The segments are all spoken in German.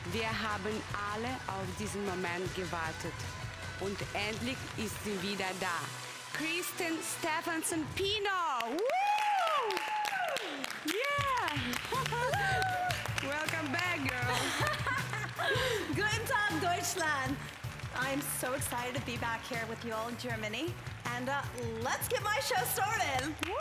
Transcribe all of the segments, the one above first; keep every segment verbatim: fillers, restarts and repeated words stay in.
Wir haben alle auf diesen Moment gewartet. Und endlich ist sie wieder da. Kristen Stefansson-Pino. Woo! Yeah! Welcome back, girl. Guten Tag, Deutschland. I'm so excited to be back here with you all in Germany. And uh, let's get my show started. Woo!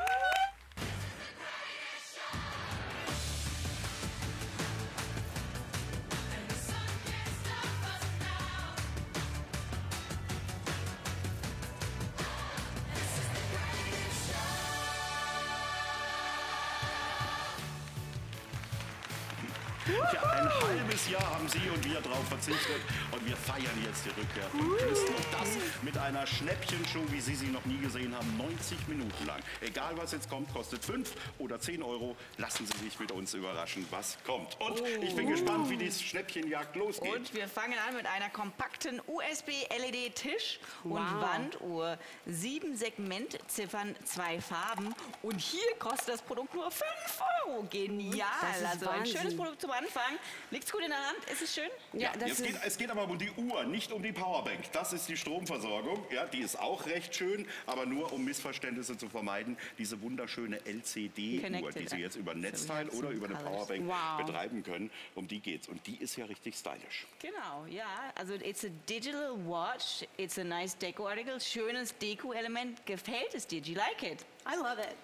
Ja, ein halbes Jahr haben Sie und wir darauf verzichtet und wir feiern jetzt die Rückkehr von Kristen und das mit einer Schnäppchenshow, wie Sie sie noch nie gesehen haben, neunzig Minuten lang. Egal was jetzt kommt, kostet fünf oder zehn Euro. Lassen Sie sich mit uns überraschen, was kommt. Und ich bin gespannt, wie die Schnäppchenjagd losgeht. Und wir fangen an mit einer kompakten U S B-L E D-Tisch und Wow. Wanduhr. Sieben Segmentziffern, zwei Farben. Und hier kostet das Produkt nur fünf Euro. Genial. Das ist Also ein Wahnsinn. schönes Produkt zum Anfang. Liegt's gut in der Hand? Ist es schön? Ja, das Jetzt ist, geht, es geht aber um die Uhr, nicht um die Powerbank. Das ist die Stromversorgung. Ja, die ist auch recht schön, aber nur um Missverständnisse zu vermeiden. Diese wunderschöne L C D-Uhr, Connected. die Sie jetzt über ein So Netzteil we have oder some über eine colors. Powerbank Wow. betreiben können. Um die geht's. Und die ist ja richtig stylisch. Genau, ja. Also it's a digital watch. It's a nice Deko-Article. Schönes Deko-Element. Gefällt es dir? Do you like it? I love it.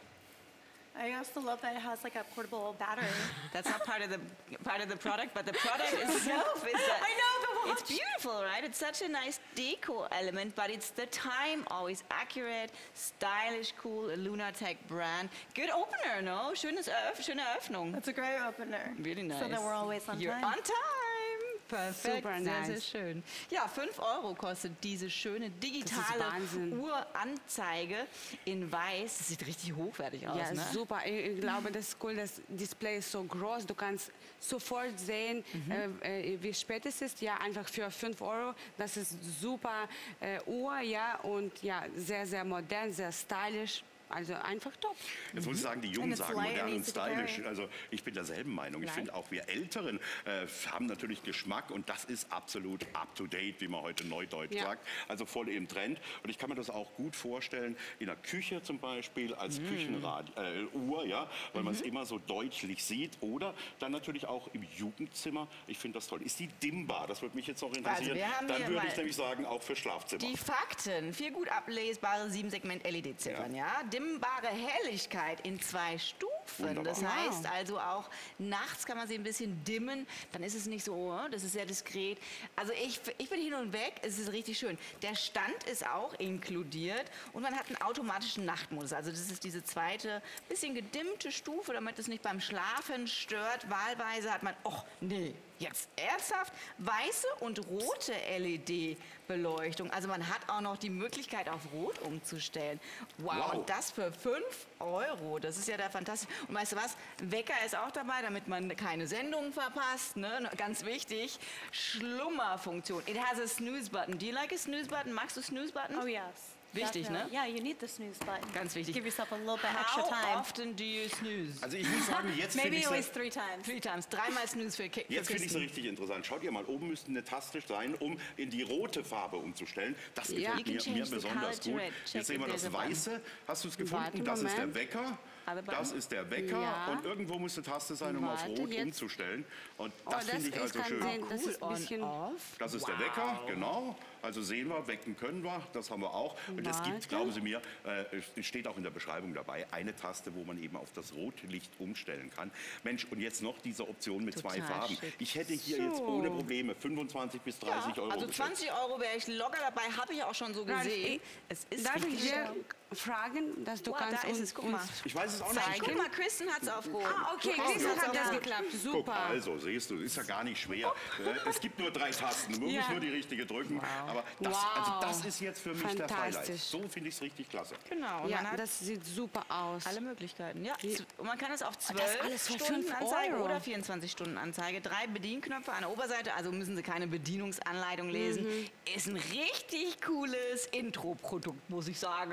I also love that it has like a portable battery. That's not part of the part of the product, but the product itself is. A, I know the watch. It's beautiful, right? It's such a nice deco element, but it's the time always accurate, stylish, cool, a Lunatech brand. Good opener, no? Schönes Eröff schöne Eröffnung. That's a great opener. Really nice. So that we're always on You're time. on time. Perfekt, Super sehr, sehr nice. schön. Ja, fünf Euro kostet diese schöne digitale Wahnsinn. Uhranzeige in weiß. Das sieht richtig hochwertig aus, ja, ne? super. Ich, ich glaube, das ist cool. Das Display ist so groß. Du kannst sofort sehen, äh, äh, wie spät es ist. Ja, einfach für fünf Euro. Das ist super äh, Uhr, ja, und ja, sehr, sehr modern, sehr stylisch. Also einfach top. Jetzt muss ich sagen, die Jungen And it's sagen light modern and und easy to stylisch. carry. Also ich bin derselben Meinung. Ich Light. finde auch wir Älteren äh, haben natürlich Geschmack und das ist absolut up to date, wie man heute neudeutsch Ja. sagt. Also voll im Trend. Und ich kann mir das auch gut vorstellen in der Küche zum Beispiel als Mm. Küchenuhr, ja, weil man es Mhm. immer so deutlich sieht. Oder dann natürlich auch im Jugendzimmer. Ich finde das toll. Ist die dimmbar? Das würde mich jetzt noch interessieren. wir haben dann hier würde mal ich nämlich sagen, auch für Schlafzimmer. Die Fakten. Vier gut ablesbare sieben Segment-L E D-Ziffern, ja. Dimmbare Helligkeit in zwei Stufen. Wunderbar. Das Wow. heißt also auch nachts kann man sie ein bisschen dimmen. Dann ist es nicht so, das ist sehr diskret. Also ich, ich bin hin und weg. Es ist richtig schön. Der Stand ist auch inkludiert und man hat einen automatischen Nachtmodus. Also das ist diese zweite, bisschen gedimmte Stufe, damit es nicht beim Schlafen stört. Wahlweise hat man, oh nee, jetzt ernsthaft, weiße und rote L E D-Beleuchtung. Also man hat auch noch die Möglichkeit, auf Rot umzustellen. Wow, Wow. und das für fünf Euro. Das ist ja da fantastisch. Und weißt du was? Wecker ist auch dabei, damit man keine Sendungen verpasst. Ne? Ganz wichtig. Schlummerfunktion. It has a snooze button. Do you like a snooze button? Magst du snooze buttons? Oh yes. Wichtig, Definitely. ne? Yeah, you need the snooze button. Ganz wichtig. Give yourself a little bit extra How time. often do you snooze? Also ich muss sagen, jetzt finde Maybe ich at least three times. Three times. Dreimal snooze für, Ki- für Jetzt finde ich es Kristen. richtig interessant. Schaut ihr mal, oben müsste eine Taste sein, um in die rote Farbe umzustellen. Das Ja. gefällt You mir, can mir change the besonders color to gut. red. Check Jetzt sehen wir if das there's a button. Weiße. Hast du es gefunden? Warte, Das ist der Moment. Wecker. Other button? Das ist der Wecker. Ja. Und irgendwo muss eine Taste sein, um auf Warte, Rot jetzt. umzustellen. Und Oh, das finde ich ich also kann schön. sehen, das ist ein On, bisschen... off. Das ist der Wecker, genau. Also sehen wir, wecken können wir, das haben wir auch. Und es gibt, Warte. glauben Sie mir, äh, es steht auch in der Beschreibung dabei, eine Taste, wo man eben auf das Rotlicht umstellen kann. Mensch, und jetzt noch diese Option mit zwei Total Farben. schick. Ich hätte hier So. jetzt ohne Probleme fünfundzwanzig bis dreißig Euro Also geschätzt. zwanzig Euro wäre ich locker dabei, habe ich auch schon so Ralf, gesehen. ich- Es ist Darf ich richtig dir schön. fragen, dass du Wow, kannst da ist uns, es, guck mal. uns Ich weiß es auch Nein, nicht. guck mal, Kristen hat es auf Rot. Ah, okay, Du hast Kristen es hat auf das Rot. geklappt. Guck, Super. also, siehst du, ist ja gar nicht schwer. Äh, es gibt nur drei Tasten, man Ja. muss nur die richtige drücken. Aber das, Wow. also das ist jetzt für mich der Highlight. Fantastisch. So finde ich es richtig klasse. Genau, und Ja, man hat das sieht super aus. alle Möglichkeiten. Ja, z- und man kann es auf das zwölf alles für Stunden fünf Anzeige Euro. oder vierundzwanzig Stunden Anzeige. Drei Bedienknöpfe an der Oberseite, also müssen Sie keine Bedienungsanleitung lesen. Mhm. Ist ein richtig cooles Intro-Produkt, muss ich sagen. Hast du gut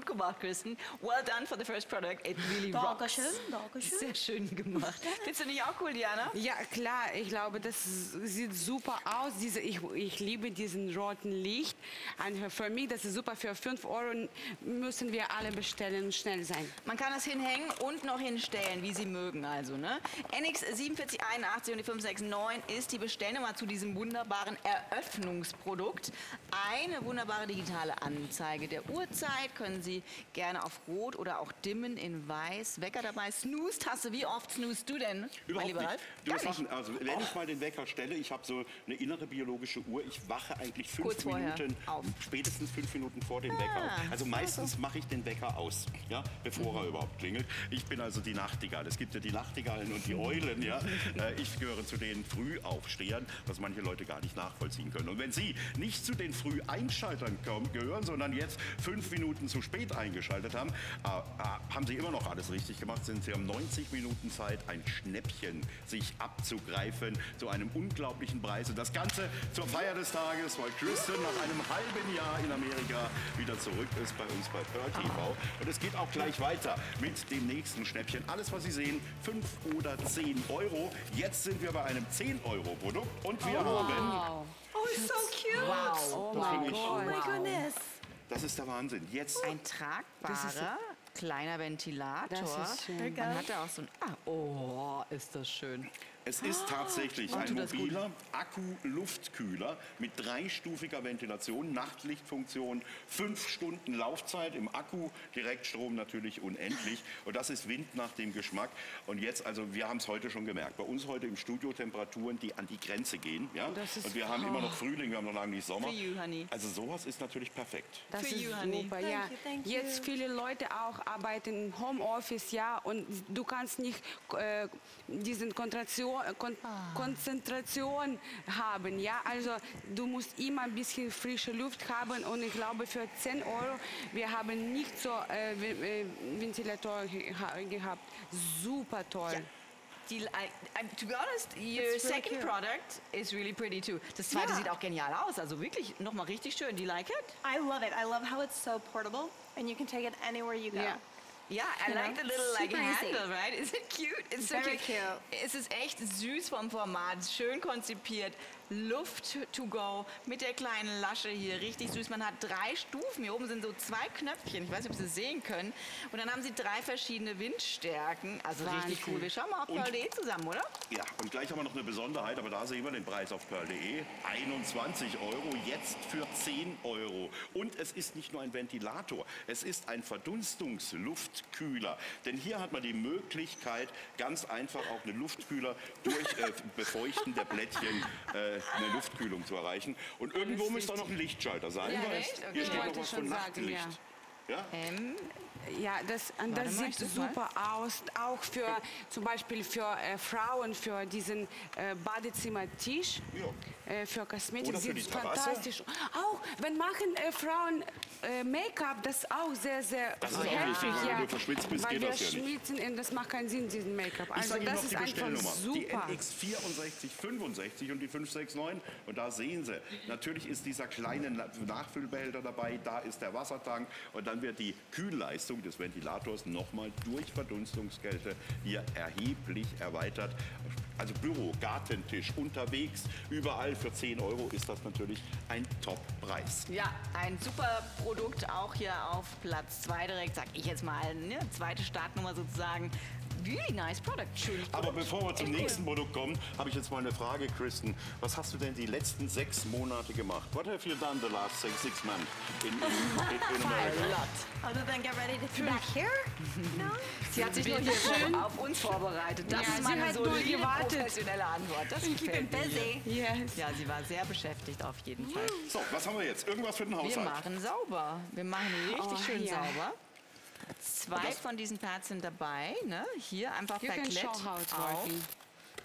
gut gemacht, Kristen. Well done for the first product. It really rocks. Dankeschön, Dankeschön. Sehr schön gemacht. Findest du nicht auch cool, Diana? Ja, klar, ich glaube, das sieht super aus. Diese, ich, ich liebe diesen roten Licht. Und für mich, das ist super. Für fünf Euro müssen wir alle bestellen und schnell sein. Man kann das hinhängen und noch hinstellen, wie Sie mögen. Also, ne? N X sieben vier eins eins und die fünf sechs neun ist die Bestellnummer zu diesem wunderbaren Eröffnungsprodukt. Eine wunderbare digitale Anzeige der Uhrzeit. Können Sie gerne auf Rot oder auch dimmen in Weiß. Wecker dabei. Snooze-Taste. Wie oft snoost du denn, mein Überhaupt lieber nicht. Ralf? Du Gar musst nicht. machen, also wenn ich mal den Wecker stelle, ich habe so eine innere biologische Uhr, ich wache eigentlich fünf Kurz vorher Minuten, auf. spätestens fünf Minuten vor dem Wecker auf. Also meistens mache ich den Wecker aus, ja, bevor Mhm. er überhaupt klingelt. Ich bin also die Nachtigall. Es gibt ja die Nachtigallen und die Eulen, ja. Äh, Ich gehöre zu den Frühaufstehern, was manche Leute gar nicht nachvollziehen können. Und wenn Sie nicht zu den Früheinschaltern kommen- gehören, sondern jetzt fünf Minuten zu spät eingeschaltet haben, äh, äh, haben Sie immer noch alles richtig gemacht, sind Sie haben neunzig Minuten Zeit, ein Schnäppchen sich abzugreifen zu einem unglaublichen Preis. Und das Ganze zur Feier des Tages, weil Kristen nach einem halben Jahr in Amerika wieder zurück ist bei uns bei Pearl T V. Und es geht auch gleich weiter mit dem nächsten Schnäppchen. Alles, was Sie sehen, fünf oder zehn Euro. Jetzt sind wir bei einem zehn Euro Produkt und wir haben... Wow. Oh, it's so cute. Wow. Oh Das mein finde ich- Oh my Gott. goodness. Das ist der Wahnsinn. Jetzt Ein tragbarer kleiner Ventilator. Das ist schön. Man hat da auch so ein... Ah, oh, ist das schön. Es ist tatsächlich Oh, ein tut das gut. mobiler Akku-Luftkühler mit dreistufiger Ventilation, Nachtlichtfunktion, fünf Stunden Laufzeit im Akku, Direktstrom natürlich unendlich. Und das ist Wind nach dem Geschmack. Und jetzt, also wir haben es heute schon gemerkt, bei uns heute im Studio Temperaturen, die an die Grenze gehen. Ja? Das ist- Und wir haben immer noch Frühling, wir haben noch lange nicht Sommer. For you, honey. Also sowas ist natürlich perfekt. Das For ist you, honey. super, Thank ja. you, thank Jetzt you. viele Leute auch arbeiten im Homeoffice, ja, und du kannst nicht äh, diesen Kontration, Kon Konzentration haben, ja. Also du musst immer ein bisschen frische Luft haben und ich glaube für zehn Euro, wir haben nicht so äh, Ve- äh, Ventilator geha gehabt. Super toll. Die, I, I, to be honest, your It's really second cute. product is really pretty too. Das zweite Ja. sieht auch genial aus. Also wirklich nochmal richtig schön. Do you like it? I love it. I love how it's so portable and you can take it anywhere you go. Ja. Yeah, I You like know, the little like super easy. handle, right? Is it cute? It's so Very cute. cute. Es ist echt süß vom Format, schön konzipiert. Luft to go mit der kleinen Lasche hier, richtig süß. Man hat drei Stufen. Hier oben sind so zwei Knöpfchen. Ich weiß nicht, ob Sie es sehen können. Und dann haben Sie drei verschiedene Windstärken. Also richtig Wahnsinn. cool. Wir schauen mal auf Und- Pearl punkt de zusammen, oder? Ja, und gleich haben wir noch eine Besonderheit, aber da sehen wir den Preis auf Pearl punkt de. einundzwanzig Euro, jetzt für zehn Euro. Und es ist nicht nur ein Ventilator, es ist ein Verdunstungsluftkühler. Denn hier hat man die Möglichkeit, ganz einfach auch eine Luftkühler durch äh, Befeuchten der Blättchen äh, eine Luftkühlung zu erreichen. Und irgendwo Alles müsste auch noch ein Lichtschalter sein. Ja, weil echt? Okay. Hier Ich steht noch wollte was schon von sagen, Nachtlicht. Ja. Ähm, Ja, das, und Warte das mal, ich sieht such mal. super aus, auch für zum Beispiel für äh, Frauen, für diesen äh, Badezimmertisch, Ja. äh, für Kosmetik Oder für sieht die es Terrasse. fantastisch. Auch wenn machen äh, Frauen äh, Make-up, das ist auch sehr, sehr Das ist auch helfig, wichtig, weil ja. wenn du verschwitzt bist, weil geht wir das ja nicht. schwitzen und das macht keinen Sinn, diesen Make-up. Ich Also sage Ihnen das noch die ist einfach Bestellnummer. Die super. N X vierundsechzig fünfundsechzig und die fünf sechs neun. Und da sehen Sie, natürlich ist dieser kleine Na- Nachfüllbehälter dabei, da ist der Wassertank und dann wird die Kühlleistung des Ventilators nochmal durch Verdunstungskälte hier erheblich erweitert. Also Büro, Gartentisch, unterwegs, überall für zehn Euro ist das natürlich ein Top-Preis. Ja, ein super Produkt, auch hier auf Platz zwei direkt, sag ich jetzt mal, ne? Zweite Startnummer sozusagen. Really nice product, schön. Aber bevor wir zum Echt cool. nächsten Produkt kommen, habe ich jetzt mal eine Frage, Kristen. Was hast du denn die letzten sechs Monate gemacht? What have you done the last six, six months in, in, in, in America? Other than get ready to come back here? No? Sie hat sich nur hier schön. auf uns vorbereitet. Das Ja, ist sie meine hat nur solide, gewartet. professionelle Antwort. Das Keep gefällt him mir. busy. Yes. Ja, sie war sehr beschäftigt auf jeden Fall. So, was haben wir jetzt? Irgendwas für den Wir Haushalt? machen sauber. Wir machen richtig Oh, schön ja. sauber. Zwei von diesen Pads sind dabei. Ne? Hier einfach You can verklettet show how it's auf. working.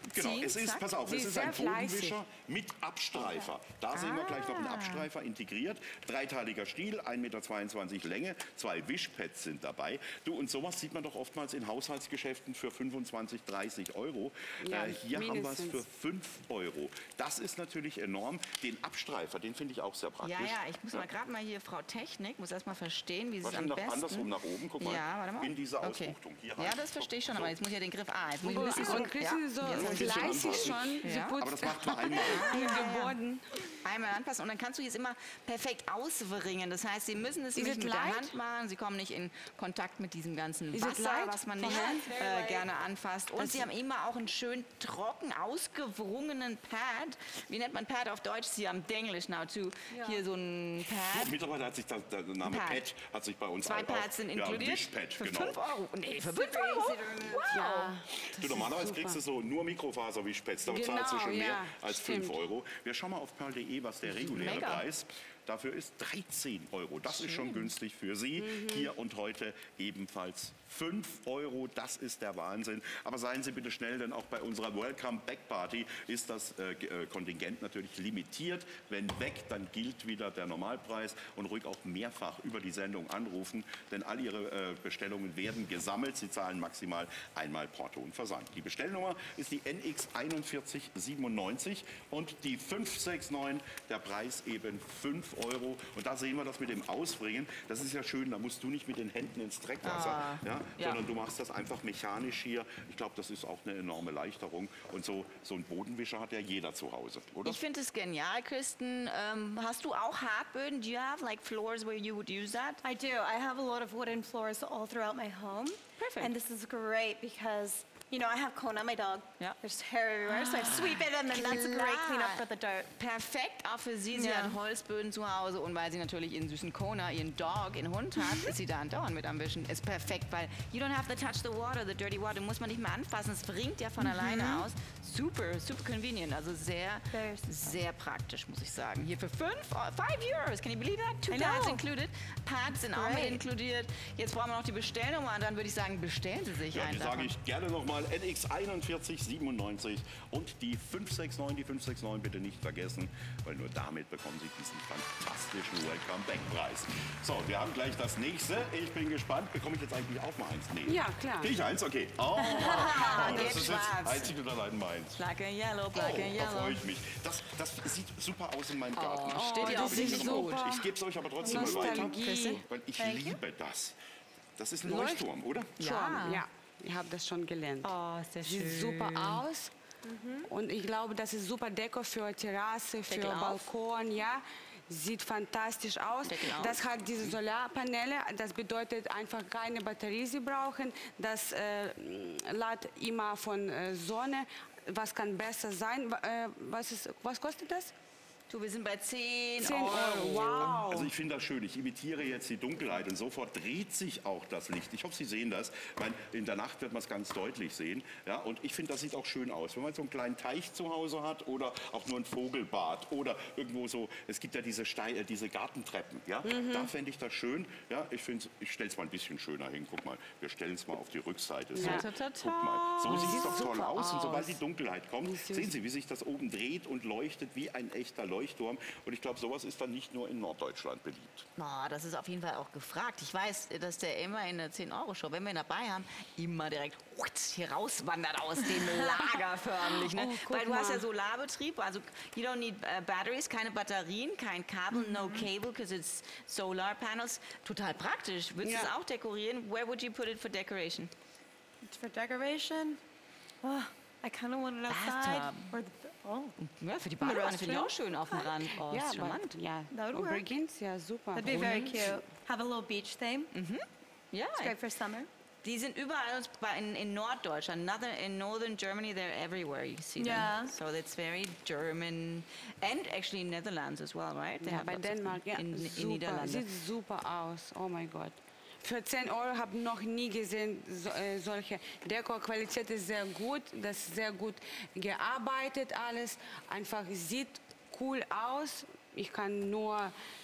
Genau, ziehen, es ist, zack. pass auf, Sie es ist ist ein sehr fleißig. Bodenwischer mit Abstreifer. Da sehen wir gleich noch einen Abstreifer integriert. Dreiteiliger Stiel, ein Meter zweiundzwanzig Länge, zwei Wischpads sind dabei. Du, und sowas sieht man doch oftmals in Haushaltsgeschäften für fünfundzwanzig, dreißig Euro. Ja, äh, hier haben wir es mindestens. für fünf Euro. Das ist natürlich enorm. Den Abstreifer, den finde ich auch sehr praktisch. Ja, ja, ich muss mal gerade mal hier, Frau Technik, muss erst mal verstehen, wie sie es Warte, am nach, besten... andersrum nach oben, guck mal. Ja, warte mal. In diese Okay. Ausbuchtung. Hier Ja, rein. das verstehe ich schon, So. aber jetzt muss ich ja den Griff... Ah, jetzt muss ich ein Und, bisschen so... und Christine ist so jetzt ein bisschen fleißig anpassen. schon. Sie Ja. putzt Aber das macht man einmal. den Boden. Einmal anpassen und dann kannst du jetzt immer perfekt auswringen. Das heißt, Sie müssen es Is nicht it mit der light? Hand machen. Sie kommen nicht in Kontakt mit diesem ganzen Is it Wasser, light? was man For nicht hand? äh, gerne anfasst. Und Sie haben immer auch einen schön trocken ausgewrungenen Pad. Wie nennt man Pad auf Deutsch? Sie haben English now too. Hier so ein Pad. Mittlerweile hat sich das, der Name Pad. Pad hat sich bei uns Zwei auch- Pads sind ja, inkludiert. Wischpad, Für genau. fünf Euro. Nee, für fünf Euro? Wow. Ja, Du, normalerweise kriegst du so nur Mikrofaser-Wischpads, da bezahlst du Genau, schon mehr ja, als stimmt. fünf Euro. Wir schauen mal auf pearl punkt de, was der reguläre Mega. Preis dafür ist. dreizehn Euro, das ist schon günstig für Sie. Hier und heute ebenfalls fünf Euro, das ist der Wahnsinn. Aber seien Sie bitte schnell, denn auch bei unserer Welcome Back Party ist das äh, G- äh, Kontingent natürlich limitiert. Wenn weg, dann gilt wieder der Normalpreis und ruhig auch mehrfach über die Sendung anrufen, denn all Ihre äh, Bestellungen werden gesammelt. Sie zahlen maximal einmal Porto und Versand. Die Bestellnummer ist die N X einundvierzig siebenundneunzig und die fünf sechs neun, der Preis eben fünf Euro. Und da sehen wir das mit dem Ausbringen. Das ist ja schön, da musst du nicht mit den Händen ins Dreckwasser, ja, ja. sondern du machst das einfach mechanisch hier. Ich glaube, das ist auch eine enorme Erleichterung. Und so, so ein Bodenwischer hat ja jeder zu Hause, oder? Ich finde es genial, Kristen. Ähm, hast du auch Hartböden? Do you have like floors where you would use that? I do. I have a lot of wooden floors all throughout my home. Perfect. And this is great because, you know, I have Kona, my dog. Yeah. There's hair everywhere, so I sweep it and then that's a great cleanup for the dirt. Perfekt, auch für sie. Sie Ja. hat Holzböden zu Hause und weil sie natürlich ihren süßen Kona, ihren Dog, ihren Hund hat, ist sie da andauernd mit am Wischen. Ist perfekt, weil you don't have to touch the water, the dirty water, muss man nicht mehr anfassen. Es bringt ja von alleine aus. Super, super convenient. Also sehr, Very super. sehr praktisch, muss ich sagen. Hier für fünf, oh, five Euros. Can you believe that? Two I pads know. included. Pads sind auch mit Great. inkludiert. Jetzt brauchen wir noch die Bestellnummer und dann würde ich sagen, bestellen Sie sich Ja, die einfach. sage ich gerne nochmal. N X einundvierzig siebenundneunzig und die fünf sechs neun, die fünf sechs neun bitte nicht vergessen, weil nur damit bekommen Sie diesen fantastischen Welcome Back Preis. So, wir haben gleich das nächste. Ich bin gespannt. Bekomme ich jetzt eigentlich auch mal eins? Nee. Ja, klar. Krieg ich eins? Okay. Oh, Geht das ist schwarz. jetzt einzig und allein meins. Black and yellow, Oh, black and da yellow. freue ich mich. Das, das sieht super aus in meinem Garten. Oh, steht Oh, dir das auch ist richtig gut. super. Ich gebe es euch aber trotzdem mal weiter, Nostalgie. weil ich Thank you. liebe das. Das ist ein Leucht- Leuchtturm, oder? Ja. Ja, ich habe das schon gelernt. Oh, ist der Sieht super aus. Und ich glaube, das ist super Deko für Terrasse, für Deckel auf. Balkon, ja. Sieht fantastisch aus. Deckel auf. Das hat diese Solarpaneele. Das bedeutet einfach keine Batterie sie brauchen. Das äh, lädt immer von äh, Sonne. Was kann besser sein? Wa- Äh, was, ist, was kostet das? Du, wir sind bei zehn zehn Euro. Wow. Also ich finde das schön. Ich imitiere jetzt die Dunkelheit und sofort dreht sich auch das Licht. Ich hoffe, Sie sehen das. Ich meine, in der Nacht wird man es ganz deutlich sehen. Ja, und ich finde, das sieht auch schön aus. Wenn man so einen kleinen Teich zu Hause hat oder auch nur ein Vogelbad oder irgendwo so, es gibt ja diese, Stein, äh, diese Gartentreppen. Ja? Da fände ich das schön. Ja, ich finde, ich stelle es mal ein bisschen schöner hin. Guck mal, wir stellen es mal auf die Rückseite. So, Ja. Ta, ta, ta. guck mal. So sieht es doch toll super aus. Und sobald aus. die Dunkelheit kommt, Wie süß. sehen Sie, wie sich das oben dreht und leuchtet wie ein echter Leuchtturm. Und ich glaube, sowas ist dann nicht nur in Norddeutschland beliebt. Oh, das ist auf jeden Fall auch gefragt. Ich weiß, dass der immer in der zehn Euro Show, wenn wir ihn dabei haben, immer direkt hier rauswandert aus dem Lager förmlich. Ne? Oh, guck Weil du hast ja mal. Solarbetrieb, also you don't need uh, batteries, keine Batterien, kein Kabel, no cable, because it's solar panels. Total praktisch. Würdest du Ja. es auch dekorieren? Where would you put it for decoration? It's for decoration. Oh, I kind of want it outside. Bathtub. Or the, oh, Ja, für die Badewanne finde ich auch restroom? schön auf dem Rand. Oh, Ja, ist charmant. aber- ja. That would work. Übrigens, ja, super. that'd be very cute. Have a little beach theme. Ja, It's great for summer. die sind überall bei- in, in Norddeutschland. Northern, in northern Germany, they're everywhere. You see Yeah. them. So it's very German, and actually in Netherlands as well, right? They Ja, have bei lots of- Dänemark, ja, in, in super. Niederlande. Sieht super aus. Oh mein Gott. Für zehn Euro habe ich noch nie gesehen, so, äh, solche Deko-Qualität ist sehr gut, das ist sehr gut gearbeitet alles, einfach sieht cool aus. Ich kann nur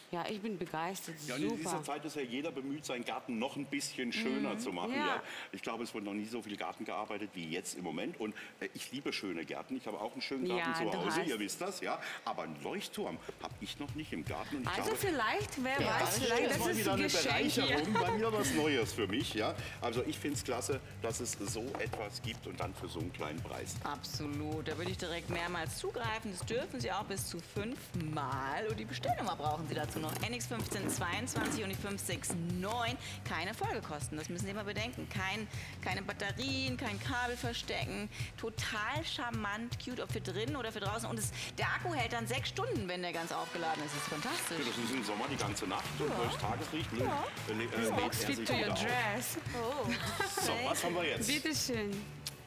Ja, ich bin begeistert. Ja, und in Super. dieser Zeit ist ja jeder bemüht, seinen Garten noch ein bisschen schöner Mhm. zu machen. Ja. Ja. Ich glaube, es wurde noch nie so viel Garten gearbeitet wie jetzt im Moment. Und äh, ich liebe schöne Gärten. Ich habe auch einen schönen Garten Ja, zu du Hause, hast- ihr wisst das, ja. Aber einen Leuchtturm habe ich noch nicht im Garten. Und ich Also glaube, vielleicht, wer ja, weiß, vielleicht das das war ist wieder ein eine Geschenk hier. Bereicherung, bei mir was Neues für mich. Ja. Also ich finde es klasse, dass es so etwas gibt und dann für so einen kleinen Preis. Absolut, da würde ich direkt mehrmals zugreifen. Das dürfen Sie auch bis zu fünfmal. Und die Bestellnummer brauchen Sie dazu noch. N X fünfzehn zweiundzwanzig und die fünf sechs neun. Keine Folgekosten, das müssen Sie immer bedenken. Kein, keine Batterien, kein Kabel verstecken. Total charmant, cute, ob für drinnen oder für draußen. Und es, der Akku hält dann sechs Stunden, wenn der ganz aufgeladen ist. Das ist fantastisch. Ja, das ist im Sommer die ganze Nacht und durch Tageslicht lä- äh, lä- äh, lädt er Box fit sich to your wieder auf. dress. Oh, So, was haben wir jetzt? Bitte schön.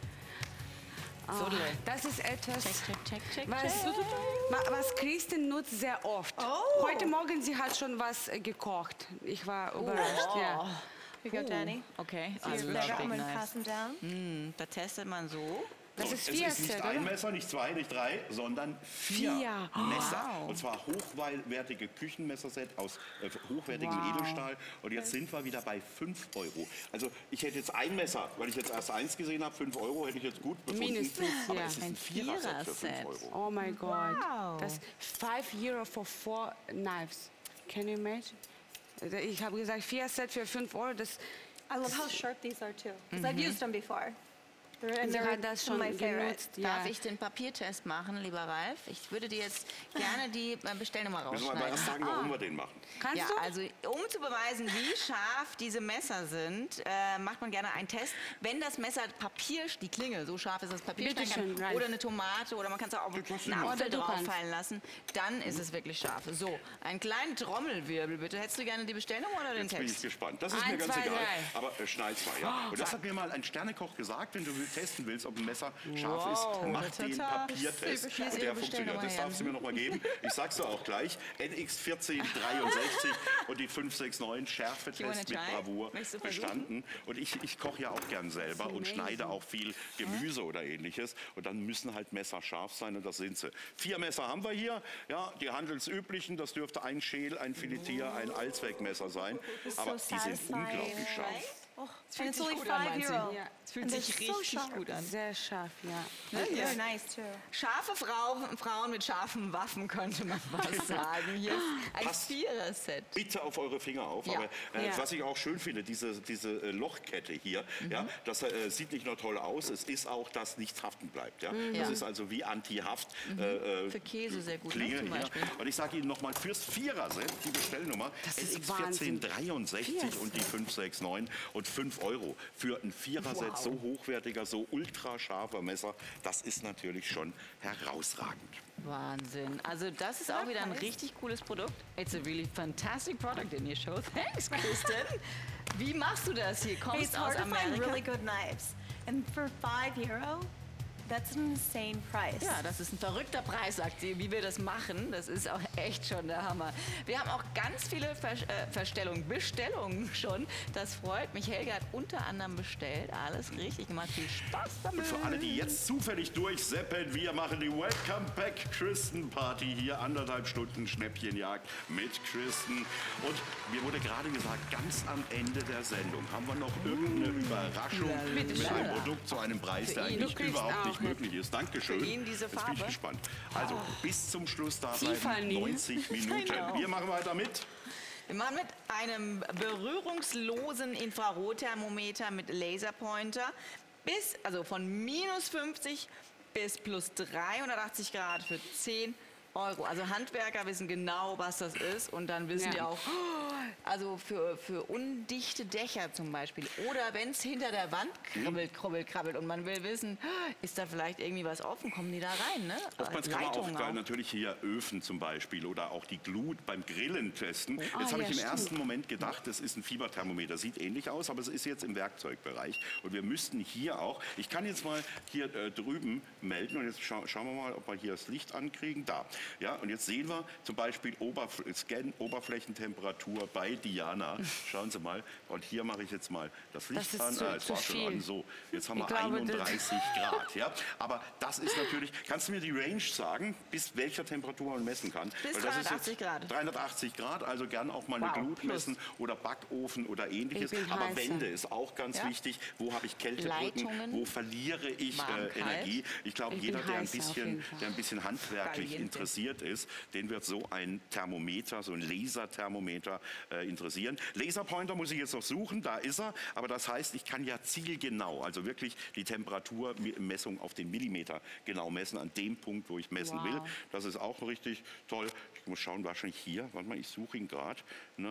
So, du. Das ist etwas, Check, check, check, check, was, check. wa- was Christin nutzt sehr oft. Oh. Heute Morgen, sie hat schon was äh, gekocht. Ich war überrascht, ja. here you go, Daddy. Okay, So also your das favorite, I'm klingt gonna pass nice. them down. Hm, da testet man so. Das So, ist es vier ist nicht Set, ein oder? Messer, nicht zwei, nicht drei, sondern vier, Vier. Messer. Wow. Und zwar hochwertige Küchenmesserset aus äh, hochwertigem Wow. Edelstahl. Und jetzt sind wir wieder bei fünf Euro. Also ich hätte jetzt ein Messer, weil ich jetzt erst eins gesehen habe, fünf Euro hätte ich jetzt gut befunden. Mindestens, Aber ja. es ist ein Ein Viererset für fünf Viererset. Euro. Oh my God. Wow. Das five Euro for four knives. Can you imagine? Ich habe gesagt, vier Set für fünf Euro. Das, I love how sharp these are too, because I've used them before. They're, and sie they're hat das some schon of my favorite. genutzt. Ja. Darf ich den Papiertest machen, lieber Ralf? Ich würde dir jetzt gerne die äh, Bestellnummer Müssen wir aber erst rausschneiden. sagen, warum wir den machen. Kannst Ja, du? also um zu beweisen, wie scharf diese Messer sind, äh, macht man gerne einen Test. Wenn das Messer Papier, die Klinge, so scharf ist das Papier, Bitte schneiden schön, kann, Ralf. oder eine Tomate oder man kann es auch auf Das lass einen ihn Apfel machen. Oder du kannst. drauffallen lassen, dann ist es wirklich scharf. So, einen kleinen Trommelwirbel bitte. Hättest du gerne die Bestellnummer oder den Jetzt bin ich Text? gespannt. Das ist Eins, mir ganz zwei, egal. drei. Aber äh, schneid's mal, ja. Und das hat mir mal ein Sternekoch gesagt, wenn du testen willst, ob ein Messer scharf Wow, ist, mach tata. den Papiertest. Super, hier ist Und Ihre der funktioniert. Bestellnummer, Das darfst du mir noch mal geben. Ich sag's dir auch gleich. N X vierzehn dreiundsechzig und die fünf sechs neun You wanna Schärfetest mit try? Bravour Möchtest du versuchen? bestanden. Und ich, ich koche ja auch gern selber und amazing. schneide auch viel Gemüse oder ähnliches. Und dann müssen halt Messer scharf sein und das sind sie. Vier Messer haben wir hier. Ja, die handelsüblichen. Das dürfte ein Schäl, ein Filetier, ein Allzweckmesser sein. Aber so die sind satisfying. unglaublich scharf. Oh, fühlt and it's sich only gut an, five meint sie. euro. Ja. Es fühlt And sich they're so richtig sharp. gut an. Sehr scharf, ja. And very nice too. Scharfe Frau, Frauen mit scharfen Waffen, könnte man fast sagen. Hier ist ein Passt. Vierer-Set. Bitte auf eure Finger auf. Ja. Aber äh, Ja. was ich auch schön finde, diese, diese äh, Lochkette hier, ja, das äh, sieht nicht nur toll aus, es ist auch, dass nichts haften bleibt. Ja? Das Ja. ist also wie Anti-Haft. Äh, äh, Für Käse sehr gut, ne, Klinge zum hier. Beispiel. Und ich sage Ihnen nochmal, fürs Vierer-Set, die Bestellnummer, Das ist N X vierzehn dreiundsechzig Yes. und die fünf sechs neun und fünf Euro. Für ein Vierer-Set, Wow. so hochwertiger, so ultrascharfer Messer, das ist natürlich schon herausragend. Wahnsinn. Also das ist auch wieder ein richtig cooles Produkt. It's a really fantastic product in your show. Thanks, Kristen. Wie machst du das hier? It's Kommst aus hard to find Amerika? really good knives. And for five euro, that's an insane price. Ja, das ist ein verrückter Preis, sagt sie, wie wir das machen. Das ist auch echt schon der Hammer. Wir haben auch ganz viele Ver äh, Verstellungen, Bestellungen schon. Das freut mich. Helga hat unter anderem bestellt. Alles richtig gemacht. Viel Spaß damit. Und für alle, die jetzt zufällig durchseppen, wir machen die Welcome Back Kristen Party hier. Anderthalb Stunden Schnäppchenjagd mit Kristen. Und mir wurde gerade gesagt, ganz am Ende der Sendung haben wir noch irgendeine Überraschung Bitte mit schön. einem Produkt zu einem Preis, Für der ihn. eigentlich Du kriegst überhaupt auch nicht möglich ist. Dankeschön. Für ihn diese Jetzt bin ich Farbe. gespannt. Also bis zum Schluss da bleiben. Tiffany. neunzig Minuten. Genau. Wir machen weiter mit. Wir machen mit einem berührungslosen Infrarotthermometer mit Laserpointer bis, also von minus fünfzig bis plus dreihundertachtzig Grad für zehn Euro. Also Handwerker wissen genau, was das ist und dann wissen Ja. die auch, oh, also für, für undichte Dächer zum Beispiel oder wenn es hinter der Wand kribbelt, krabbelt, krabbelt und man will wissen, oh, ist da vielleicht irgendwie was offen, kommen die da rein, ne? Oftmals kann man auch, Leitungen geil, natürlich hier Öfen zum Beispiel oder auch die Glut beim Grillen testen. Ah, Jetzt habe ja, ich im stimmt. ersten Moment gedacht, das ist ein Fieberthermometer. Sieht ähnlich aus, aber es ist jetzt im Werkzeugbereich. Und wir müssten hier auch, ich kann jetzt mal hier äh, drüben melden und jetzt scha schauen wir mal, ob wir hier das Licht ankriegen. Da. Ja, und jetzt sehen wir zum Beispiel Oberf Scan Oberflächentemperatur bei Diana. Schauen Sie mal. Und hier mache ich jetzt mal das Licht ist an. zu- ah, es zu war schon viel. an. So, jetzt haben wir Ich glaube, das- einunddreißig Grad. Ja? Aber das ist natürlich, kannst du mir die Range sagen, bis welcher Temperatur man messen kann? Bis Weil das ist dreihundertachtzig jetzt Grad. dreihundertachtzig Grad, also gern auch mal eine Wow, Glut plus. messen oder Backofen oder ähnliches. Ich bin Aber heißer. Wände ist auch ganz Ja. wichtig. Wo habe ich Kältebrücken? Leitungen. Wo verliere ich Warm, äh, kalt. Energie? Ich glaube, Ich jeder, bin der ein, heißer auf bisschen, jeden Fall. der ein bisschen handwerklich Caliente. interessiert ist, den wird so ein Thermometer, so ein Laserthermometer äh, interessieren. Laserpointer muss ich jetzt noch suchen, da ist er. Aber das heißt, ich kann ja zielgenau, also wirklich die Temperaturmessung auf den Millimeter genau messen, an dem Punkt, wo ich messen Wow. will. Das ist auch richtig toll. Ich muss schauen, wahrscheinlich hier. Warte mal, ich suche ihn gerade.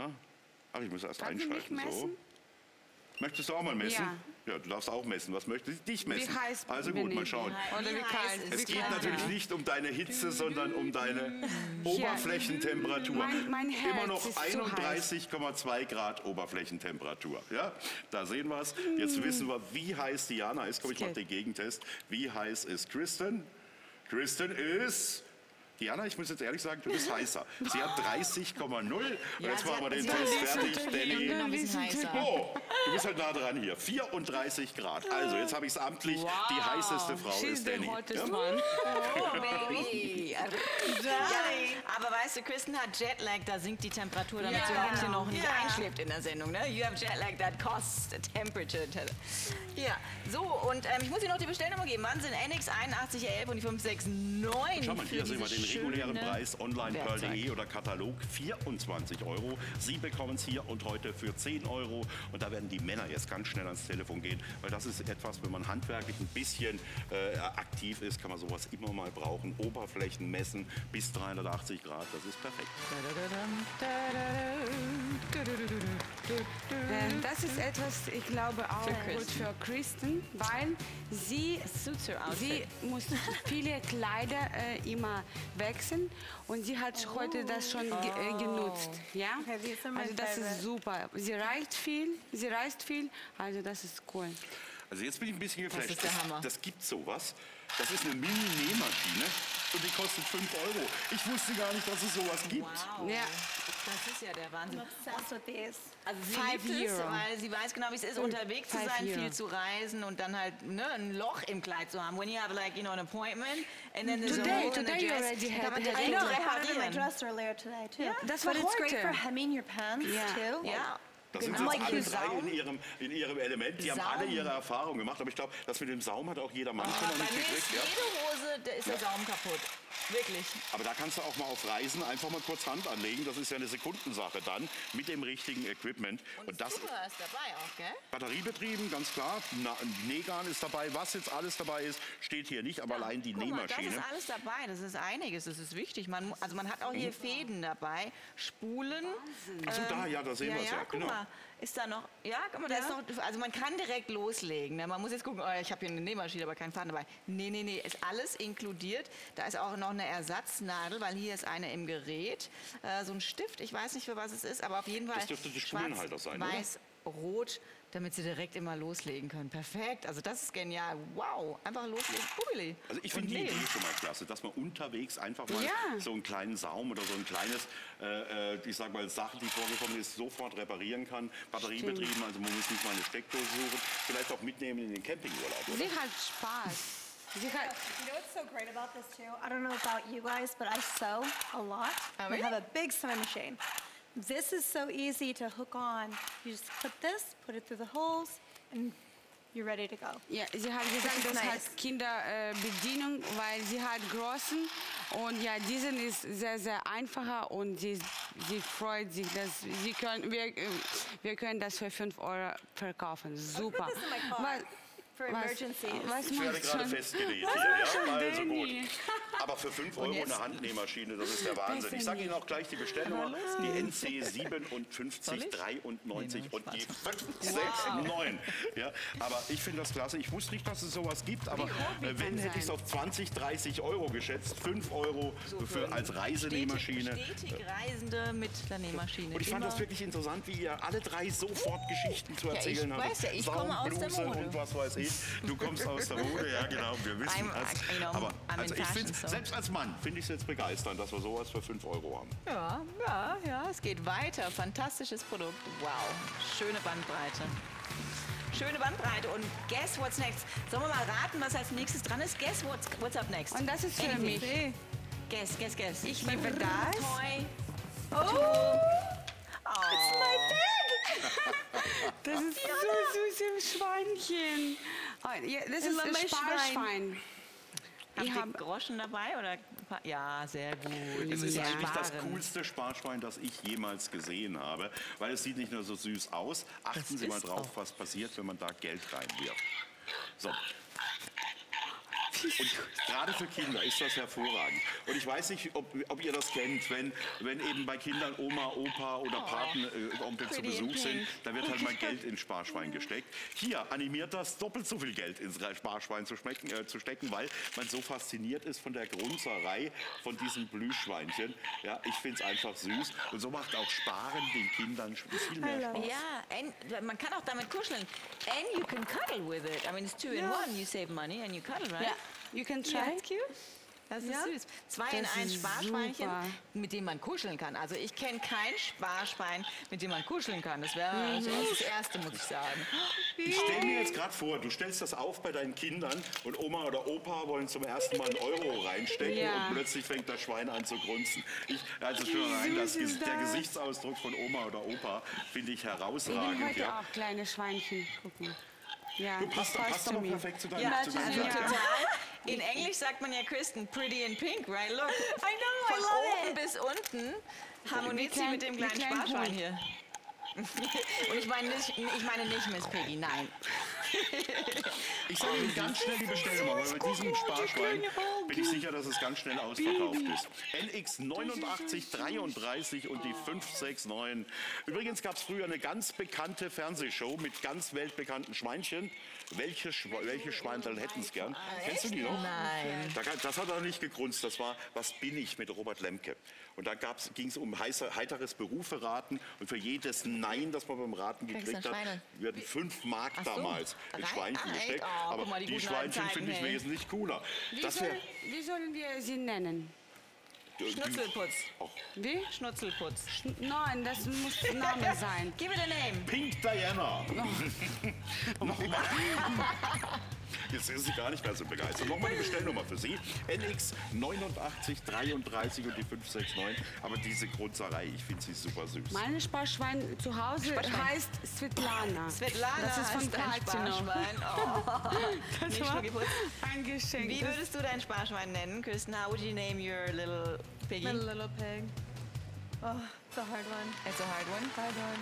Ach, ich muss erst Kannst du mich einschalten. So. messen? Möchtest du auch mal messen? Ja. Ja, du darfst auch messen. Was möchtest du? Dich messen. Wie heiß also bin gut, mal ich? schauen. Oder wie Wie heiß kalt? ist Es Wie geht kalt? natürlich nicht um deine Hitze, sondern um deine Oberflächentemperatur. Mein- mein Herz Immer noch ist zu heiß. einunddreißig Komma zwei Grad Oberflächentemperatur. Ja, da sehen wir es. Jetzt wissen wir, wie heiß Diana ist. Komm, ich mache den Gegentest. Wie heiß ist Kristen? Kristen ist... Diana, ich muss jetzt ehrlich sagen, du bist heißer. Sie hat dreißig Komma null. Und Ja, jetzt sie machen wir hat- den sie hat Test ein bisschen fertig. zu Danny. noch ein bisschen heißer. Oh, du bist halt nah dran hier. vierunddreißig Grad. Also, jetzt habe ich es amtlich. Die heißeste Frau She's ist the Danny. hottest Ja? one. Oh, Baby. Also, ja, aber weißt du, Kristen hat Jetlag, da sinkt die Temperatur, damit sie Ja. heute noch nicht Ja. einschläft in der Sendung. Ne? You have Jetlag that costs a temperature. Ja, so, und ähm, ich muss Ihnen noch die Bestellnummer geben. Wann sind N X einundachtzig elf und die fünf sechs neun? Schau mal, hier sehen wir den regulären Preis online pearl punkt de Werkzeug. oder Katalog vierundzwanzig Euro. Sie bekommen es hier und heute für zehn Euro. Und da werden die Männer jetzt ganz schnell ans Telefon gehen, weil das ist etwas, wenn man handwerklich ein bisschen äh, aktiv ist, kann man sowas immer mal brauchen. Oberflächen messen bis dreihundertachtzig Grad, das ist perfekt. Äh, Das ist etwas, ich glaube, auch Für gut Kristen. für Kristen, weil sie, Suits her sie outfit. muss viele Kleider äh, immer wechseln und sie hat heute das schon ge äh, genutzt. Ja? Okay, these are my Also das favorite. ist super. Sie reicht viel, sie reist viel, also das ist cool. Also jetzt bin ich ein bisschen geflasht. ist der Hammer. Das gibt sowas. Das ist eine Mini-Nähmaschine und die kostet fünf Euro. Ich wusste gar nicht, dass es sowas gibt. Wow, Ja. das ist ja der Wahnsinn. Obsessed with these. Also sie Five liebt es, Euro. weil sie weiß genau, wie es ist, unterwegs zu Five sein, Euro. viel zu reisen und dann halt ne, ein Loch im Kleid zu haben. When you have like, you know, an appointment and then there's Today- a hole in the today you dress, already kann had- man had direkt I know, I had it in my reparieren. dress earlier today too. Ja, das war but it's great heute. for hemming your pants Ja. too. Ja. Da sind Genau. jetzt alle Like drei Saum. in ihrem, in ihrem Element. Die haben Saum. alle ihre Erfahrungen gemacht. Aber ich glaube, das mit dem Saum hat auch jeder Mann schon Bei noch nicht mir ist gekriegt. Ja? jede Hose, da ist der Saum kaputt. Wirklich. Aber da kannst du auch mal auf Reisen einfach mal kurz Hand anlegen. Das ist ja eine Sekundensache dann mit dem richtigen Equipment. Und das Zubehör ist dabei auch, gell? batteriebetrieben, ganz klar. Na, Nähgarn ist dabei. Was jetzt alles dabei ist, steht hier nicht. Aber allein die Guck mal, das Nähmaschine. ist alles dabei. Das ist einiges. Das ist wichtig. Man, mu- also man hat auch hier Fäden dabei, Spulen. Ach so, da, ja, da sehen Ja, wir es ja, ja. guck Genau. mal. Ist da noch, ja, guck mal, da ist noch, also man kann direkt loslegen. Ne? Man muss jetzt gucken, oh, ich habe hier eine Nähmaschine, aber keinen Faden dabei. Nee, nee, nee, ist alles inkludiert. Da ist auch noch eine Ersatznadel, weil hier ist eine im Gerät. Äh, so ein Stift, ich weiß nicht, für was es ist, aber auf jeden Fall Das dürfte der schwarz, Spulenhalter sein, oder? weiß, rot, damit sie direkt immer loslegen können. Perfekt, also das ist genial. Wow, einfach loslegen. Bubbeli. Also ich Und finde die nähen. Idee schon mal klasse, dass man unterwegs einfach mal Ja. so einen kleinen Saum oder so ein kleines, äh, äh, ich sag mal, Sache, die vorgekommen ist, sofort reparieren kann. Batteriebetrieben, also man muss nicht mal eine Steckdose suchen. Vielleicht auch mitnehmen in den Campingurlaub, oder? Sie hat Spaß. Sie hat, You know what's so great about this too? I don't know about you guys, but I sew a lot. Oh, I really? have a big sewing machine. This is so easy to hook on. You just put this, put it through the holes, and you're ready to go. ja, sie hat gesagt, ist das nice. hat Kinderbedienung, äh, Bedienung, weil sie hat großen und ja, diesen ist sehr, sehr einfacher und sie, sie freut sich, dass sie können, wir, äh, wir können das für fünf Euro verkaufen. Super. this in my car Was- for was- emergencies. Was Ich werde machst gerade du? festgenäht hier, ja? Also gut. Danny. Aber für fünf Euro jetzt- eine Handnähmaschine, das ist der Wahnsinn. Ich sage Ihnen auch gleich die Bestellnummer, die N C siebenundfünfzig dreiundneunzig und die fünf sechs neun. Ja, aber ich finde das klasse. Ich wusste nicht, dass es sowas gibt, aber äh, wenn, hätte ich es auf zwanzig, dreißig Euro geschätzt. fünf Euro für, als Reisenähmaschine. Stetig, stetig Reisende mit der Nähmaschine. Und ich fand Immer- das wirklich interessant, wie ihr alle drei sofort Geschichten zu ich erzählen habt. weiß ja, ich komme aus der Bluse Mode. und was weiß ich. Du kommst aus der Mode, ja genau, wir wissen I'm- das. you know, Aber I'm in also ich fashion, finde so. Selbst als Mann finde ich es jetzt begeisternd, dass wir sowas für fünf Euro haben. Ja, ja, ja, es geht weiter. Fantastisches Produkt. Wow, schöne Bandbreite. Schöne Bandbreite. Und guess what's next? Sollen wir mal raten, was als nächstes dran ist? Guess what's, what's up next? Und das ist für Anything. mich. Guess, guess, guess. Ich liebe das. Toy. Oh, Oh. Das ist so süßes Schweinchen. Oh, ja, das ist love ein my Sparschwein. Habt Ich ihr habe Groschen dabei? Oder? Ja, sehr gut. Es ist Ja. eigentlich das Sparen. coolste Sparschwein, das ich jemals gesehen habe, weil es sieht nicht nur so süß aus. Achten Das Sie mal ist drauf, auch. was passiert, wenn man da Geld reinwirft. So. Und gerade für Kinder ist das hervorragend. Und ich weiß nicht, ob, ob ihr das kennt, wenn, wenn eben bei Kindern Oma, Opa oder Patenonkel äh, zu Pretty in Besuch sind, pink. da wird halt mal Geld ins Sparschwein gesteckt. Hier animiert das, doppelt so viel Geld ins Sparschwein zu, schmecken, äh, zu stecken, weil man so fasziniert ist von der Grunzerei von diesem Plüschschweinchen. Ja, ich finde es einfach süß. Und so macht auch Sparen den Kindern viel mehr Spaß. Ja, and man kann auch damit kuscheln. And you can cuddle with it. I mean, it's two in Ja. one. You save money and you cuddle, right? Ja, you can try. Ja, cute. Das ist Ja. süß. Zwei in Das ein ist Sparschweinchen, super. mit dem man kuscheln kann. Also ich kenne kein Sparschwein, mit dem man kuscheln kann. Das wäre Mhm. also das erste, muss ich sagen. Ich stelle mir jetzt gerade vor, du stellst das auf bei deinen Kindern und Oma oder Opa wollen zum ersten Mal einen Euro reinstecken Ja. und plötzlich fängt das Schwein an zu grunzen. Ich, also schon rein, das, süß ist der das? Gesichtsausdruck von Oma oder Opa finde ich Ich bin herausragend. heute Ja. auch kleine Schweinchen. Guck mal. Ja, Du das passt, passt zu aber mir. perfekt zu deinem Ja, zu deinem also Kleid. total. In Englisch sagt man ja Kristen, pretty in pink, right? Look. I know, I Von love oben it. bis unten harmoniert sie klein- mit dem wie kleinen klein Sparschwein Hund. hier. Und ich meine nicht, ich meine nicht Miss Piggy, nein. Ich sage Ihnen ganz schnell die Bestellnummer, weil bei diesem Sparschwein bin ich sicher, dass es ganz schnell ausverkauft ist. N X neunundachtzig dreiunddreißig und die fünf sechs neun. Übrigens gab es früher eine ganz bekannte Fernsehshow mit ganz weltbekannten Schweinchen. Welche, Schwe welche Schweinteln hätten es gern? Kennst du die noch? Nein. Da, das hat er nicht gegrunzt, das war Was bin ich mit Robert Lemke. Und da ging es um heiße, heiteres Berufe raten und für jedes Nein, das man beim Raten Kriegst gekriegt du hat, ein Schweinel? werden fünf Mark Ach so. damals in Rein- Schweinchen ah, echt? gesteckt. Oh, Aber guck mal, die die guten Schweinchen alten finde ich Zeiten, hey. wesentlich cooler. Wie, Das soll, wär, wie sollen wir sie nennen? Schnutzelputz. Oh, Wie? Schnutzelputz. Sch- Nein, das muss Name sein. Give it a name. Pink Diana. Nochmal. Jetzt ist sie gar nicht mehr so begeistert. Nochmal die Bestellnummer für Sie. N X neunundachtzig dreiunddreißig und die fünf sechs neun. Aber diese Grunzerei, ich finde sie super süß. Meine Sparschwein zu Hause Sparschwein. heißt Svetlana. Svetlana Das ist von ist dein Katja noch. Sparschwein. Oh. Nicht war nur geputzt. ein Geschenk. Wie Das- würdest du dein Sparschwein nennen, Kristen? How would you name your little piggy? My little pig. Oh, it's a hard one. It's a hard one. Hard one.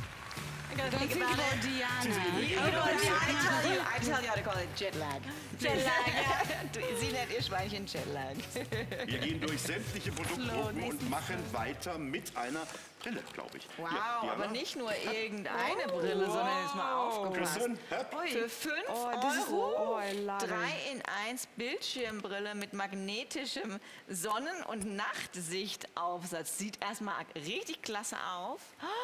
I gotta Don't think think about about it. Diana. You know what? I tell you, I tell you how to call it jet lag. Jet lag, yeah. Du, sie nennt ihr Schweinchen Jet lag. Wir gehen durch sämtliche Produktgruppen und machen weiter mit einer Brille, glaube ich. Wow, Hier, Diana. aber nicht nur irgendeine Brille, sondern jetzt mal aufgepasst. Kristen, hopp. Für fünf Oh, das ist- Euro oh, I love it. drei in eins Bildschirmbrille mit magnetischem Sonnen- und Nachtsichtaufsatz. Sieht erstmal richtig klasse auf.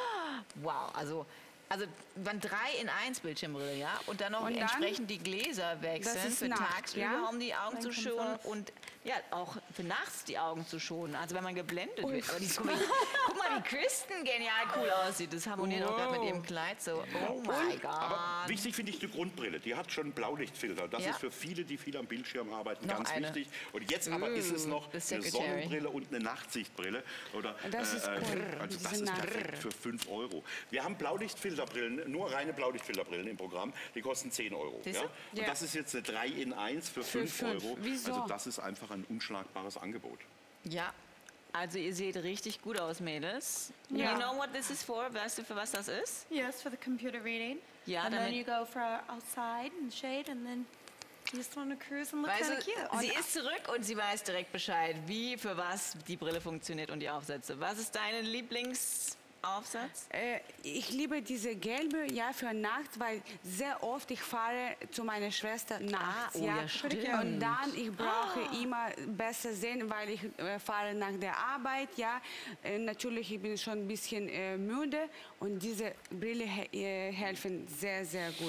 Wow, also, also waren drei in eins Bildschirmbrille, ja? Und dann noch Und dann- entsprechend die Gläser wechseln Das ist für Nacht, tagsüber, ja? um die Augen Dann zu kommt's schonen auf. und ja, auch für nachts die Augen zu schonen. Also wenn man geblendet wird. Aber die, guck, mal, guck mal, wie Kristen genial cool aussieht. Das harmoniert auch gerade mit ihrem Kleid so. Oh mein Gott. Aber wichtig finde ich die Grundbrille. Die hat schon einen Blaulichtfilter. Das Ja. ist für viele, die viel am Bildschirm arbeiten, Noch ganz eine. wichtig. Und jetzt aber ist es noch the eine secretary. Sonnenbrille und eine Nachtsichtbrille. Oder, Das ist cool, also diese das ist Nacht. perfekt für fünf Euro. Wir haben Blaulichtfilterbrillen, nur reine Blaulichtfilterbrillen im Programm. Die kosten zehn Euro. Siehst Ja? du? Und Ja. das ist jetzt eine drei in eins für Für fünf fünf. Euro. Wieso? Also das ist einfach ein unschlagbares Angebot. Ja, also ihr seht richtig gut aus, Mädels. Ja. You know what this is for? Weißt du, für was das ist? Yes, for the computer reading. Ja, and then damit- you go for outside and shade, and then you just want to cruise and look Weißt kind of du, cute. sie ist zurück und sie weiß direkt Bescheid, wie, für was die Brille funktioniert und die Aufsätze. Was ist dein Lieblingsaufsatz? Äh, ich liebe diese gelbe, ja, für Nacht, weil sehr oft ich fahre zu meiner Schwester nachts, oh ja, stimmt. Und dann, ich brauche immer besser sehen, weil ich äh, fahre nach der Arbeit, ja. Äh, natürlich, ich bin schon ein bisschen äh, müde und diese Brille he äh, helfen sehr, sehr gut.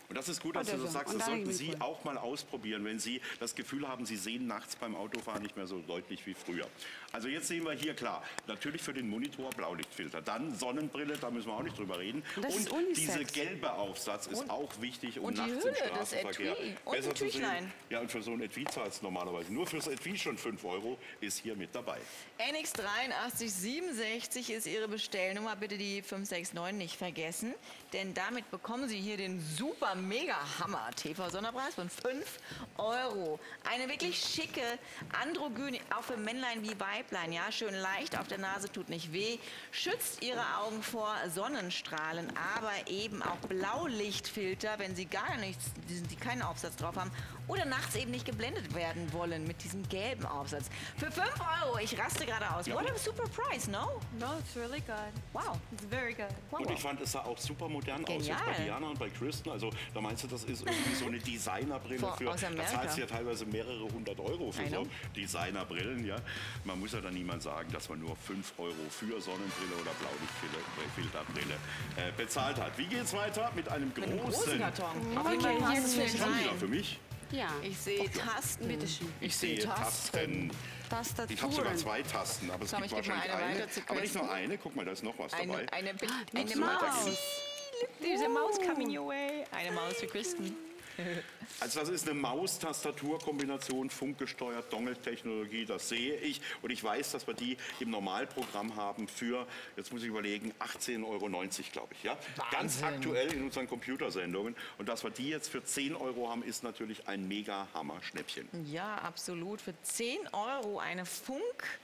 Und das ist gut, dass Oder du das so. sagst. Und Das dann sollten irgendwie Sie cool. auch mal ausprobieren, wenn Sie das Gefühl haben, Sie sehen nachts beim Autofahren nicht mehr so deutlich wie früher. Also jetzt sehen wir hier klar, natürlich für den Monitor Blaulichtfilter. Dann Sonnenbrille, da müssen wir auch nicht drüber reden. Und das ist Unisex. dieser gelbe Aufsatz ist auch wichtig, um und die nachts Hülle, im das Straßenverkehr Etui und besser ein zu sehen. Tüchlein. Ja, und für so ein Etui zahlt es normalerweise nur fürs Etui schon fünf Euro, ist hier mit dabei. N X dreiundachtzig siebenundsechzig ist Ihre Bestellnummer. Bitte die fünf sechs neun nicht vergessen, denn damit bekommen Sie hier den super mega Hammer T V-Sonderpreis von fünf Euro. Eine wirklich schicke, androgyne, auch für Männlein wie Weiblein, ja, schön leicht auf der Nase, tut nicht weh, schützt Ihre Augen vor Sonnenstrahlen, aber eben auch Blaulichtfilter, wenn Sie gar nichts, die, die keinen Aufsatz drauf haben oder nachts eben nicht geblendet werden wollen mit diesem gelben Aufsatz. Für fünf Euro, ich raste gerade aus. Ja. What a super price, no? No, it's really good. Wow. It's very good. wow. Und ich fand, es sah auch super modern aus jetzt bei Genial. Diana und bei Kristen. Also da meinst du, das ist irgendwie so eine Designerbrille Vor- für, aus da Amerika. zahlst du ja teilweise mehrere hundert Euro für I so know. Designerbrillen. Ja. Man muss ja dann niemand sagen, dass man nur fünf Euro für Sonnenbrille oder Blaulichtfilterbrille äh, bezahlt hat. Wie geht's weiter? Mit einem großen, Mit einem großen Karton. Auf jeden Okay, Fall hier passt ist es viel Schon rein. wieder für mich. Ja, Ich sehe Tasten. bitteschön. Ich sehe Tasten. Tastaturen. Ich habe sogar zwei Tasten, aber es Komm, gibt ich geb mal wahrscheinlich eine eine. weiter zu Aber nicht nur Kirsten. eine. Guck mal, da ist noch was dabei. Eine, eine, Bi- eine Muss weitergehen. Maus. There's a mouse coming your way. Eine Maus für Kristen. Also das ist eine Maus-Tastatur-Kombination, funkgesteuert, Dongle-Technologie, das sehe ich. Und ich weiß, dass wir die im Normalprogramm haben für, jetzt muss ich überlegen, achtzehn Euro neunzig, glaube ich. Ja? Ganz aktuell in unseren Computersendungen. Und dass wir die jetzt für zehn Euro haben, ist natürlich ein mega Hammer-Schnäppchen. Ja, absolut. Für zehn Euro eine Funk,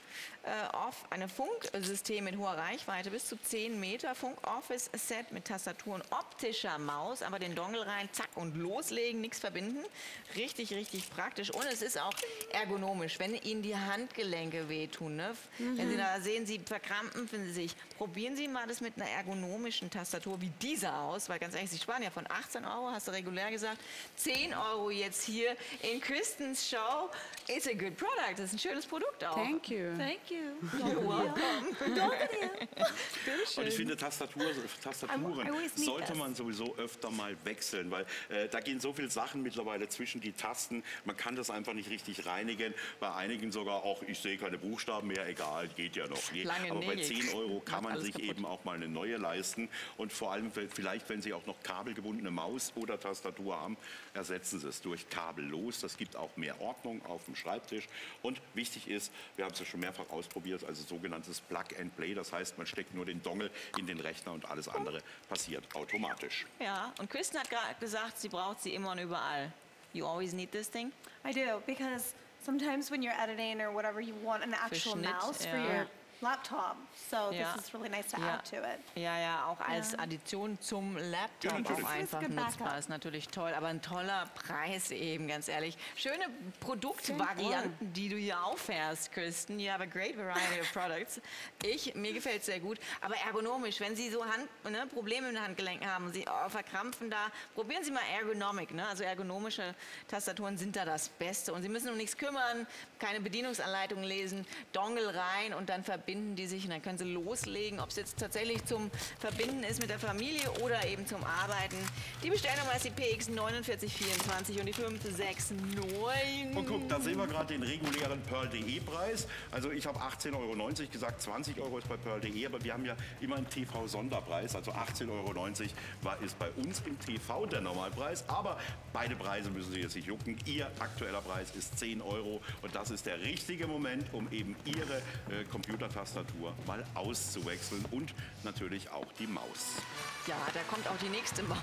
äh, off, eine Funksystem mit hoher Reichweite bis zu zehn Meter. Funk-Office-Set mit Tastatur und optischer Maus. Aber den Dongle rein, zack und loslegen, nichts verbinden. Richtig, richtig praktisch. Und es ist auch ergonomisch, wenn Ihnen die Handgelenke wehtun. Ne? Wenn Sie da sehen, Sie verkrampfen Sie sich. Probieren Sie mal das mit einer ergonomischen Tastatur wie dieser aus. Weil ganz ehrlich, Sie sparen ja von achtzehn Euro, hast du regulär gesagt, zehn Euro jetzt hier in Kristens Show. It's a good product. Das ist ein schönes Produkt auch. Thank you. Thank you. Und ich finde, Tastatur, Tastaturen I always need sollte this. man sowieso öfter mal wechseln, weil äh, da gehen so viele Sachen mittlerweile zwischen die Tasten. Man kann das einfach nicht richtig reinigen. Bei einigen sogar auch, ich sehe keine Buchstaben mehr, egal, geht ja noch. Nee. Lange Aber bei Nägel. zehn Euro kann Macht man alles sich kaputt. eben auch mal eine neue leisten. Und vor allem, vielleicht, wenn Sie auch noch kabelgebundene Maus oder Tastatur haben, ersetzen Sie es durch kabellos. Das gibt auch mehr Ordnung auf dem Schreibtisch. Und wichtig ist, wir haben es ja schon mehrfach ausprobiert, also sogenanntes Plug and Play. Das heißt, man steckt nur den Dongle in den Rechner und alles andere passiert automatisch. Ja, und Kristen hat gerade gesagt, sie braucht sie immer und überall. You always need this thing? I do, because sometimes when you're editing or whatever, you want an actual Schnitt, mouse for ja. your laptop. So Ja. this is really nice to Ja. add to it. Ja, ja, auch als Addition zum Laptop Ja, natürlich. auch einfach It's a good nutzbar. backup. Ist natürlich toll, aber ein toller Preis eben, ganz ehrlich. Schöne Produktvarianten, die du hier auffährst, Kristen. You have a great variety of products. Ich, mir gefällt es sehr gut, aber ergonomisch. Wenn Sie so Hand, ne, Probleme mit den Handgelenken haben, Sie oh, verkrampfen da, probieren Sie mal Ergonomic. Ne? Also ergonomische Tastaturen sind da das Beste. Und Sie müssen um nichts kümmern, keine Bedienungsanleitung lesen, Dongle rein und dann verbinden die sich und dann können Sie loslegen, ob es jetzt tatsächlich zum Verbinden ist mit der Familie oder eben zum Arbeiten. Die Bestellnummer ist die P X neun vier vier vier und die fünf sechs neun. Und guck, da sehen wir gerade den regulären Pearl punkt de Preis. Also ich habe achtzehn Euro neunzig gesagt, zwanzig Euro ist bei Pearl punkt de, aber wir haben ja immer einen T V-Sonderpreis. Also achtzehn Euro neunzig war, ist bei uns im T V der Normalpreis. Aber beide Preise müssen Sie jetzt nicht jucken. Ihr aktueller Preis ist zehn Euro und das ist der richtige Moment, um eben Ihre äh, Computertastatur mal auszuwechseln und natürlich auch die Maus. Ja, da kommt auch die nächste Maus.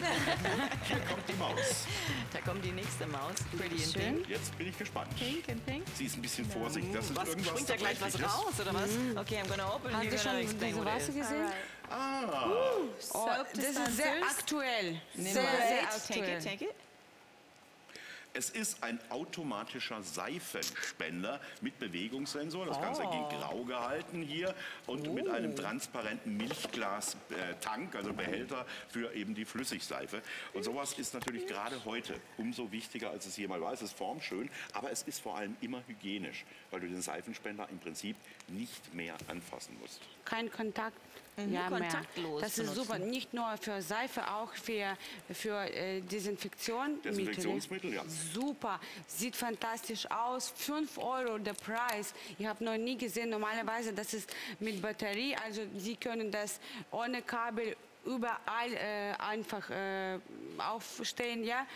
Hier kommt die Maus. Da kommt die nächste Maus. Pretty in Schön. pink. Jetzt bin ich gespannt. Pink in pink. Sie ist ein bisschen vorsichtig. Das ist Was, irgendwas springt da gleich was Zerbrechliches. raus, oder was? Okay, I'm gonna open and Haben you're Sie gonna schon explain diese what it Wasser is. gesehen? Ah. Oh, Soap das ist sehr dispensers. aktuell. Nimm Sehr, mal. sehr Take aktuell. it, take it. Es ist ein automatischer Seifenspender mit Bewegungssensor. Das Ganze in grau gehalten hier und mit einem transparenten Milchglas-Tank, also Behälter für eben die Flüssigseife. Und sowas ist natürlich gerade heute umso wichtiger, als es je mal war. Es ist formschön, aber es ist vor allem immer hygienisch, weil du den Seifenspender im Prinzip nicht mehr anfassen musst. Kein Kontakt Mhm, ja, mehr. kontaktlos Das ist benutzen. super. Nicht nur für Seife, auch für, für äh, Desinfektionsmittel. Desinfektionsmittel, ja. Super. Sieht fantastisch aus. fünf Euro der Preis. Ich habe noch nie gesehen. Normalerweise, das ist mit Batterie. Also Sie können das ohne Kabel überall äh, einfach äh, aufstehen. Ja,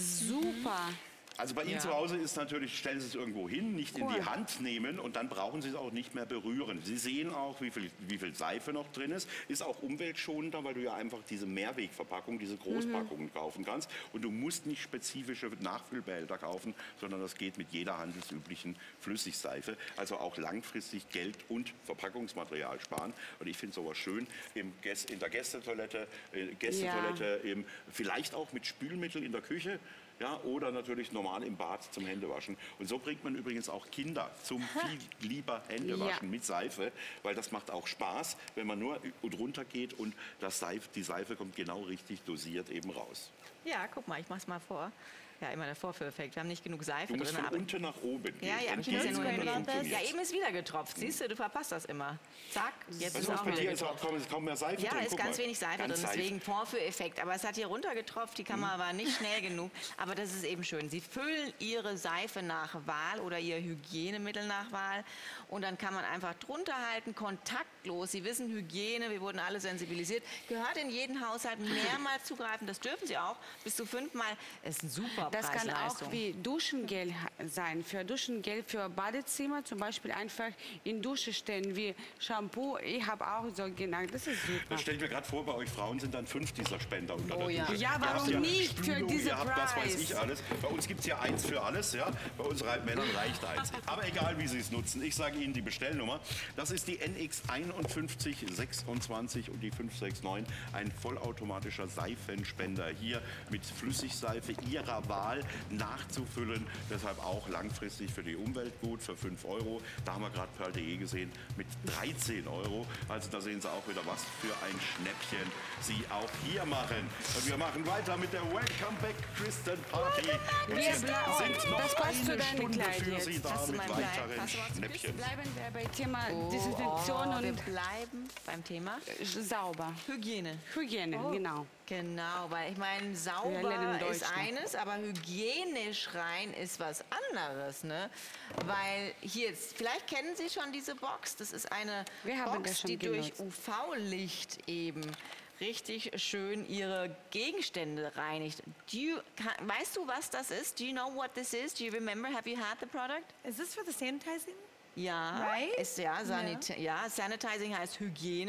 super. Also bei Ihnen Ja. zu Hause ist natürlich, stellen Sie es irgendwo hin, nicht in Cool. die Hand nehmen und dann brauchen Sie es auch nicht mehr berühren. Sie sehen auch, wie viel, wie viel Seife noch drin ist. Ist auch umweltschonender, weil du ja einfach diese Mehrwegverpackung, diese Großpackungen kaufen kannst. Und du musst nicht spezifische Nachfüllbehälter kaufen, sondern das geht mit jeder handelsüblichen Flüssigseife. Also auch langfristig Geld und Verpackungsmaterial sparen. Und ich finde sowas schön im Gäst, in der Gästetoilette, äh, Gästetoilette eben, vielleicht auch mit Spülmittel in der Küche. Ja, oder natürlich normal im Bad zum Händewaschen. Und so bringt man übrigens auch Kinder zum viel lieber Händewaschen Ja. mit Seife, weil das macht auch Spaß, wenn man nur runter geht und das Seife, die Seife kommt genau richtig dosiert eben raus. Ja, guck mal, ich mach's mal vor. Ja, immer der Vorführeffekt. Wir haben nicht genug Seife Du musst drin. von aber unten nach oben gehen. ja, ja, Dann ich muss ja geht's nur und hin. dann funktioniert's. Ja, eben ist wieder getropft. Siehst du, du verpasst das immer. Zack, jetzt Weißt ist du, was auch bei wieder dir ist, getropft. kaum, ist kaum mehr Seife Ja, drin. ist Guck ganz mal. wenig Seife Ganz drin, Seife. deswegen Vorführeffekt. Aber es hat hier runtergetropft, die Kamera war nicht schnell genug. Aber das ist eben schön. Sie füllen Ihre Seife nach Wahl oder Ihr Hygienemittel nach Wahl. Und dann kann man einfach drunter halten, kontaktlos. Sie wissen, Hygiene, wir wurden alle sensibilisiert. Gehört in jeden Haushalt mehrmals zugreifen. Das dürfen Sie auch. Bis zu fünfmal. Ist ein super Das kann Preis-Leistung. auch wie Duschengel ha- sein. Für Duschengel für Badezimmer zum Beispiel einfach in Dusche stellen wie Shampoo. Ich habe auch so genannt. Das ist super. Das stelle ich mir gerade vor, bei euch Frauen sind dann fünf dieser Spender unter Oh der ja. Dusche. Ja, Ihr warum habt ja nicht für Spülung, diese ihr habt das weiß Preis? ich alles. Bei uns gibt es ja eins für alles, ja. Bei uns Rei- Männern reicht eins. Aber egal, wie Sie es nutzen. Ich sage Ihnen die Bestellnummer. Das ist die N X einundfünfzig sechsundzwanzig und die fünf sechs neun. Ein vollautomatischer Seifenspender. Hier mit Flüssigseife Ihrer Wahl nachzufüllen. Deshalb auch langfristig für die Umwelt gut, für fünf Euro. Da haben wir gerade Pearl punkt de gesehen mit dreizehn Euro. Also da sehen Sie auch wieder, was für ein Schnäppchen Sie auch hier machen. Und wir machen weiter mit der Welcome Back Kristen Party. Und Wir es bleiben- sind noch das passt zu eine deinem Stunde Kleid für jetzt. Sie da Hast du mit mein Kleid? weiteren Hast du was zu Schnäppchen. Bleiben wir bei Thema Oh, Desinfektion wir und bleiben beim Thema sauber. Hygiene. Hygiene, genau. Genau, weil ich meine, Wir sauber lernen Deutsch ist noch. eines, aber hygienisch rein ist was anderes, ne? Weil hier jetzt, vielleicht kennen Sie schon diese Box, das ist eine Wir haben das Box, schon die durch genutzt. U V-Licht eben richtig schön ihre Gegenstände reinigt. Do you, kann, weißt du, was das ist? Do you know what this is? Do you remember? Have you had the product? Is this for the sanitizing? Ja, Right? ist ja, sanit ja, Sanitizing heißt Hygiene.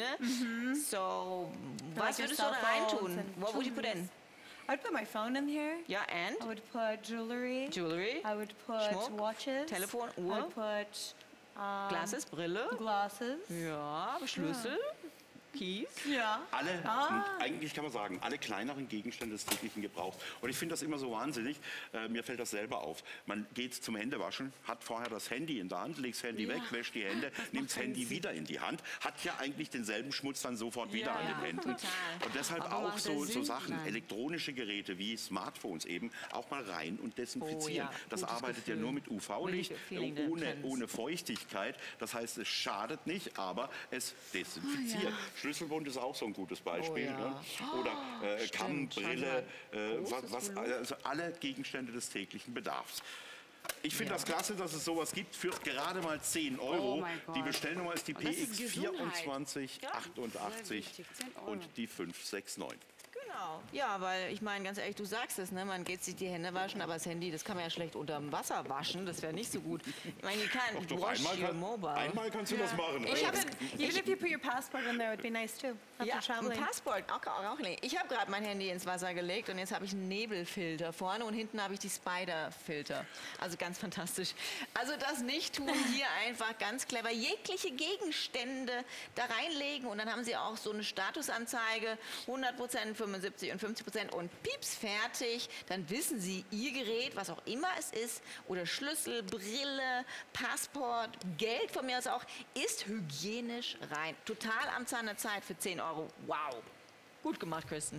So, was Like your würdest du da cell reintun? phones and What would you put in? I would put my phone in here. Ja, and? I would put jewelry. Jewelry, I would put Schmuck, watches. Telefon, I Uhr. would put um, Glasses, Brille, glasses. ja, Schlüssel, Keys. Yeah. Alle, eigentlich kann man sagen, alle kleineren Gegenstände des täglichen Gebrauchs. Und ich finde das immer so wahnsinnig, äh, mir fällt das selber auf. Man geht zum Händewaschen, hat vorher das Handy in der Hand, legt das Handy weg, wäscht die Hände, nimmt das Handy wieder in die Hand, hat ja eigentlich denselben Schmutz dann sofort wieder Ja, an den Händen. total. Und deshalb Aber auch macht so, das so Sinn? Sachen, Nein. elektronische Geräte wie Smartphones eben, auch mal rein und desinfizieren. Oh ja, das gutes arbeitet ja Gefühl. nur mit U V-Licht, Really good feeling that ohne, cleanse. ohne Feuchtigkeit. Das heißt, es schadet nicht, aber es desinfiziert. Schlüsselbund ist auch so ein gutes Beispiel. Oh ja. Ne? Oder äh, Kamm, stimmt, Brille, schon äh, was, großes was, Volumen. also alle Gegenstände des täglichen Bedarfs. Ich finde Ja. das klasse, dass es sowas gibt für gerade mal zehn Euro. Oh mein Gott. Die Bestellnummer ist die Und das ist P X Gesundheit. vierundzwanzig Sehr achtundachtzig wichtig, zehn Euro. und die fünf sechs neun. Genau. Ja, weil ich meine, ganz ehrlich, du sagst es, ne? Man geht sich die Hände waschen, aber das Handy, das kann man ja schlecht unter dem Wasser waschen. Das wäre nicht so gut. Ich meine, you can't Doch, wash einmal, your kann, mobile. einmal kannst du das machen. Ich habe Even if you put your passport in there, it would be nice too. After ja, ein traveling. Passport, auch, auch, auch nicht. Ich habe gerade mein Handy ins Wasser gelegt und jetzt habe ich einen Nebelfilter vorne und hinten habe ich die Spider-Filter. Also ganz fantastisch. Also das nicht tun, hier einfach ganz clever jegliche Gegenstände da reinlegen und dann haben Sie auch so eine Statusanzeige, hundert Prozent, fünfundsiebzig und fünfzig Prozent und pieps, fertig. Dann wissen Sie, Ihr Gerät, was auch immer es ist, oder Schlüssel, Brille, Passport, Geld von mir aus auch, ist hygienisch rein. Total am Zahn der Zeit für zehn Euro. Wow. Gut gemacht, Kristen.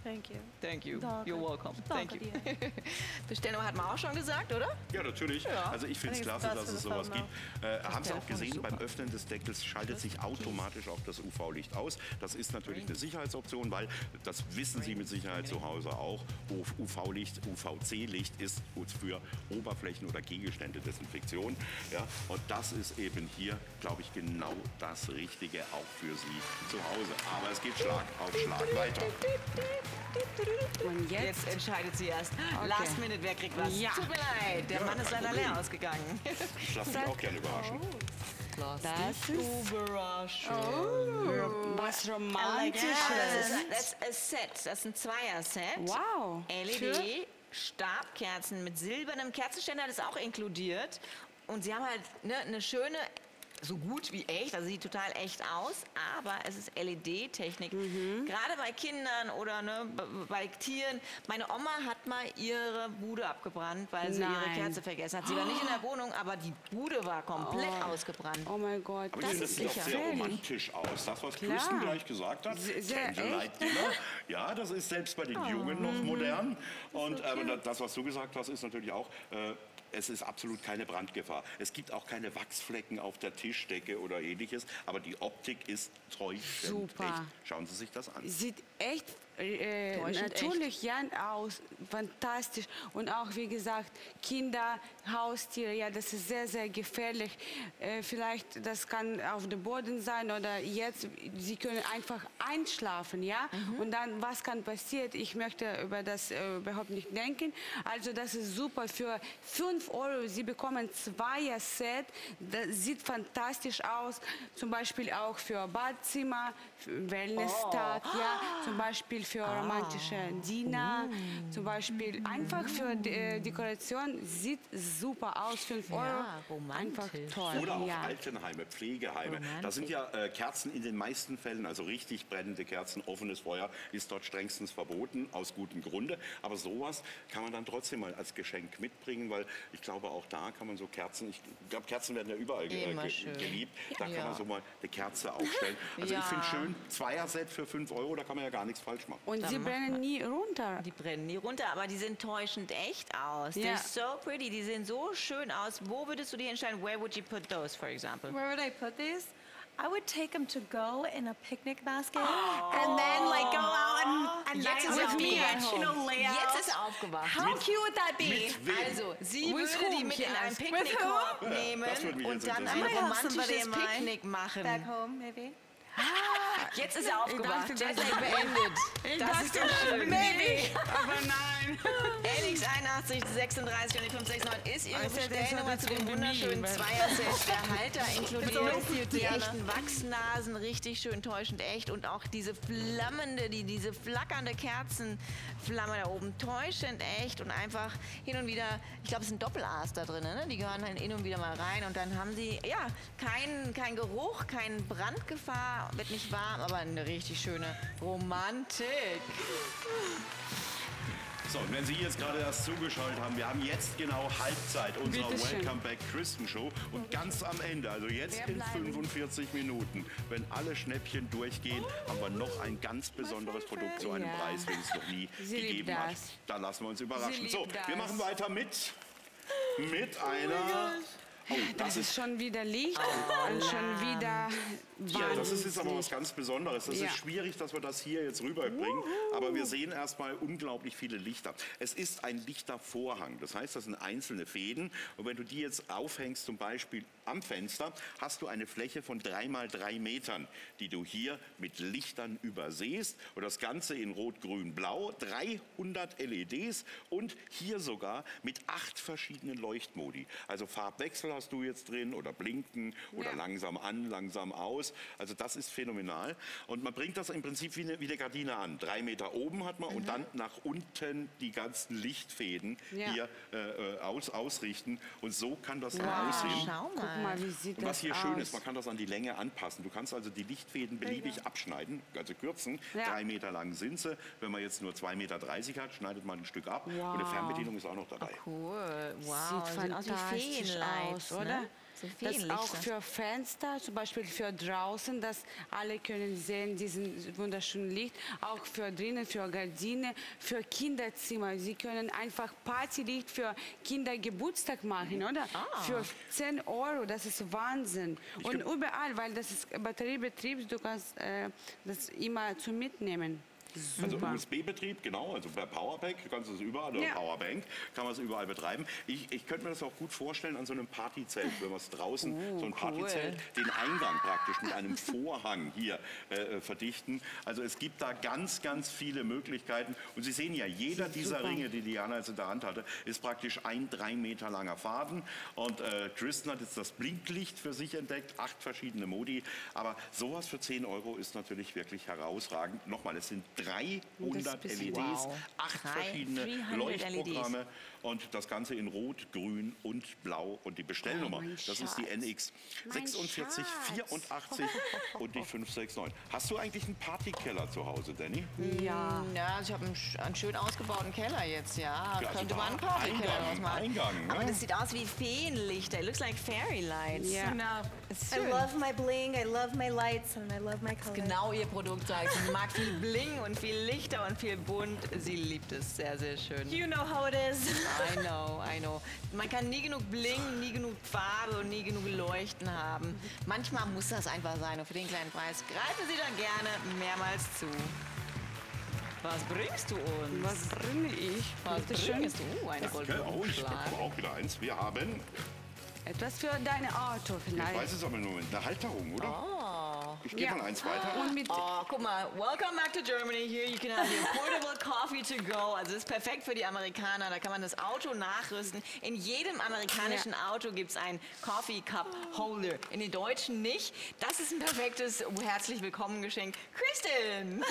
Thank you. Thank you. Danke. You're welcome. Thank Danke you. dir. Bestellung hat man auch schon gesagt, oder? Ja, natürlich. Ja. Also ich finde es I think klasse, it's dass best es for sowas the gibt. phone Äh, haben Sie auch Telefon ist gesehen, super. beim Öffnen des Deckels schaltet sich automatisch auch das U V-Licht aus. Das ist natürlich eine Sicherheitsoption, weil das wissen Sie mit Sicherheit zu Hause auch. U V-Licht, U V C-Licht ist gut für Oberflächen- oder Gegenstände-Desinfektion. Ja? Und das ist eben hier, glaube ich, genau das Richtige auch für Sie zu Hause. Aber es geht Schlag auf Schlag weiter. Und jetzt? Jetzt entscheidet sie erst. Last Minute, wer kriegt was? Ja. Tut mir leid, der Ja, Mann ist kein leider Problem. leer ausgegangen. Ich lasse mich auch gerne überraschen. Das ist Überraschung. was Ah, Romantisches. das ist, das ist ein Set, das ist ein Zweier-Set. Wow. L E D, Stabkerzen mit silbernem Kerzenständer, das ist auch inkludiert. Und sie haben halt ne, eine schöne, so gut wie echt, also sieht total echt aus, aber es ist L E D-Technik. Mhm. Gerade bei Kindern oder ne, b- bei Tieren. Meine Oma hat mal ihre Bude abgebrannt, weil sie ihre Nein. Kerze vergessen hat. Sie war nicht in der Wohnung, aber die Bude war komplett ausgebrannt. Oh mein Gott, Aber das ich finde, ist das sieht auch sehr gefährlich. romantisch aus. Das, was Klar. Kristen gleich gesagt hat, Sehr- sehr Candlelight Dinner, ja, das ist selbst bei den Jungen noch modern. Und aber da- das, was du gesagt hast, ist natürlich auch, äh, es ist absolut keine Brandgefahr. Es gibt auch keine Wachsflecken auf der Tischdecke oder ähnliches, aber die Optik ist täuschend Super. echt. Schauen Sie sich das an. Sieht echt äh, Täuschend natürlich ja aus, fantastisch. Und auch, wie gesagt, Kinder, Haustiere, ja, das ist sehr, sehr gefährlich. Äh, vielleicht, das kann auf dem Boden sein oder jetzt, sie können einfach einschlafen, ja. Und dann, was kann passieren? Ich möchte über das äh, überhaupt nicht denken. Also, das ist super. Für fünf Euro, Sie bekommen zwei Set, das sieht fantastisch aus. Zum Beispiel auch für Badzimmer, für Wellness-Tag, ja. Zum Beispiel für romantische Dinner, zum Beispiel einfach für die, äh, Dekoration, sieht super aus, fünf Euro. Einfach romantisch. toll. Oder auch ja. Altenheime, Pflegeheime. Romantik. Da sind ja äh, Kerzen in den meisten Fällen, also richtig brennende Kerzen, offenes Feuer ist dort strengstens verboten, aus gutem Grunde. Aber sowas kann man dann trotzdem mal als Geschenk mitbringen, weil ich glaube, auch da kann man so Kerzen, ich glaube, Kerzen werden ja überall ge Immer ge schön. geliebt. Da Ja. kann man so mal eine Kerze aufstellen. Also Ja. ich finde schön, Zweier-Set für fünf Euro, da kann man ja gar nichts falsch machen. Und Da sie macht brennen man- nie runter. Die brennen nie runter, aber die sehen täuschend echt aus. Ja. They're so pretty, die sehen so schön aus. Wo würdest du die hinstellen? Where would you put those, for example? Where would I put these? I would take them to go in a picnic basket and then like go out and a Jetzt nice ist er conventional layout. Jetzt ist er aufgewacht. How cute would that be? Mit wem? Also, sie With würde die whom, mit she in einen asked. Picknickkorb Ja, nehmen das würde mich und jetzt dann ein interessieren. I might have somebody romantisches in mind. Picknick machen. Back home, maybe. Jetzt ist er aufgewacht. dachte, das Jetlag beendet. Das ist doch schön. Maybe. Aber nein. L X einundachtzig sechsunddreißig und die fünf sechs neun ist ihre Also, das Bestellnummer hat zu jetzt dem irgendwie wunderschönen nie, Zweier-Set. Der Halter inkludiert always you, die Diana. echten Wachsnasen, richtig schön täuschend echt und auch diese flammende, die, diese flackernde Kerzenflamme da oben, täuschend echt und einfach hin und wieder, ich glaube, es sind Doppel-A's da drin, ne? Die gehören dann hin und wieder mal rein und dann haben sie, ja, kein, kein Geruch, keine Brandgefahr, wird nicht warm, aber eine richtig schöne Romantik. So, und wenn Sie jetzt gerade erst zugeschaltet haben, wir haben jetzt genau Halbzeit unserer Bitte schön. Welcome Back Kristen Show. Und ganz am Ende, also jetzt Wer in bleiben? fünfundvierzig Minuten, wenn alle Schnäppchen durchgehen, haben wir noch ein ganz besonderes Produkt zu einem Ja. Preis, den es noch nie Sie liebt gegeben hat. das. Da lassen wir uns überraschen. Sie So, liebt wir das. machen weiter mit, mit einer... Oh, Das ist schon wieder Licht und schon wieder Ja, das ist jetzt aber was wahnsinnig. ganz Besonderes. Das Ja. ist schwierig, dass wir das hier jetzt rüberbringen. Aber wir sehen erstmal unglaublich viele Lichter. Es ist ein Lichtervorhang. Das heißt, das sind einzelne Fäden. Und wenn du die jetzt aufhängst, zum Beispiel am Fenster, hast du eine Fläche von drei mal drei Metern, die du hier mit Lichtern übersäst. Und das Ganze in Rot, Grün, Blau. dreihundert L E Ds und hier sogar mit acht verschiedenen Leuchtmodi. Also Farbwechsel hast du jetzt drin oder blinken oder Ja. langsam an, langsam aus. Also das ist phänomenal. Und man bringt das im Prinzip wie eine, wie eine Gardine an. Drei Meter oben hat man und dann nach unten die ganzen Lichtfäden Ja. hier äh, aus, ausrichten. Und so kann das dann Wow. aussehen. Schau Guck mal. mal, wie sieht Und was das hier aus? schön ist, man kann das an die Länge anpassen. Du kannst also die Lichtfäden beliebig abschneiden, also kürzen. Ja. Drei Meter lang sind sie. Wenn man jetzt nur zwei Meter dreißig hat, schneidet man ein Stück ab. Und eine Wow. Fernbedienung ist auch noch dabei. Cool, wow. Sieht aus wie fantastisch Feenlights, aus, oder? Ne? So Das Feenlichter. auch für Fenster, zum Beispiel für draußen, dass alle können sehen diesen wunderschönen Licht. Auch für drinnen, für Gardine, für Kinderzimmer. Sie können einfach Partylicht für Kindergeburtstag machen, oder? Ah. Für zehn Euro, das ist Wahnsinn. Und überall, weil das ist Batteriebetrieb, du kannst äh, das immer zum Mitnehmen. Also Super. U S B-Betrieb, genau, also per Powerpack kannst du es überall, oder Ja. Powerbank kann man es überall betreiben. Ich, ich könnte mir das auch gut vorstellen an so einem Partyzelt, wenn man es draußen, Oh, so ein Partyzelt, den Eingang praktisch mit einem Vorhang hier äh, verdichten. Also es gibt da ganz, ganz viele Möglichkeiten. Und Sie sehen ja, jeder dieser Super. Ringe, die Diana jetzt in der Hand hatte, ist praktisch ein drei Meter langer Faden. Und äh, Kristen hat jetzt das Blinklicht für sich entdeckt, acht verschiedene Modi. Aber sowas für zehn Euro ist natürlich wirklich herausragend. Nochmal, es sind dreihundert Das ist L E Ds, wow. acht Drei- verschiedene dreihundert Leuchtprogramme und das Ganze in Rot, Grün und Blau. Und die Bestellnummer, Oh, mein das ist die Schatz. N X Mein sechsundvierzig Schatz. vierundachtzig und die fünf sechs neun. Hast du eigentlich einen Partykeller zu Hause, Danny? Ja. Ja, also ich habe einen, sch- einen schön ausgebauten Keller jetzt, ja. Ja, also Könnte da man einen Partykeller Eingang, draus machen. Eingang, ne? Aber das sieht aus wie Feenlichter. It looks like fairy lights. Ja. Genau. Ist I schön. love my bling, I love my lights, and I love my color. Genau ihr Produkt sagt. Sie mag viel Bling und viel Lichter und viel bunt. Sie liebt es sehr, sehr schön. You know how it is. I know, I know. Man kann nie genug Bling, nie genug Farbe und nie genug Leuchten haben. Manchmal muss das einfach sein und für den kleinen Preis greifen Sie dann gerne mehrmals zu. Was bringst du uns? Was bringe ich? Was Bitte schön. bringst du? Eine goldene Oh, ich Umschlag. habe auch wieder eins. Wir haben, Etwas für dein Auto ich vielleicht. weiß es aber nur, eine Halterung, oder? Oh. Ich gehe Ja. mal eins weiter. Und mit Oh, guck mal, welcome back to Germany. Here you can have your portable coffee to go. Also das ist perfekt für die Amerikaner. Da kann man das Auto nachrüsten. In jedem amerikanischen Auto gibt es einen Coffee Cup Holder. In den deutschen nicht. Das ist ein perfektes herzlich willkommen Geschenk. Kristen!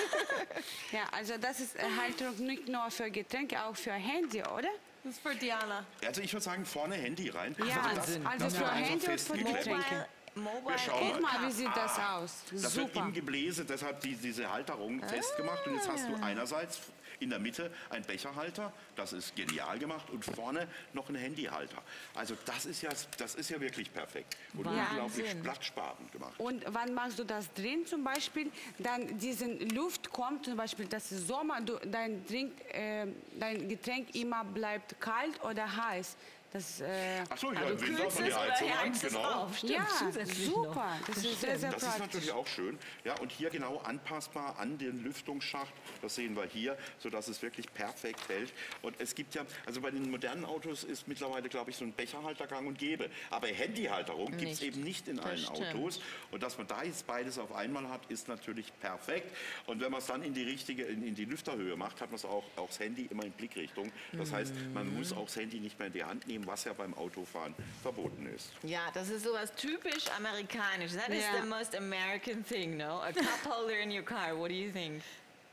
ja, also das ist äh, Halterung nicht nur für Getränke, auch für Handy, oder? This is for Diana. Also ich würde sagen, vorne Handy rein. Ja, also das, Wahnsinn. das Also wird für einfach Handy und für festgeklemmt. Getränke. Mobile Wir schauen Guck mal. mal, wie sieht das aus. Das wird Super. im Gebläse, deshalb die, diese Halterung festgemacht. Und jetzt hast du einerseits in der Mitte einen Becherhalter, das ist genial gemacht, und vorne noch einen Handyhalter. Also das ist ja, das ist ja wirklich perfekt und Wahnsinn. unglaublich platzsparend gemacht. Und wann machst du das drin zum Beispiel? Dann diesen Luft kommt, zum Beispiel, das ist Sommer, du, dein, Drink, äh, dein Getränk immer bleibt kalt oder heiß. Das, äh, Ach so, ja, Also im Winter kühlst von die es oder Heizung an, heizt es genau. auf. Stimmt, ja, zusätzlich super. noch. Das ist sehr, sehr Das ist praktisch. natürlich auch schön. Ja, und hier genau anpassbar an den Lüftungsschacht. Das sehen wir hier, sodass es wirklich perfekt hält. Und es gibt ja, also bei den modernen Autos ist mittlerweile, glaube ich, so ein Becherhalter gang und gäbe. Aber Handyhalterung gibt es Nicht. eben nicht in allen stimmt. Autos. Und dass man da jetzt beides auf einmal hat, ist natürlich perfekt. Und wenn man es dann in die richtige, in, in die Lüfterhöhe macht, hat man es auch, auch das Handy immer in Blickrichtung. Das heißt, man muss auch das Handy nicht mehr in die Hand nehmen, was ja beim Autofahren verboten ist. Ja, das ist sowas typisch amerikanisch. That is Ja. the most American thing, no? A cup holder in your car. What do you think?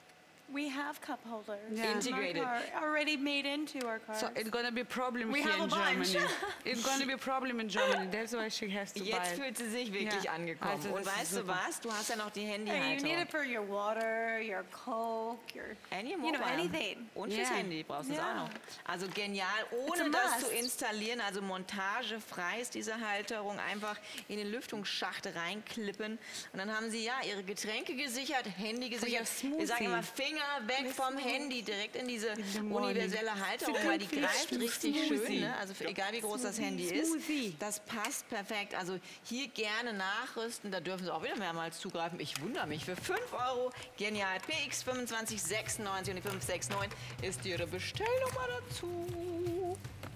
We have cup holders Yeah. in our Integrated. car, already made into our cars. So it's gonna be problem We here have in a bunch. Germany. It's gonna be problem in Germany. That's why she has to buy Jetzt it. fühlt sie sich wirklich Ja, angekommen. also Und das ist weißt du super. was? Du hast ja noch die Hey, you need Handyhalterung. it for your water, your Coke, your Any you mobile. know anything. Und fürs Ja. Handy brauchst du es Ja. auch noch. Also genial, It's ohne a das zu must. installieren, also montagefrei ist diese Halterung, einfach in den Lüftungsschacht reinklippen. Und dann haben sie ja ihre Getränke gesichert, Handy gesichert. Smoothie. Wir sagen immer Finger weg vom Handy, direkt in diese morning. universelle Halterung, Sie weil die können greift viel richtig Smoothie. schön. Ne? Also für, egal wie groß das Handy Smoothie. ist, das passt perfekt. Also hier gerne nachrüsten, da dürfen sie auch wieder mehrmals zugreifen. Ich wundere mich, für fünf Euro genial. P X fünfundzwanzig sechsundneunzig und die fünf sechs neun ist ihre Bestellnummer dazu.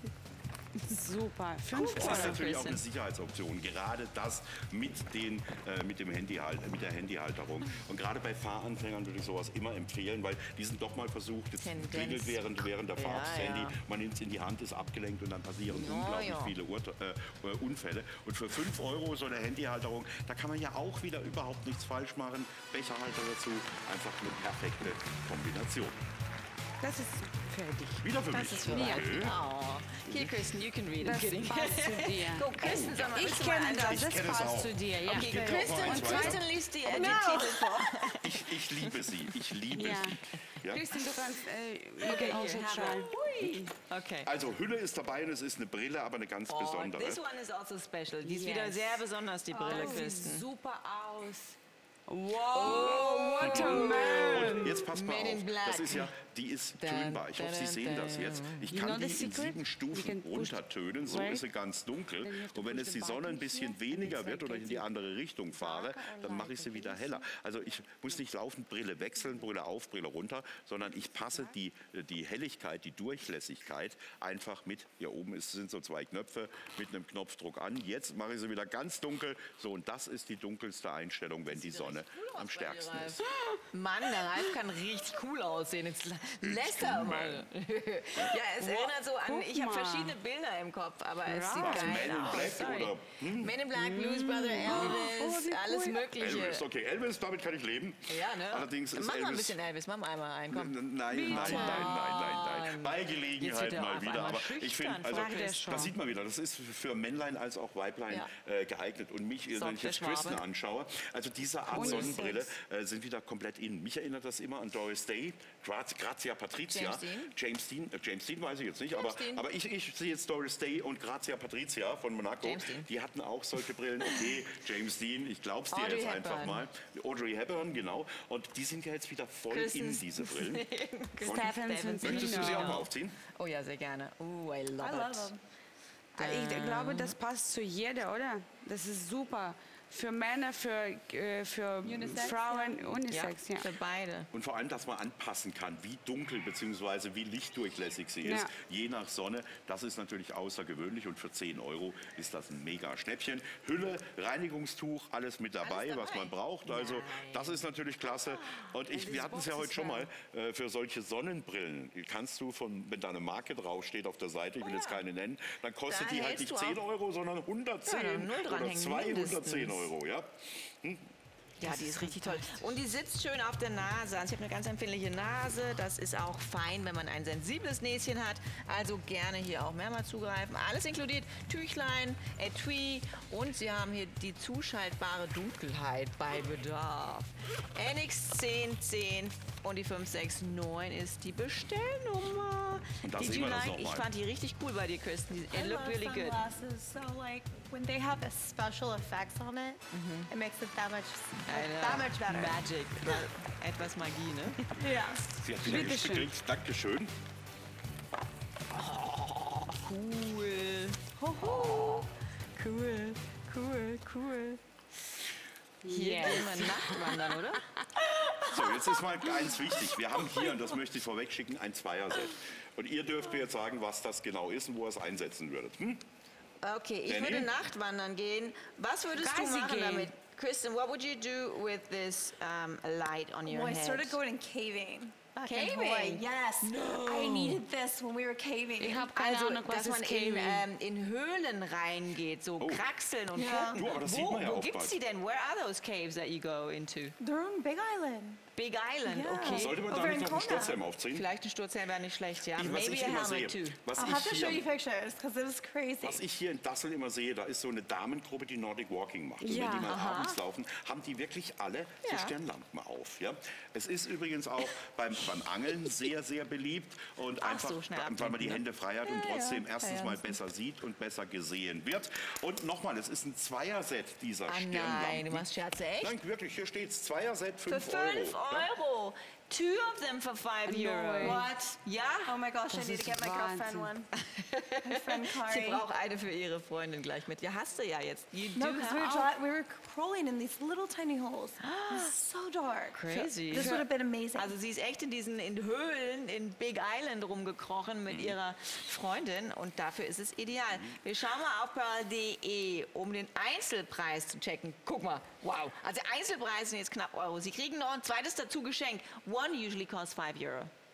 Super. Fünf Das ist Euro. natürlich auch eine Christian. Sicherheitsoption. Gerade das mit, den, äh, mit, dem Handyhalt, mit der Handyhalterung. Und gerade bei Fahranfängern würde ich sowas immer empfehlen, weil die sind doch mal versucht, jetzt Tendenz. klingelt während, während der Fahrt das Ja, Handy, ja. man nimmt es in die Hand, ist abgelenkt und dann passieren Ja, unglaublich ja. viele Ur äh, Unfälle. Und für fünf Euro so eine Handyhalterung, da kann man ja auch wieder überhaupt nichts falsch machen. Becherhalter dazu, einfach eine perfekte Kombination. Das ist fertig. Wieder für Das mich. ist für Okay. mich. Oh. Hier, Kirsten, you can read. Das I'm kidding. passt zu dir. Go, Kirsten, sag mal, Ich willst du mal kenne einen- das, Ich das kenne es passt auch. zu dir, ja. Ich gebe dir auch Kirsten mal und eins weiter. Kirsten liest die, äh, no. die Titel vor. Ich, ich liebe sie, ich liebe Ja. sie. Ja? Kirsten, du kannst äh, Okay, auch hier, so have schreiben. Ui. Okay. Also Hülle ist dabei und es ist eine Brille, aber eine ganz Oh, besondere. this one is also special. Die ist Yes. wieder sehr besonders, die Brille, Das sieht Kirsten. super aus. Wow, what a man. Und jetzt passt mal Men in auf, Black. das ist ja, die ist Dun, tönbar. Ich hoffe, Sie dun, sehen das dun. jetzt. Ich You kann know die the in secret? sieben You Stufen can push- runtertönen, so right? ist sie ganz dunkel. Then you have to Und wenn push jetzt the die Sonne ein button bisschen here, weniger and wird it's oder like in die andere Richtung fahre, dann mache ich sie wieder heller. Also ich muss nicht laufend Brille wechseln, Brille auf, Brille runter, sondern ich passe die, die Helligkeit, die Durchlässigkeit einfach mit. Hier oben ist, sind so zwei Knöpfe mit einem Knopfdruck an. Jetzt mache ich sie wieder ganz dunkel. So, und das ist die dunkelste Einstellung, wenn die Sonne am stärksten ist. Mann, der Ralf kann richtig cool aussehen. Jetzt lässt er mal. Ja, es erinnert so an, Guck ich habe mal. verschiedene Bilder im Kopf, aber es Ja. sieht Was, geil Men in aus. Black Sorry. oder hm? Men in Black, Blues Brother, Elvis, wie alles cool. Mögliche. Elvis, okay, Elvis, damit kann ich leben. Ja, ne? Allerdings ist mach mal ein Elvis. bisschen Elvis, mach mal einmal ein, komm. Nein, nein, nein, nein, nein, nein. Bei Jetzt Gelegenheit wird er mal auf wieder. einmal Aber schüchtern, ich finde, also, fragt er das schon. sieht man wieder, das ist für Männlein als auch Weiblein Ja. äh, geeignet. Und mich, So, wenn ich der jetzt Schwabe. Kristen anschaue, also diese Art Unisex. Sonnenbrille äh, sind wieder komplett in. Mich erinnert das immer an Doris Day, Graz, Grazia Patricia. James Dean? James Dean, äh, James Dean weiß ich jetzt nicht, aber, Dean. aber ich, ich sehe jetzt Doris Day und Grazia Patricia von Monaco. James Dean. Die hatten auch solche Brillen. Okay, James Dean, ich glaub's dir Audrey jetzt einfach Hepburn. mal. Audrey Hepburn, genau. Und die sind ja jetzt wieder voll Kristen- in, diese Brillen. Stephenson. Möchtest du sie auch mal Genau. aufziehen? Oh ja, sehr gerne. Oh, I love I it. love them. Ich glaube, das passt zu jeder, oder? Das ist super. Für Männer, für, äh, für Unisex, Frauen, Ja, Unisex, ja. für beide. Und vor allem, dass man anpassen kann, wie dunkel bzw. wie lichtdurchlässig sie ist, Ja. je nach Sonne. Das ist natürlich außergewöhnlich und für zehn Euro ist das ein mega Schnäppchen. Hülle, Reinigungstuch, alles mit dabei, Alles was dabei? man braucht. Also das ist natürlich klasse. Und ich, wir hatten es ja heute schon mal, äh, für solche Sonnenbrillen kannst du, von, wenn da eine Marke draufsteht auf der Seite, ich will Oh jetzt ja. keine nennen, dann kostet Da die halt hältst nicht du zehn auf- Euro, sondern hundertzehn Ja, dann null oder dranhängen, zweihundertzehn mindestens. Euro. Ja? Ja, die ist richtig toll. Und die sitzt schön auf der Nase. Also ich habe eine ganz empfindliche Nase. Das ist auch fein, wenn man ein sensibles Näschen hat. Also gerne hier auch mehrmals zugreifen. Alles inkludiert. Tüchlein, Etui und Sie haben hier die zuschaltbare Dunkelheit bei Bedarf. N X zehn zehn und die fünf sechs neun ist die Bestellnummer. Und da Did sehen you wir das like? Ich nochmal. fand die richtig cool bei dir, Kirsten. Die- I It looked love really good. sunglasses. So like when they have a special effects on it, it makes it that much Eine that much better. Magic. Etwas Magie, ne? Yeah. Sie hat wieder Bitte schön. gekriegt. Dankeschön. Cool. Hoho. Cool, cool, cool. Hier Yes. gehen wir Nachtwandern, oder? So, jetzt ist mal eins wichtig. Wir haben hier, und das möchte ich vorweg schicken, ein Zweierset. Und ihr dürft mir jetzt sagen, was das genau ist und wo ihr es einsetzen würdet. Hm? Okay, ich Danny? würde Nachtwandern gehen. Was würdest du Gassi machen gehen. damit? Kristen, what would you do with this um, light on your Well, I head? started going caving. Back in Caving? Hawaii. Yes. I needed this when we were caving. Ich habe keine Also, Ahnung, was dass man ist in, Caving. ähm, in Höhlen reingeht, so Oh. kraxeln und Ja. gucken. Du, aber das wo sieht man ja wo auch gibt's bald. die denn? Where are those caves that you go into? They're on Big Island. Big Island, Ja. okay. Sollte man da Over nicht in noch einen Kona. Sturzhelm aufziehen? Vielleicht ein Sturzhelm wäre nicht schlecht, ja. Ich- was Maybe ich a immer helmet sehe, too. was I'll have to ich show you hier, pictures because it was crazy. was ich hier in Dassel immer sehe, da ist so eine Damengruppe, die Nordic Walking macht. Und Ja, wenn die mal aha. abends laufen, haben die wirklich alle so Ja. Sternlampen auf. Ja? Es ist übrigens auch beim, beim Angeln sehr, sehr beliebt. Und Ach einfach, so, schnell weil man die ablenken, ne? Hände frei hat und Ja, ja. trotzdem erstens Ja, mal das ist- besser sieht und besser gesehen wird. Und nochmal, es ist ein Zweierset dieser Ah Sternlampen. nein, du machst Scherze, echt? Nein, wirklich, hier steht es, Zweierset, Für fünf Euro. fünf Ja? Euro. Two of them for five euro. What? Ja? Oh my gosh, I Das need to ist get my girlfriend Wahnsinn. one. My friend Sie Kari. braucht eine für ihre Freundin gleich mit. Ja, hast du ja jetzt. You No, do because we, were have- dri- we were crawling in these little tiny holes. It was so dark. Crazy. This would have been amazing. Also sie ist echt in diesen in Höhlen in Big Island rumgekrochen mit ihrer Freundin und dafür ist es ideal. Wir schauen mal auf pearl punkt de, um den Einzelpreis zu checken. Guck mal, wow. Also Einzelpreis sind jetzt knapp Euro. Sie kriegen noch ein zweites dazu geschenkt. One usually costs five euro.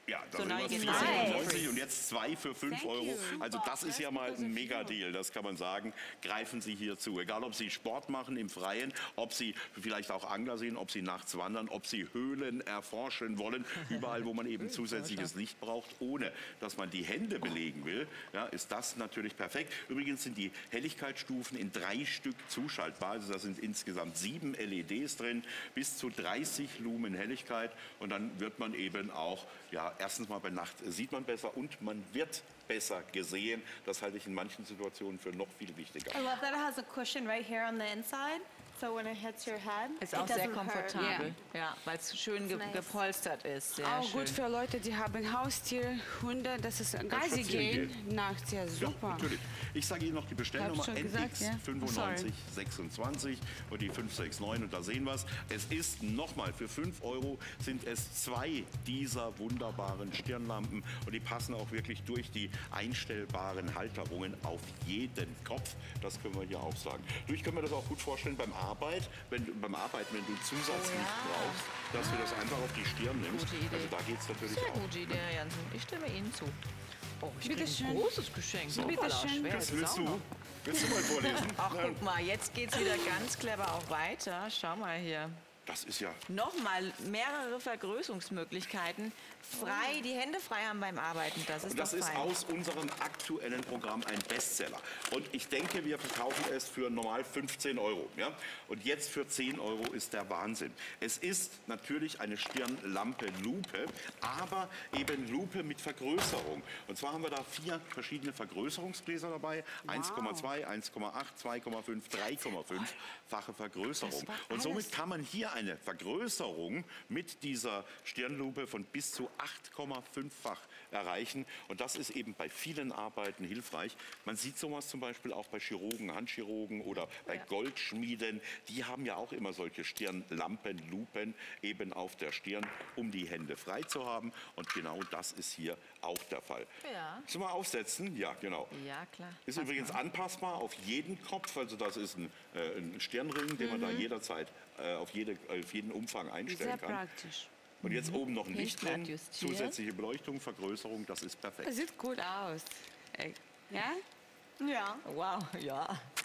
Ja, da So, sind now wir you get vier nice. neunundneunzig und jetzt zwei für fünf Thank Euro. you. Also das ist ja mal ein Mega-Deal, das kann man sagen. Greifen Sie hier zu. Egal, ob Sie Sport machen im Freien, ob Sie vielleicht auch Angler sehen, ob Sie nachts wandern, ob Sie Höhlen erforschen wollen. Überall, wo man eben zusätzliches Licht braucht, ohne dass man die Hände belegen will, ja, ist das natürlich perfekt. Übrigens sind die Helligkeitsstufen in drei Stück zuschaltbar. Also da sind insgesamt sieben L E Ds drin, bis zu dreißig Lumen Helligkeit. Und dann wird man eben auch, ja, erstens mal bei Nacht sieht man besser und man wird besser gesehen. Das halte ich in manchen Situationen für noch viel wichtiger. I love that it has a cushion right here on the inside, so when it hits your head, Ist it auch sehr doesn't hurt. komfortabel, ja, weil es schön ge nice. gepolstert ist. Sehr Auch schön. gut für Leute, die haben Haustiere, Hunde, das ist Gassi spazieren gehen nachts, ja Ja, super. natürlich. Ich sage Ihnen noch die Bestellnummer schon N gesagt, X ja. fünfundneunzig sechsundzwanzig und die fünf sechs neun und da sehen wir es. Es ist nochmal, für fünf Euro sind es zwei dieser wunderbaren Stirnlampen und die passen auch wirklich durch die einstellbaren Halterungen auf jeden Kopf. Das können wir hier auch sagen. Du, ich kann mir das auch gut vorstellen beim Arbeit, wenn, du- beim Arbeiten, wenn du Zusatzlicht brauchst, dass du das einfach auf die Stirn nimmst. Gute Idee. Also da geht es natürlich Sehr auch. gute Idee, Herr Jansen. Ich stimme Ihnen zu. Oh, ich Bitte krieg schön. ein großes Geschenk. Bitte Hoppala, schön. schwer Das ist es willst auch du? noch. Willst du mal vorlesen? Ach, guck mal, jetzt geht's wieder ganz clever auch weiter. Schau mal hier. Das ist ja... Nochmal mehrere Vergrößerungsmöglichkeiten. Frei, die Hände frei haben beim Arbeiten. Das ist Und das doch ist fein. aus unserem aktuellen Programm ein Bestseller. Und ich denke, wir verkaufen es für normal fünfzehn Euro. Ja? Und jetzt für zehn Euro ist der Wahnsinn. Es ist natürlich eine Stirnlampe Lupe, aber eben Lupe mit Vergrößerung. Und zwar haben wir da vier verschiedene Vergrößerungsgläser dabei. eins Komma zwei, eins Komma acht, zwei Komma fünf, drei Komma fünf-fache Vergrößerung. Das war Und somit alles. kann man hier eine Vergrößerung mit dieser Stirnlupe von bis zu acht Komma fünf-fach erreichen. Und das ist eben bei vielen Arbeiten hilfreich. Man sieht sowas zum Beispiel auch bei Chirurgen, Handchirurgen oder bei Goldschmieden. Die haben ja auch immer solche Stirnlampen, Lupen eben auf der Stirn, um die Hände frei zu haben. Und genau das ist hier auch der Fall. Ja. Sollen wir aufsetzen? Ja, genau. Ja, klar. Ist Pass übrigens mal. anpassbar auf jeden Kopf. Also das ist ein, äh, ein Stirnring, den man da jederzeit äh, auf, jede, auf jeden Umfang einstellen Sehr kann. praktisch. Und jetzt oben noch ein Licht Hinten drin, adjustiert. zusätzliche Beleuchtung, Vergrößerung, das ist perfekt. Das sieht gut aus. Äh, Ja? Yeah. Wow, ja.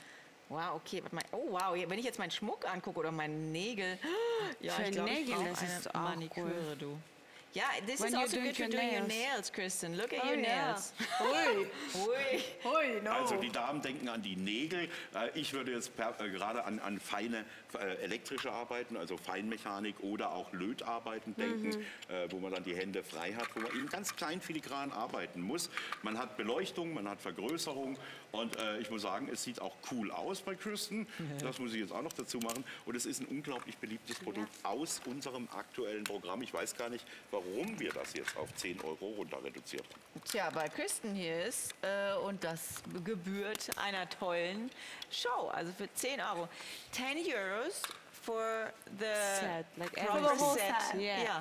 Wow, okay. Warte mal. Oh, wow. Wenn ich jetzt meinen Schmuck angucke oder meine Nägel. Ja, Für ich glaube, ich Nägel, brauche das eine ist auch Maniküre, cool. du. Ja, this When is you're also doing good for your doing your nails. nails, Kristen. Look at Oh, your yeah. nails. Ui. Ui. Ui, no. Also die Damen denken an die Nägel. Äh, Ich würde jetzt per, äh, gerade an, an feine äh, elektrische Arbeiten, also Feinmechanik oder auch Lötarbeiten denken, äh, wo man dann die Hände frei hat, wo man eben ganz klein filigran arbeiten muss. Man hat Beleuchtung, man hat Vergrößerung und äh, ich muss sagen, es sieht auch cool aus bei Kristen. Das muss ich jetzt auch noch dazu machen. Und es ist ein unglaublich beliebtes Produkt aus unserem aktuellen Programm. Ich weiß gar nicht, warum wir das jetzt auf zehn Euro runter reduziert haben. Tja, bei Kristen hier ist, äh, und das gebührt einer tollen Show, also für zehn Euro. ten Euros for the Set, like product everything. everything. set. Yeah. Ja.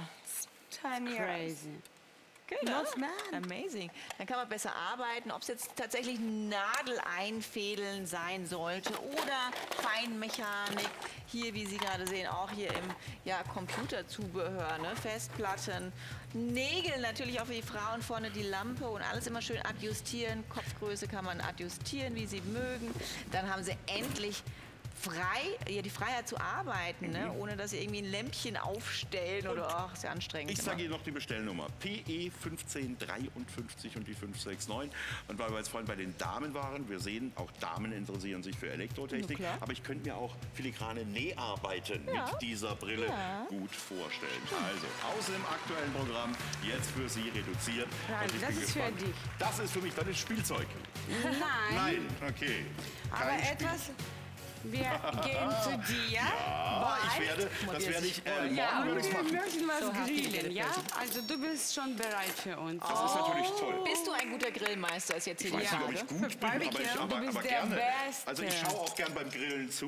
ten years. Crazy. Good, Not huh? bad. Amazing. Dann kann man besser arbeiten, ob es jetzt tatsächlich Nadel einfädeln sein sollte oder Feinmechanik. Hier, wie Sie gerade sehen, auch hier im ja, Computerzubehör, ne? Festplatten, Nägel natürlich auch für die Frauen vorne, die Lampe und alles immer schön adjustieren. Kopfgröße kann man adjustieren, wie Sie mögen. Dann haben Sie endlich frei, ja, die Freiheit zu arbeiten, ne? Ohne dass sie irgendwie ein Lämpchen aufstellen oder ach, ist ja anstrengend. Ich immer. sage Ihnen noch die Bestellnummer. P E fünfzehn dreiundfünfzig und die fünf sechs neun. Und weil wir jetzt vorhin bei den Damen waren, wir sehen, auch Damen interessieren sich für Elektrotechnik. Na klar. Aber ich könnte mir auch filigrane Näharbeiten Ja. mit dieser Brille Ja. gut vorstellen. Also, aus dem aktuellen Programm, jetzt für Sie reduziert. Nein, Und ich das bin ist für gespannt. dich. Das ist für mich, das ist Spielzeug. Nein. Nein, okay. Aber Kein Spiel. etwas, wir gehen zu dir. Ah, ich weil- werde, Guck mal, das wie er werde sich ich, äh, freut. morgen Ja, würde und ich wir machen. möchten was So happy, grillen, ja? fertig. Also du bist schon bereit für uns. Das ist natürlich toll. Bist du ein guter Grillmeister, ist jetzt hier Ich die weiß nicht, ob Frage. ich gut bin, aber, ich, Barbecue, aber, du bist aber der gerne. Beste. Also ich schaue auch gern beim Grillen zu.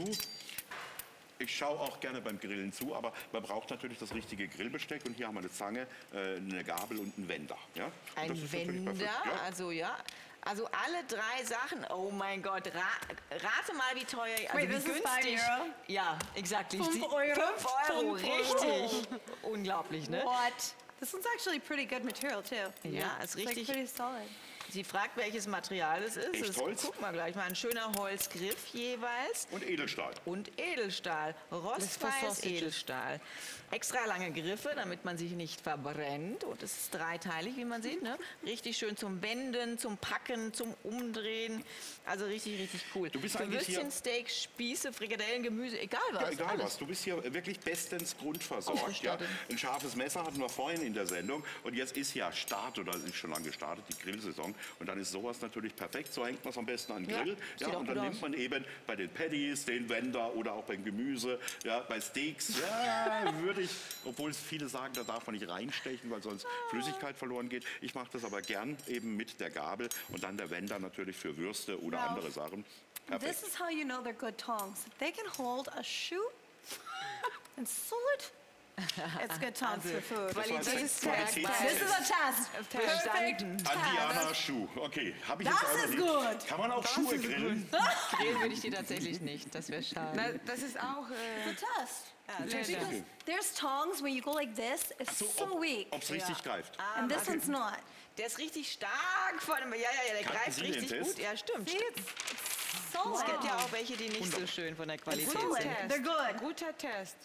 Ich schaue auch gerne beim Grillen zu, aber man braucht natürlich das richtige Grillbesteck. Und hier haben wir eine Zange, äh, eine Gabel und einen Wender. Ja? Und Ein das ist natürlich Wender, perfekt, ja? also ja. Also alle drei Sachen, oh mein Gott, ra rate mal, wie teuer, also Wait, wie this is günstig. five euro? Ja, exakt. Fünf Euro? Fünf Euro, Fünf Euro. richtig. Unglaublich, ne? What? This one's actually pretty good material too. Ja, ist It's like richtig. pretty solid. Sie fragt, welches Material es ist. Echt Das Holz? gucken wir gleich mal. Ein schöner Holzgriff jeweils. Und Edelstahl. Und Edelstahl, rostweiß sausages. Edelstahl. Extra lange Griffe, damit man sich nicht verbrennt. Und es ist dreiteilig, wie man sieht. Ne? Richtig schön zum Wenden, zum Packen, zum Umdrehen. Also richtig, richtig cool. Du bist Für eigentlich hier- Würstchen, Steak, Spieße, Frikadellen, Gemüse, egal was. Ja, egal alles. was. Du bist hier wirklich bestens grundversorgt. Ja. Ausgestattet. Ein scharfes Messer hatten wir vorhin in der Sendung. Und jetzt ist ja Start, oder ist schon lange gestartet, die Grillsaison. Und dann ist sowas natürlich perfekt. So hängt man es am besten an den Ja, Grill. sieht auch und gut dann aus. nimmt man eben bei den Patties, den Wender oder auch beim Gemüse, ja, bei Steaks. Ja, würde ich, obwohl es viele sagen, da darf man nicht reinstechen, weil sonst Flüssigkeit verloren geht. Ich mache das aber gern eben mit der Gabel und dann der Wender natürlich für Würste oder Ralph, andere Sachen. Perfekt. This is how you know they're good tongs. If they can hold a shoe and sew it, it's good tongs for food. Qualität- Qualität ist Qualität- Tag. This is a test. Perfect Verstanden. Andiana Schuh. Okay, habe ich Das jetzt also ist nicht. gut. Kann man auch Schuhe grillen? Grillen würde ich die tatsächlich nicht. Das wäre schade. Na, das ist auch... Äh, The test. Leather. Because there's tongs when you go like this, it's So, so ob weak. es richtig greift. And this one's not. Der ist richtig stark von dem. Ja, ja, ja, der Kannten greift Sie den richtig Test? gut. Ja, stimmt. See, stimmt. it's, it's solid. Es gibt ja auch welche, die nicht so schön von der Qualität solid. sind. They're good. Guter Test.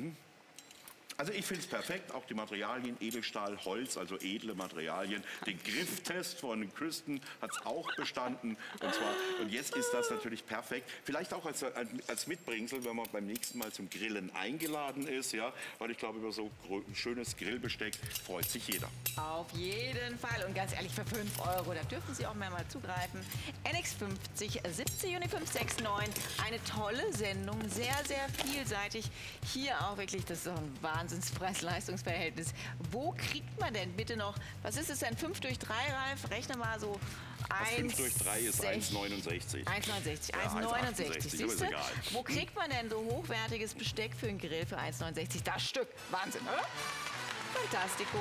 Also ich finde es perfekt, auch die Materialien, Edelstahl, Holz, also edle Materialien. Den Grifftest von Kristen hat es auch bestanden. Und, zwar, und jetzt ist das natürlich perfekt. Vielleicht auch als, als Mitbringsel, wenn man beim nächsten Mal zum Grillen eingeladen ist. Ja? Weil ich glaube, über so gro- schönes Grillbesteck freut sich jeder. Auf jeden Fall. Und ganz ehrlich, für fünf Euro, da dürfen Sie auch mehr mal zugreifen. N X fünfzig, siebzehn Juni fünf sechs neun. Eine tolle Sendung, sehr, sehr vielseitig. Hier auch wirklich, das ist doch ein Wahnsinns-Preis-Leistungs-Verhältnis. Wo kriegt man denn bitte noch, was ist es denn, fünf durch drei, Ralf? Rechne mal so fünf durch drei ist eins Komma neunundsechzig. eins Komma neunundsechzig. Ja, eins Komma neunundsechzig. eins Komma achtundsechzig, aber ist Siehst du? egal. Wo kriegt man denn so hochwertiges Besteck für einen Grill für eins Komma neunundsechzig? Das Stück. Wahnsinn, oder? Fantastico.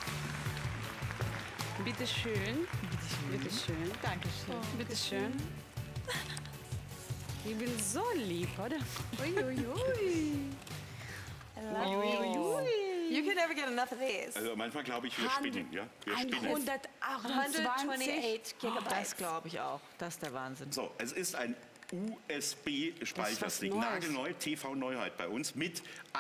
Bitte schön. Bitte schön. Dankeschön. Bitte schön. Ich bin so lieb, oder? You can never get enough of these. Also manchmal glaube ich, wir spinnen. Ja? Wir spinnen. hundertachtundzwanzig. hundertwenty-eight gigabytes. Das glaube ich auch. Das ist der Wahnsinn. So, es ist ein U S B-Speicherstick, Neues. nagelneu, T V-Neuheit bei uns, mit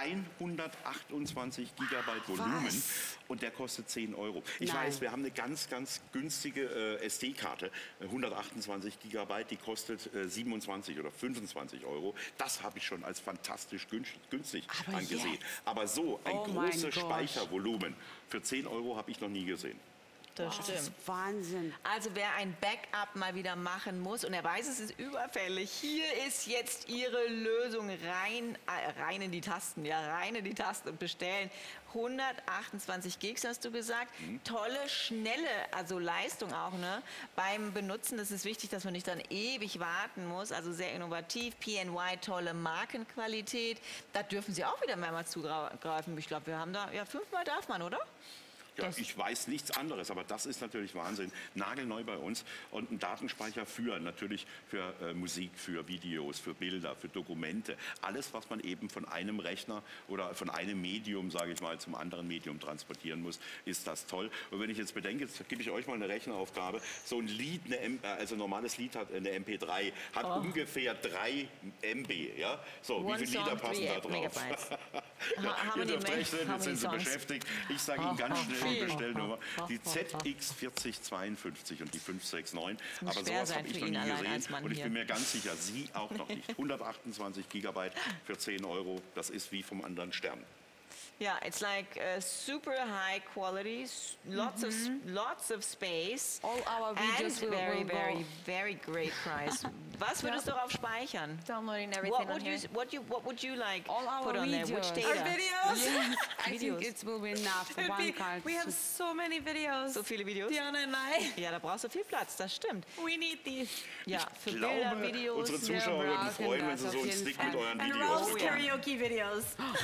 hundertachtundzwanzig Gigabyte Volumen und der kostet zehn Euro. Ich Nein. weiß, wir haben eine ganz, ganz günstige äh, S D-Karte, äh, hundertachtundzwanzig Gigabyte, die kostet äh, siebenundzwanzig oder fünfundzwanzig Euro. Das habe ich schon als fantastisch günst- günstig Aber angesehen. jetzt? Aber so ein Oh mein großes Gott. Speichervolumen für zehn Euro habe ich noch nie gesehen. Das Das stimmt. ist Wahnsinn. Also wer ein Backup mal wieder machen muss und er weiß, es ist überfällig, hier ist jetzt Ihre Lösung. Rein, äh, rein in die Tasten, ja, rein in die Tasten und bestellen. hundertachtundzwanzig Gigs hast du gesagt. Tolle, schnelle, also Leistung auch, ne? Beim Benutzen, das ist wichtig, dass man nicht dann ewig warten muss. Also sehr innovativ. P N Y, tolle Markenqualität. Da dürfen Sie auch wieder mehrmals zugreifen. Ich glaube, wir haben da, ja, fünfmal darf man, oder? Ja, ich weiß nichts anderes, aber das ist natürlich Wahnsinn. Nagelneu bei uns und ein Datenspeicher für natürlich für äh, Musik, für Videos, für Bilder, für Dokumente. Alles, was man eben von einem Rechner oder von einem Medium, sage ich mal, zum anderen Medium transportieren muss, ist das toll. Und wenn ich jetzt bedenke, jetzt gebe ich euch mal eine Recheraufgabe, so ein Lied, eine M äh, also ein normales Lied hat eine M P drei, hat ungefähr drei M B. Ja? So, One wie viele song, Lieder passen three da drauf? Megabytes. Ja, how ihr many dürft ma- recht sein, how jetzt sind many Sie songs? beschäftigt. Ich sage Ihnen ganz schnell die Viel. Bestellnummer. Die Z X vierzig zweiundfünfzig und die fünf sechs neun. muss Aber schwer sowas sein habe ich für noch ihn nie allein gesehen. als Mann Und ich hier. bin mir ganz sicher, Sie auch noch nicht. hundertachtundzwanzig Gigabyte für zehn Euro, das ist wie vom anderen Stern. Yeah, it's like uh, super high quality, s- lots of s- lots of space, All our videos and will- very, will go. very, very great price. Was würdest du darauf speichern? Downloading everything What on would you here. what you what would you like All our put on there? Which videos. data? Our videos? Yes, I think Videos. it will be enough. It'd One be- card. we have so many videos. So viele Videos? Diana and I. Ja, da brauchst du viel Platz, das stimmt. We need these. Ja, für Ich Bilder, glaube, Videos. unsere wir Zuschauer würden brauchen freuen, wenn das sie so auf einen jeden Stick Fall. mit euren And Videos Ralph's bekommen. karaoke videos.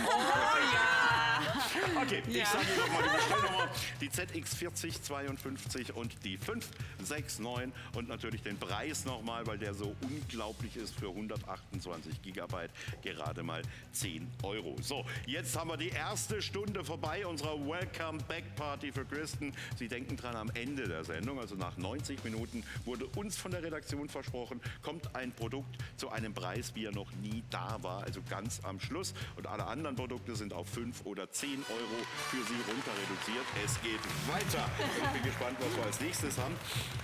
Okay, ich sage Ihnen nochmal die Bestellnummer. Die Z X vierzig zweiundfünfzig und die fünf sechs neun und natürlich den Preis nochmal, weil der so unglaublich ist für hundertachtundzwanzig Gigabyte gerade mal zehn Euro. So, jetzt haben wir die erste Stunde vorbei unserer Welcome Back Party für Kristen. Sie denken dran, am Ende der Sendung, also nach neunzig Minuten, wurde uns von der Redaktion versprochen, kommt ein Produkt zu einem Preis, wie er noch nie da war, also ganz am Schluss. Und alle anderen Produkte sind auf fünf oder zehn Euro für Sie runter reduziert. Es geht weiter. Ich bin gespannt, was wir als nächstes haben.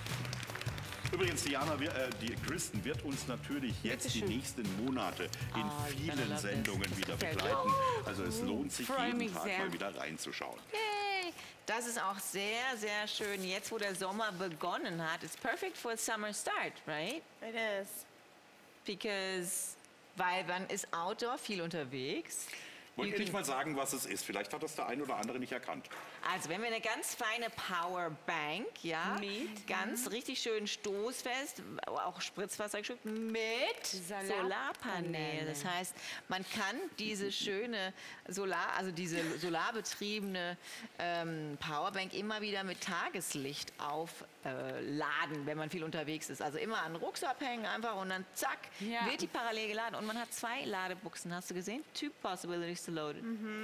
Übrigens, Diana, wir, äh, die Kristen wird uns natürlich jetzt die nächsten Monate in Oh, vielen Sendungen wieder begleiten. Also es lohnt sich Freue jeden mich Tag sehr. mal wieder reinzuschauen. Yay! Das ist auch sehr, sehr schön. Jetzt, wo der Sommer begonnen hat, it's perfect for a summer start, right? It is. Because, weil man ist outdoor viel unterwegs. Wollt You ihr nicht can- mal sagen, was es ist? Vielleicht hat das der ein oder andere nicht erkannt. Also, wenn wir eine ganz feine Powerbank, ja, Mit? ganz richtig schön stoßfest, auch Spritzwasser geschützt, mit Solarpaneele. Solarpanelen. Das heißt, man kann diese schöne Solar, also diese solarbetriebene ähm, Powerbank immer wieder mit Tageslicht aufladen, wenn man viel unterwegs ist. Also immer an den Rucksack hängen einfach und dann zack, Ja. wird die parallel geladen. Und man hat zwei Ladebuchsen, hast du gesehen? Two possibilities to load it.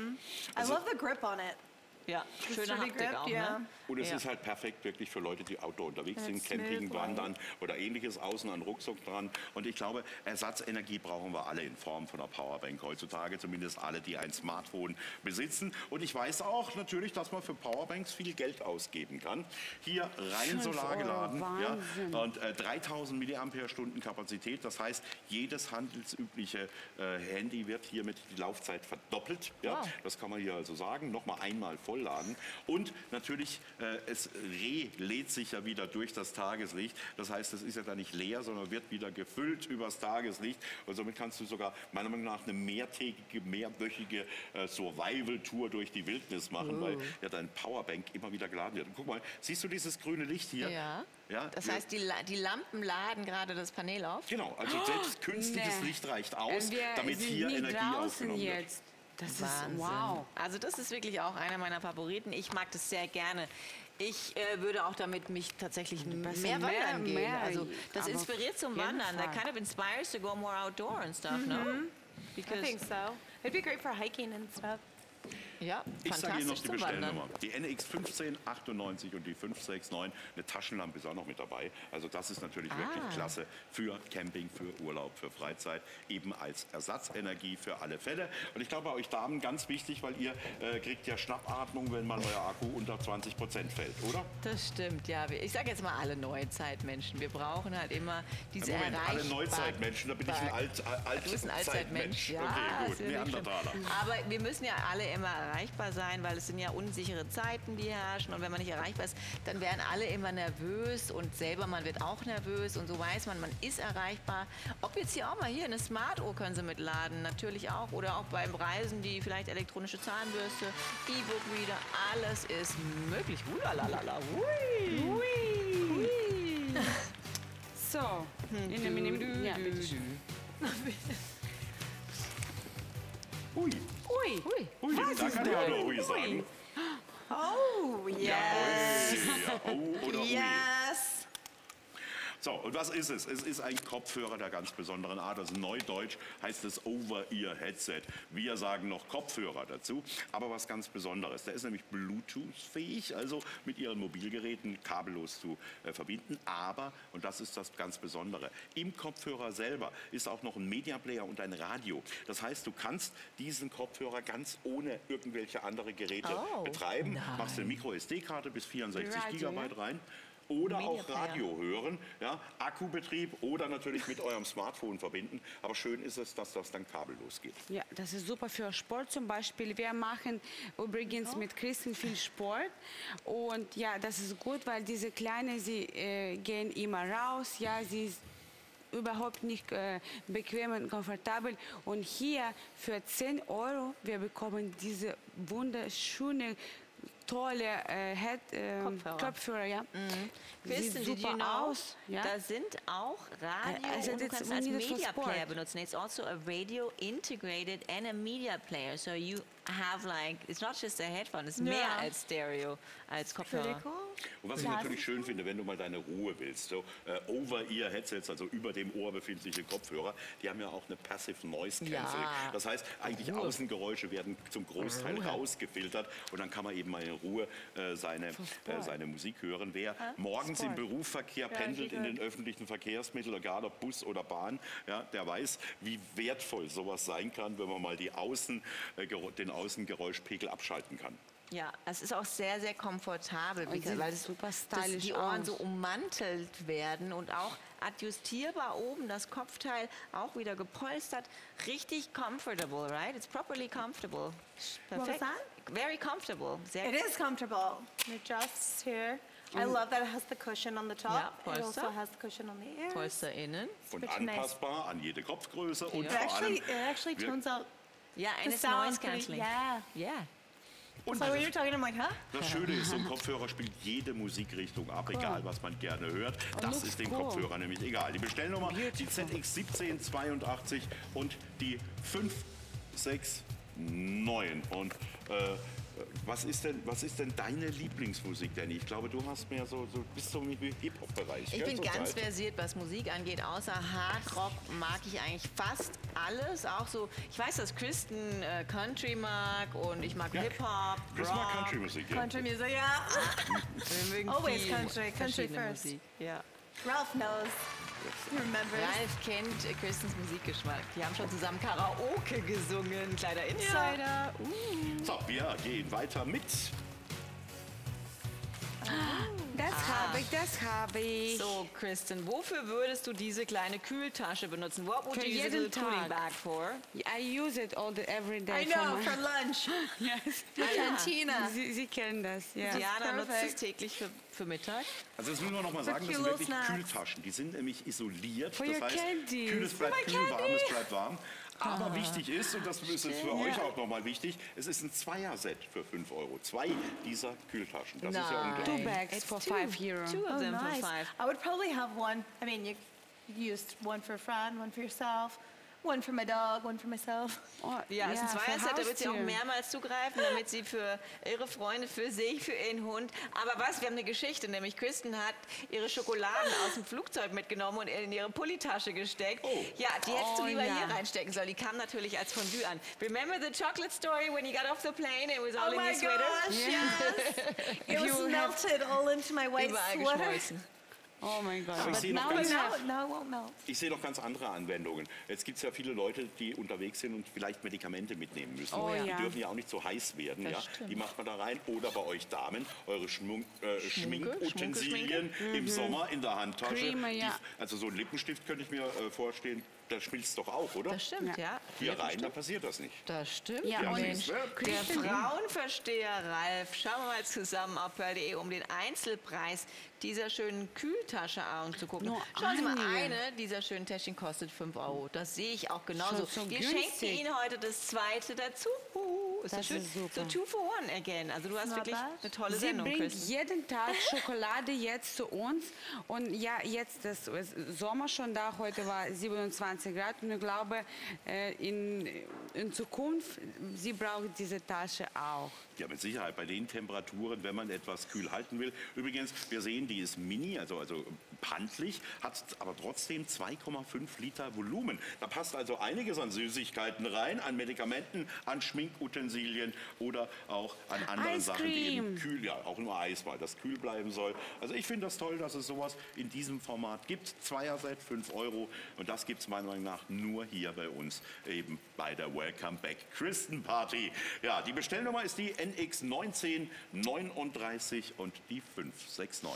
I love the grip on it. Ja, schöne really Haptik gripped, auch, ja. ne? Und es Ja. ist halt perfekt wirklich für Leute, die outdoor unterwegs sind, It's Camping, smooth, Wandern oder ähnliches, außen an Rucksack dran. Und ich glaube, Ersatzenergie brauchen wir alle in Form von einer Powerbank heutzutage, zumindest alle, die ein Smartphone besitzen. Und ich weiß auch natürlich, dass man für Powerbanks viel Geld ausgeben kann. Hier rein Fünf Solar Euro, geladen, ja, Wahnsinn. und äh, dreitausend Milliampere-Stunden Kapazität. Das heißt, jedes handelsübliche äh, Handy wird hiermit die Laufzeit verdoppelt. Ja, Wow. das kann man hier also sagen. Nochmal einmal vollladen. Und natürlich, äh, es relädt sich ja wieder durch das Tageslicht. Das heißt, es ist ja dann nicht leer, sondern wird wieder gefüllt übers Tageslicht. Und somit kannst du sogar meiner Meinung nach eine mehrtägige, mehrwöchige äh, Survival-Tour durch die Wildnis machen, weil ja dein Powerbank immer wieder geladen wird. Und guck mal, siehst du dieses grüne Licht hier? Ja. Ja, Das wir- heißt, die, La- die Lampen laden gerade das Panel auf? Genau, also selbst künstliches nee. Licht reicht aus, Äh, wir damit sind hier nie Energie draußen aufgenommen wird. jetzt. Das ist Wahnsinn. wow. Also das ist wirklich auch einer meiner Favoriten. Ich mag das sehr gerne. Ich äh, würde auch damit mich tatsächlich mehr bisschen wandern mehr- gehen. mehr, also das aber inspiriert zum auf jeden Wandern. That Fall. kind of inspires to go more outdoor and stuff, no? I Because, think so. It'd be great for hiking and stuff. ja, Ich sage Ihnen noch fantastisch die zum Wandern. Bestellnummer. Die N X fünfzehn achtundneunzig und die fünf sechs neun. Eine Taschenlampe ist auch noch mit dabei. Also das ist natürlich Ah. wirklich klasse für Camping, für Urlaub, für Freizeit. Eben als Ersatzenergie für alle Fälle. Und ich glaube, bei euch Damen ganz wichtig, weil ihr äh, kriegt ja Schnappatmung, wenn mal euer Akku unter zwanzig Prozent fällt, oder? Das stimmt, ja. Wir- Ich sage jetzt mal alle Neuzeitmenschen. Wir brauchen halt immer diese Moment, alle Erreichbarkeit. Neuzeitmenschen, da bin ich ein Alt, Alt, Du bist ein Altzeitmensch. Allzeitmensch. Ja, Okay, gut, ist ja nicht schlimm. Neandertaler. Aber wir müssen ja alle immer erreichbar sein, weil es sind ja unsichere Zeiten, die herrschen. Und wenn man nicht erreichbar ist, dann werden alle immer nervös und selber man wird auch nervös. Und so weiß man, man ist erreichbar. Ob jetzt hier auch mal hier eine Smart-Uhr können Sie mitladen, natürlich auch. Oder auch beim Reisen die vielleicht elektronische Zahnbürste, E-Book-Reader, alles ist möglich. Hulalala, hui, hui, hui. So, in einem Minute. Ja, bitte schön. Ui, Ui. Hui. ui, da kann ich auch nur Ui sagen. Oh, yes. Ja, oh, oder Ui. Yes. So, und was ist es? Es ist ein Kopfhörer der ganz besonderen Art. Also neudeutsch heißt es Over-Ear-Headset. Wir sagen noch Kopfhörer dazu. Aber was ganz Besonderes. Der ist nämlich Bluetooth-fähig, also mit Ihren Mobilgeräten kabellos zu äh, verbinden. Aber, und das ist das ganz Besondere, im Kopfhörer selber ist auch noch ein Media-Player und ein Radio. Das heißt, du kannst diesen Kopfhörer ganz ohne irgendwelche andere Geräte Oh, betreiben. nein. Machst eine Micro S D-Karte bis vierundsechzig Radio, Gigabyte rein. Oder auch Media Player. Radio hören, ja, Akkubetrieb oder natürlich mit eurem Smartphone verbinden. Aber schön ist es, dass das dann kabellos geht. Ja, das ist super für Sport zum Beispiel. Wir machen übrigens mit Christen viel Sport. Und ja, das ist gut, weil diese Kleine, sie äh, gehen immer raus. Ja, sie ist überhaupt nicht äh, bequem und komfortabel. Und hier für zehn Euro, wir bekommen diese wunderschöne, tolle äh, Head, äh, Kopfhörer. Kopfhörer. Ja. Wissen Sieht did you super know, aus. Ja. da sind auch Radio Also und du that's kannst we als need it for Media Player sport. benutzen. It's also a radio integrated and a media player. So you have like, it's not just a headphone, it's Ja. mehr als Stereo, als Kopfhörer. Pretty cool. Und was ich Ja. natürlich schön finde, wenn du mal deine Ruhe willst, so äh, Over-Ear-Headsets, also über dem Ohr befindliche Kopfhörer, die haben ja auch eine Passive Noise Cancelling. Ja. Das heißt, eigentlich Ruhe. Außengeräusche werden zum Großteil Ruhe. rausgefiltert und dann kann man eben mal in Ruhe äh, seine, äh, seine Musik hören. Wer morgens im Berufsverkehr pendelt in den öffentlichen Verkehrsmitteln, egal ob Bus oder Bahn, ja, der weiß, wie wertvoll sowas sein kann, wenn man mal die Außen, äh, Gero- den Außengeräuschpegel abschalten kann. Ja, es ist auch sehr, sehr komfortabel, Und sieht weil es, super dass stylisch die Ohren aus. so ummantelt werden und auch adjustierbar oben, das Kopfteil auch wieder gepolstert. Richtig comfortable, right? It's properly comfortable. was Perfekt. that? Very comfortable. Sehr It is comfortable. It adjusts here. I love that it has the cushion on the top. Yeah, It polster. also has the cushion on the ears. Polster innen. Und pretty nice. anpassbar an jede Kopfgröße und It vor actually, allem it actually wir- tones out Ja, the and it's sound noise pretty- cancelling. Yeah. Yeah. und So when das, you're talking, I'm like, huh? das Schöne ist, so ein Kopfhörer spielt jede Musikrichtung ab, egal was man gerne hört. Das looks ist den cool. Kopfhörer nämlich egal. Die Bestellnummer, die Z X siebzehn zweiundachtzig und die fünf sechs neun. Und äh, was ist denn, was ist denn deine Lieblingsmusik, Danny? Ich glaube, du hast mehr so, so bist so im Hip-Hop-Bereich. Ich gell, bin ganz zurzeit? versiert, was Musik angeht. Außer Hard Rock mag ich eigentlich fast alles. Auch so, ich weiß, dass Kristen äh, Country mag und ich mag Ja, Hip-Hop, Chris mag Rock. Country-Musik, ja. Country music, yeah. Wir mögen Always viel country, country verschiedene first. Musik. Ja. Ralph knows. He remembers. Ralf kennt äh, Kristens Musikgeschmack. Die haben schon zusammen Karaoke gesungen. Kleiner Insider. Uh. So, wir gehen weiter mit. Das habe ich, das habe ich. So, Kristen, wofür würdest du diese kleine Kühltasche benutzen? What would Für you use a jeden little cooling Tag. bag for? I use it all the, every day. I know, my- for lunch. Yes. The cantina. Sie, Sie kennen das, ja. Diana nutzt es perfect. täglich für, für Mittag. Also das müssen wir noch mal sagen, das sind cute wirklich snacks. Kühltaschen. Die sind nämlich isoliert. For das your heißt, candies. kühles bleibt For my kühl, candy. warmes bleibt warm. Aber wichtig ist, und das ist für euch auch noch mal wichtig, es ist ein Zweier-Set für fünf Euro. Zwei dieser Kühltaschen. Das ist ja Nein. unglaublich. Two bags It's for two. five euro. Two of Oh, them nice. for five. I would probably have one. I mean, you used one for a friend, one for yourself, one for my dog, one for myself. Oh, Ja, es ist ein für Zweierset, da wird sie auch Haustier. mehrmals zugreifen, damit sie für ihre Freunde, für sich, für ihren Hund. Aber was, wir haben eine Geschichte, nämlich Kristen hat ihre Schokoladen aus dem Flugzeug mitgenommen und in ihre Pullitasche gesteckt. Oh. Ja, die hättest du Oh, lieber ja. hier reinstecken sollen. Die kam natürlich als Fondue an. Remember the chocolate story when you got off the plane? It was all Oh in my your sweater? gosh, yes. It was you have- melted all into my white Überall sweater. geschmolzen. Oh mein Gott. Aber ich But sehe noch now ganz- we No, have- no, it won't melt. Ich sehe noch ganz andere Anwendungen. Jetzt gibt es ja viele Leute, die unterwegs sind und vielleicht Medikamente mitnehmen müssen. Oh, die ja. dürfen ja auch nicht so heiß werden. Das Ja? stimmt. Die macht man da rein. Oder bei euch Damen, eure Schmunk, äh, Schminkutensilien Schmunke, im Sommer in der Handtasche. Creme, ja. Die, also so ein Lippenstift könnte ich mir äh, vorstellen, da schmilzt doch auch, oder? Das stimmt, ja. Hier rein, da passiert das nicht. Das stimmt. Ja, Ja, und siehst du? Der Frauenversteher Ralf, schauen wir mal zusammen auf Pearl punkt de, um den Einzelpreis dieser schönen Kühltasche anzugucken. Nur Schauen Sie mal, eine. eine dieser schönen Täschchen kostet fünf Euro. Das sehe ich auch genauso. Schon so Wir günstig. schenken Ihnen heute das zweite dazu. Huhu, ist das, Das schön? ist super. So two for one again. Also du hast Not wirklich bad. eine tolle Sie Sendung, bringt Chris. jeden Tag Schokolade jetzt zu uns. Und ja, jetzt das ist Sommer schon da. Heute war siebenundzwanzig Grad. Und ich glaube, äh, in, in Zukunft, sie braucht diese Tasche auch. Ja, mit Sicherheit. Bei den Temperaturen, wenn man etwas kühl halten will. Übrigens, wir sehen, die ist mini, also, also handlich, hat aber trotzdem zwei Komma fünf Liter Volumen. Da passt also einiges an Süßigkeiten rein, an Medikamenten, an Schminkutensilien oder auch an anderen Ice Sachen, die eben Cream. kühl, ja, auch nur Eis, weil das kühl bleiben soll. Also ich finde das toll, dass es sowas in diesem Format gibt. Zweier-Set, fünf Euro. Und das gibt es meiner Meinung nach nur hier bei uns, eben bei der Welcome Back Kristen Party. Ja, die Bestellnummer ist die N X neunzehn neununddreißig und die fünf sechs neun.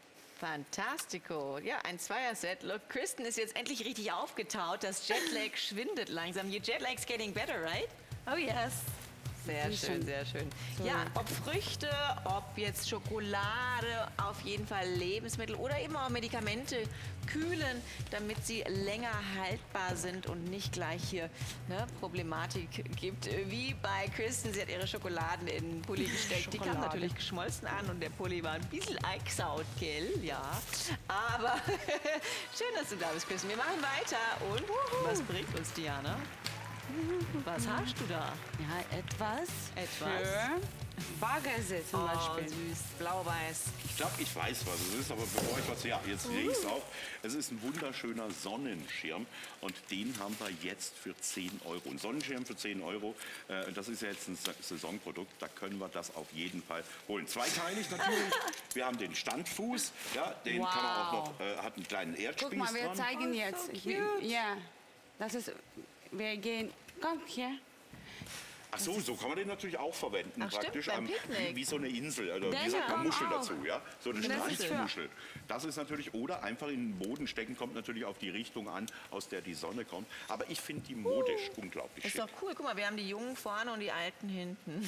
Fantastico. Ja, ein Zweierset. Look, Kristen ist jetzt endlich richtig aufgetaut. Das Jetlag schwindet langsam. Your Jetlag's getting better, right? Oh, yes. Sehr Die schön, schon sehr schön. so- Ja, ob Früchte, ob jetzt Schokolade, auf jeden Fall Lebensmittel oder eben auch Medikamente kühlen, damit sie länger haltbar sind und nicht gleich hier ne, Problematik gibt. Wie bei Kristen, sie hat ihre Schokoladen in den Pulli gesteckt. Die kam Schokolade. natürlich geschmolzen an und der Pulli war ein bisschen eingesaut, gell? Ja. Aber schön, dass du da bist, Kristen. Wir machen weiter. Und was bringt uns Diana? Was hast du da? Ja, etwas, Etwas? für Baggersee zum Oh, Beispiel. süß, blau-weiß. Ich glaube, ich weiß, was es ist, aber bevor ich was... Ja, jetzt sehe ich es auch. Es ist ein wunderschöner Sonnenschirm und den haben wir jetzt für zehn Euro. Ein Sonnenschirm für zehn Euro, äh, das ist ja jetzt ein Sa- Saisonprodukt, da können wir das auf jeden Fall holen. Zweiteilig natürlich. Wir haben den Standfuß, ja, den Wow. kann man auch noch, äh, hat einen kleinen Erdspieß Guck mal, wir dran. zeigen Oh, jetzt. so Wie- cute. Ja, das ist, wir gehen, komm hier. Ach so, so kann man den natürlich auch verwenden, Ach, stimmt, praktisch beim am- Picknick. wie, wie so eine Insel, oder Der wie sagt man hier Muschel auch. dazu, ja? So eine Das ist für- Strandmuschel. Das ist natürlich, oder einfach in den Boden stecken, kommt natürlich auf die Richtung an, aus der die Sonne kommt. Aber ich finde die modisch unglaublich Ist schick. doch cool. Guck mal, wir haben die Jungen vorne und die Alten hinten.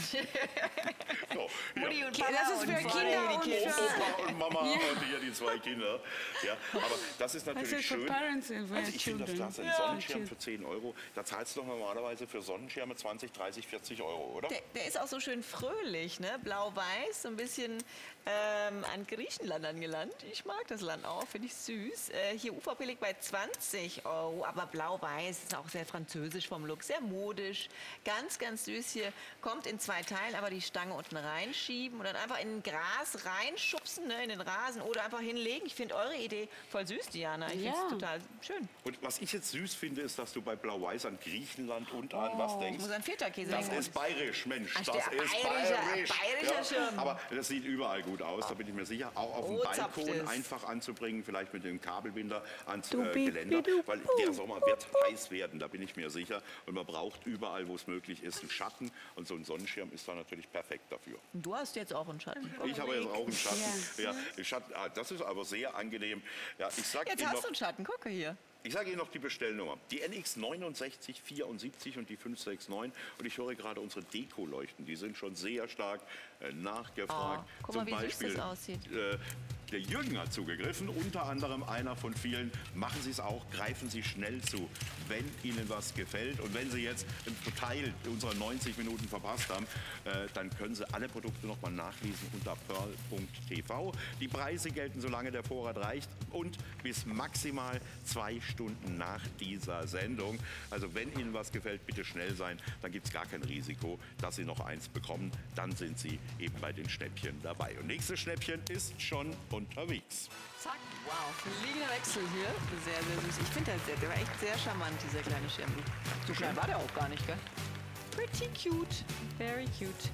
So, Mutti ja. und Papa Das ist für und vorne Kinder die und Kids. für- Opa und Mama und hier die zwei Kinder. Ja, aber das ist Das natürlich ist für schön. parents and for Also ich finde das children. klasse. Ein Sonnenschirm für zehn Euro. Da zahlst du doch normalerweise für Sonnenschirme zwanzig, dreißig, vierzig Euro, oder? Der, der ist auch so schön fröhlich, ne? Blau-weiß, so ein bisschen ähm, an Griechenland angelangt. Ich mag das Land auch, finde ich süß. Äh, hier U V P liegt bei zwanzig Euro, aber blau-weiß ist auch sehr französisch vom Look, sehr modisch. Ganz, ganz süß hier. Kommt in zwei Teilen, aber die Stange unten reinschieben und dann einfach in Gras reinschubsen, ne? In den Rasen oder einfach hinlegen. Ich finde eure Idee voll süß, Diana. Ich finde Ja. es total schön. Und was ich jetzt süß finde, ist, dass du bei Blau-Weiß an Griechenland und an was Ich denkst. muss an Feta-Käse Das denken. ist bayerisch, Mensch. Ach, Das der ist bayerische- bayerisch. bayerischer Schirm. Aber das sieht überall gut aus, da bin ich mir sicher. Auch auf dem Oh, zapft Balkon es. einfach anzubringen, vielleicht mit dem Kabelbinder ans äh, Dubi, Geländer. bidu, Weil der Sommer wird heiß werden, da bin ich mir sicher. Und man braucht überall, wo es möglich ist, einen Schatten. Und so ein Sonnenschirm ist da natürlich perfekt dafür. Und du hast jetzt auch einen Schatten. Ich habe jetzt auch einen Schatten. Ja. Ja, Schatten ah, das ist aber sehr angenehm. Ja, ich sag Jetzt Ihnen hast noch, du einen Schatten, gucke hier. ich sage Ihnen noch die Bestellnummer. Die N X neunundsechzig vierundsiebzig und die fünf sechs neun. Und ich höre gerade unsere Deko-Leuchten. Die sind schon sehr stark äh, nachgefragt. Oh, guck mal, wie süß das aussieht. Äh, der Jürgen hat zugegriffen, unter anderem einer von vielen. Machen Sie es auch, greifen Sie schnell zu, wenn Ihnen was gefällt. Und wenn Sie jetzt einen Teil unserer neunzig Minuten verpasst haben, äh, dann können Sie alle Produkte nochmal nachlesen unter pearl punkt t v. Die Preise gelten, solange der Vorrat reicht und bis maximal zwei Stunden nach dieser Sendung. Also wenn Ihnen was gefällt, bitte schnell sein. Dann gibt es gar kein Risiko, dass Sie noch eins bekommen. Dann sind Sie eben bei den Schnäppchen dabei. Und nächstes Schnäppchen ist schon unterwegs. Zack, wow, fliegender Wechsel hier. Sehr, sehr süß. Ich finde, der, der war echt sehr charmant, dieser kleine Schirm. So klein war der auch gar nicht, gell? Pretty cute, very cute.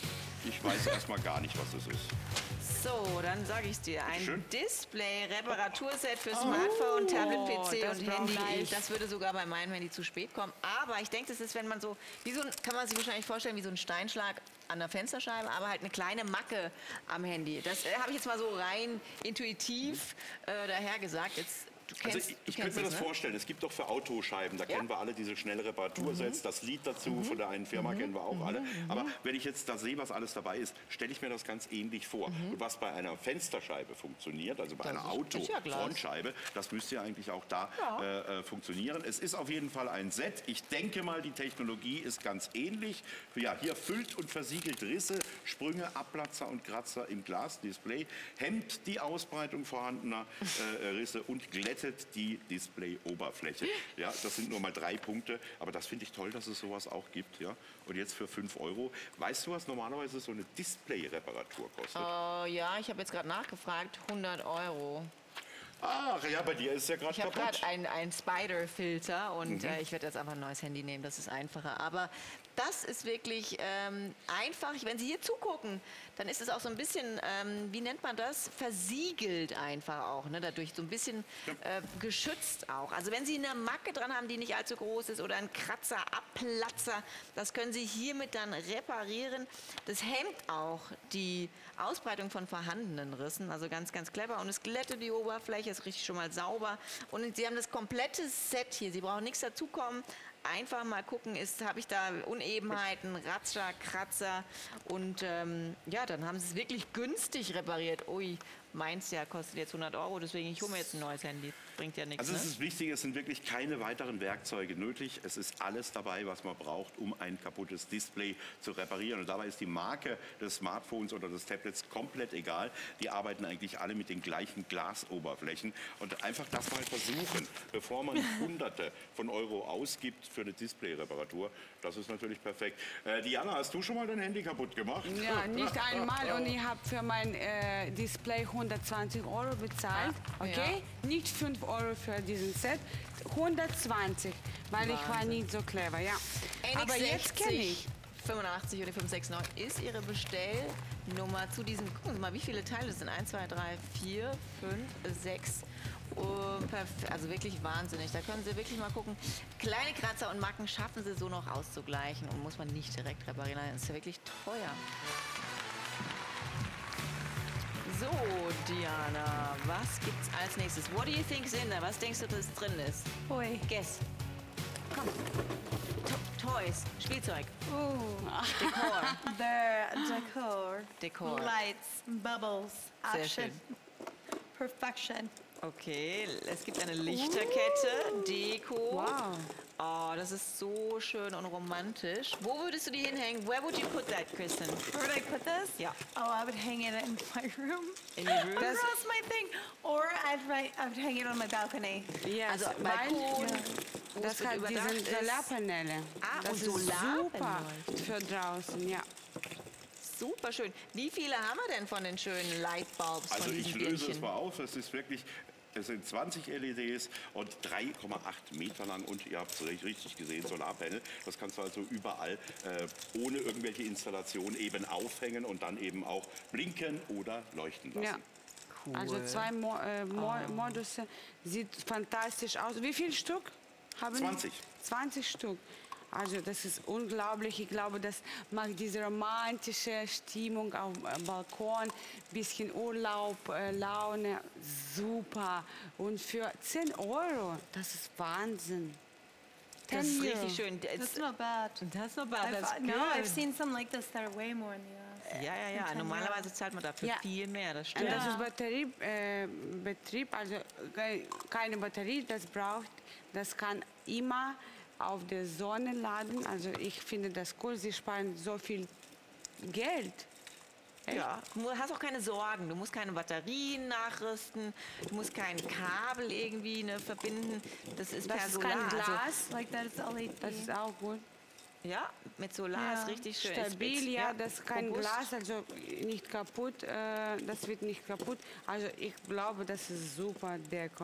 Ich weiß erstmal gar nicht, was es ist. So, dann sage ich dir. Ein Schön. Display-Reparaturset für Smartphone, Tablet, P C das und brauche Handy. ich. Das würde sogar bei meinem Handy zu spät kommen. Aber ich denke, das ist, wenn man so, wie so ein, kann man sich wahrscheinlich vorstellen, wie so ein Steinschlag an der Fensterscheibe, aber halt eine kleine Macke am Handy. Das äh, habe ich jetzt mal so rein intuitiv äh, daher gesagt. Jetzt, du kennst, Also ich, du ich kennst könnte mir das ne? vorstellen. Es gibt doch für Autoscheiben, da Ja. kennen wir alle diese schnelle Reparatursets. Das Lied dazu von der einen Firma kennen wir auch alle. Aber wenn ich jetzt da sehe, was alles dabei ist, stelle ich mir das ganz ähnlich vor. Und was bei einer Fensterscheibe funktioniert, also bei Das einer ist- ist ja Glas. Autofrontscheibe, das müsste ja eigentlich auch da Ja. äh, äh, funktionieren. Es ist auf jeden Fall ein Set. Ich denke mal, die Technologie ist ganz ähnlich. Ja, hier füllt und versiegelt Risse, Sprünge, Abplatzer und Kratzer im Glasdisplay, hemmt die Ausbreitung vorhandener äh, Risse und glättet die Display-Oberfläche. Ja, das sind nur mal drei Punkte, aber das finde ich toll, dass es sowas auch gibt. Ja? Und jetzt für fünf Euro. Weißt du, was normalerweise so eine Display-Reparatur kostet? Äh, ja, ich habe jetzt gerade nachgefragt. hundert Euro. Ach ja, bei dir ist es ja gerade Ich habe kaputt. gerade einen, einen Spider-Filter und Mhm. äh, ich werde jetzt einfach ein neues Handy nehmen, das ist einfacher. Aber das ist wirklich ähm, einfach. Wenn Sie hier zugucken, dann ist es auch so ein bisschen, ähm, wie nennt man das? Versiegelt einfach auch, ne? Dadurch so ein bisschen äh, geschützt auch. Also wenn Sie eine Macke dran haben, die nicht allzu groß ist oder einen Kratzer, Abplatzer, das können Sie hiermit dann reparieren. Das hemmt auch die Ausbreitung von vorhandenen Rissen, also ganz, ganz clever. Und es glättet die Oberfläche, ist richtig schon mal sauber. Und Sie haben das komplette Set hier. Sie brauchen nichts dazukommen. Einfach mal gucken, habe ich da Unebenheiten, Ratscher, Kratzer und ähm, ja, dann haben sie es wirklich günstig repariert. Ui, meins ja kostet jetzt hundert Euro, deswegen ich hole mir jetzt ein neues Handy. bringt ja nichts. Also es Ne? ist wichtig, es sind wirklich keine weiteren Werkzeuge nötig. Es ist alles dabei, was man braucht, um ein kaputtes Display zu reparieren. Und dabei ist die Marke des Smartphones oder des Tablets komplett egal. Die arbeiten eigentlich alle mit den gleichen Glasoberflächen. Und einfach das mal versuchen, bevor man Hunderte von Euro ausgibt für eine Display-Reparatur. Das ist natürlich perfekt. Äh, Diana, hast du schon mal dein Handy kaputt gemacht? Ja, nicht einmal und ich habe für mein äh, Display hundertzwanzig Euro bezahlt, okay? Nicht fünf Euro für diesen Set, hundertzwanzig, weil ich war nicht so clever, ja. Aber jetzt kenne ich. fünfundachtzig oder fünf sechs neun ist Ihre Bestellnummer zu diesem. Gucken Sie mal, wie viele Teile es sind. eins, zwei, drei, vier, fünf, sechs. Oh, perf- also wirklich wahnsinnig. Da können Sie wirklich mal gucken. Kleine Kratzer und Macken schaffen Sie so noch auszugleichen und muss man nicht direkt reparieren. Das ist ja wirklich teuer. So, Diana, was gibt's als nächstes? What do you think is in there? Was denkst du, dass drin ist? Boy. Guess. Komm. To Toys, Spielzeug, Ooh. Dekor. The decor. Dekor. Lights, bubbles, Sehr action. Perfection. Okay, es gibt eine Lichterkette, Deko. Wow. Oh, das ist so schön und romantisch. Wo würdest du die hinhängen? Where would you put that, Kristen? Where would I put this? Yeah. Oh, I would hang it in my room. In your room? Across my thing. Or I'd, write, I would hang it on my balcony. Ja, Also weil Balkon, wo das es wird hat überdacht diese ist. Solarpaneele. Ah, das und ist Solarpaneele. super für draußen, ja. Super schön. Wie viele haben wir denn von den schönen Lightbulbs Also von ich diesen löse es Birnchen? mal auf. Es ist wirklich, es sind zwanzig L E Ds und drei Komma acht Meter lang und ihr habt es richtig gesehen, Solarpanel. Das kannst du also überall äh, ohne irgendwelche Installation eben aufhängen und dann eben auch blinken oder leuchten lassen. Ja. Also zwei Mo äh, Mo Modusse, sieht fantastisch aus. Wie viel Stück haben zwanzig. zwanzig Stück. Also das ist unglaublich. Ich glaube, das macht diese romantische Stimmung auf dem Balkon, bisschen Urlaub, äh, Laune, super. Und für zehn Euro, das ist Wahnsinn. Das ist zehn richtig Euro. schön. That's It's, not bad. that's not bad. I've, That's no, good. I've seen some like this that are way more in the U S. Ja, ja, ja. Normalerweise zahlt man dafür Ja. viel mehr. Das Und stimmt. das ist Batteriebetrieb, äh, Betrieb, also ke- keine Batterie, das braucht, das kann immer auf der Sonne laden. Also ich finde das cool, sie sparen so viel Geld. Ja, du hast auch keine Sorgen. Du musst keine Batterien nachrüsten. Du musst kein Kabel irgendwie ne, verbinden. Das ist Das per ist Solar. kein Also, Glas, Like that, it's L E D. das ist auch gut. ja, mit Solar Ja. ist richtig schön. Stabil, Ist- ist- ja, das ist kein robust. Glas, also nicht kaputt, äh, das wird nicht kaputt. Also ich glaube, das ist super Deko.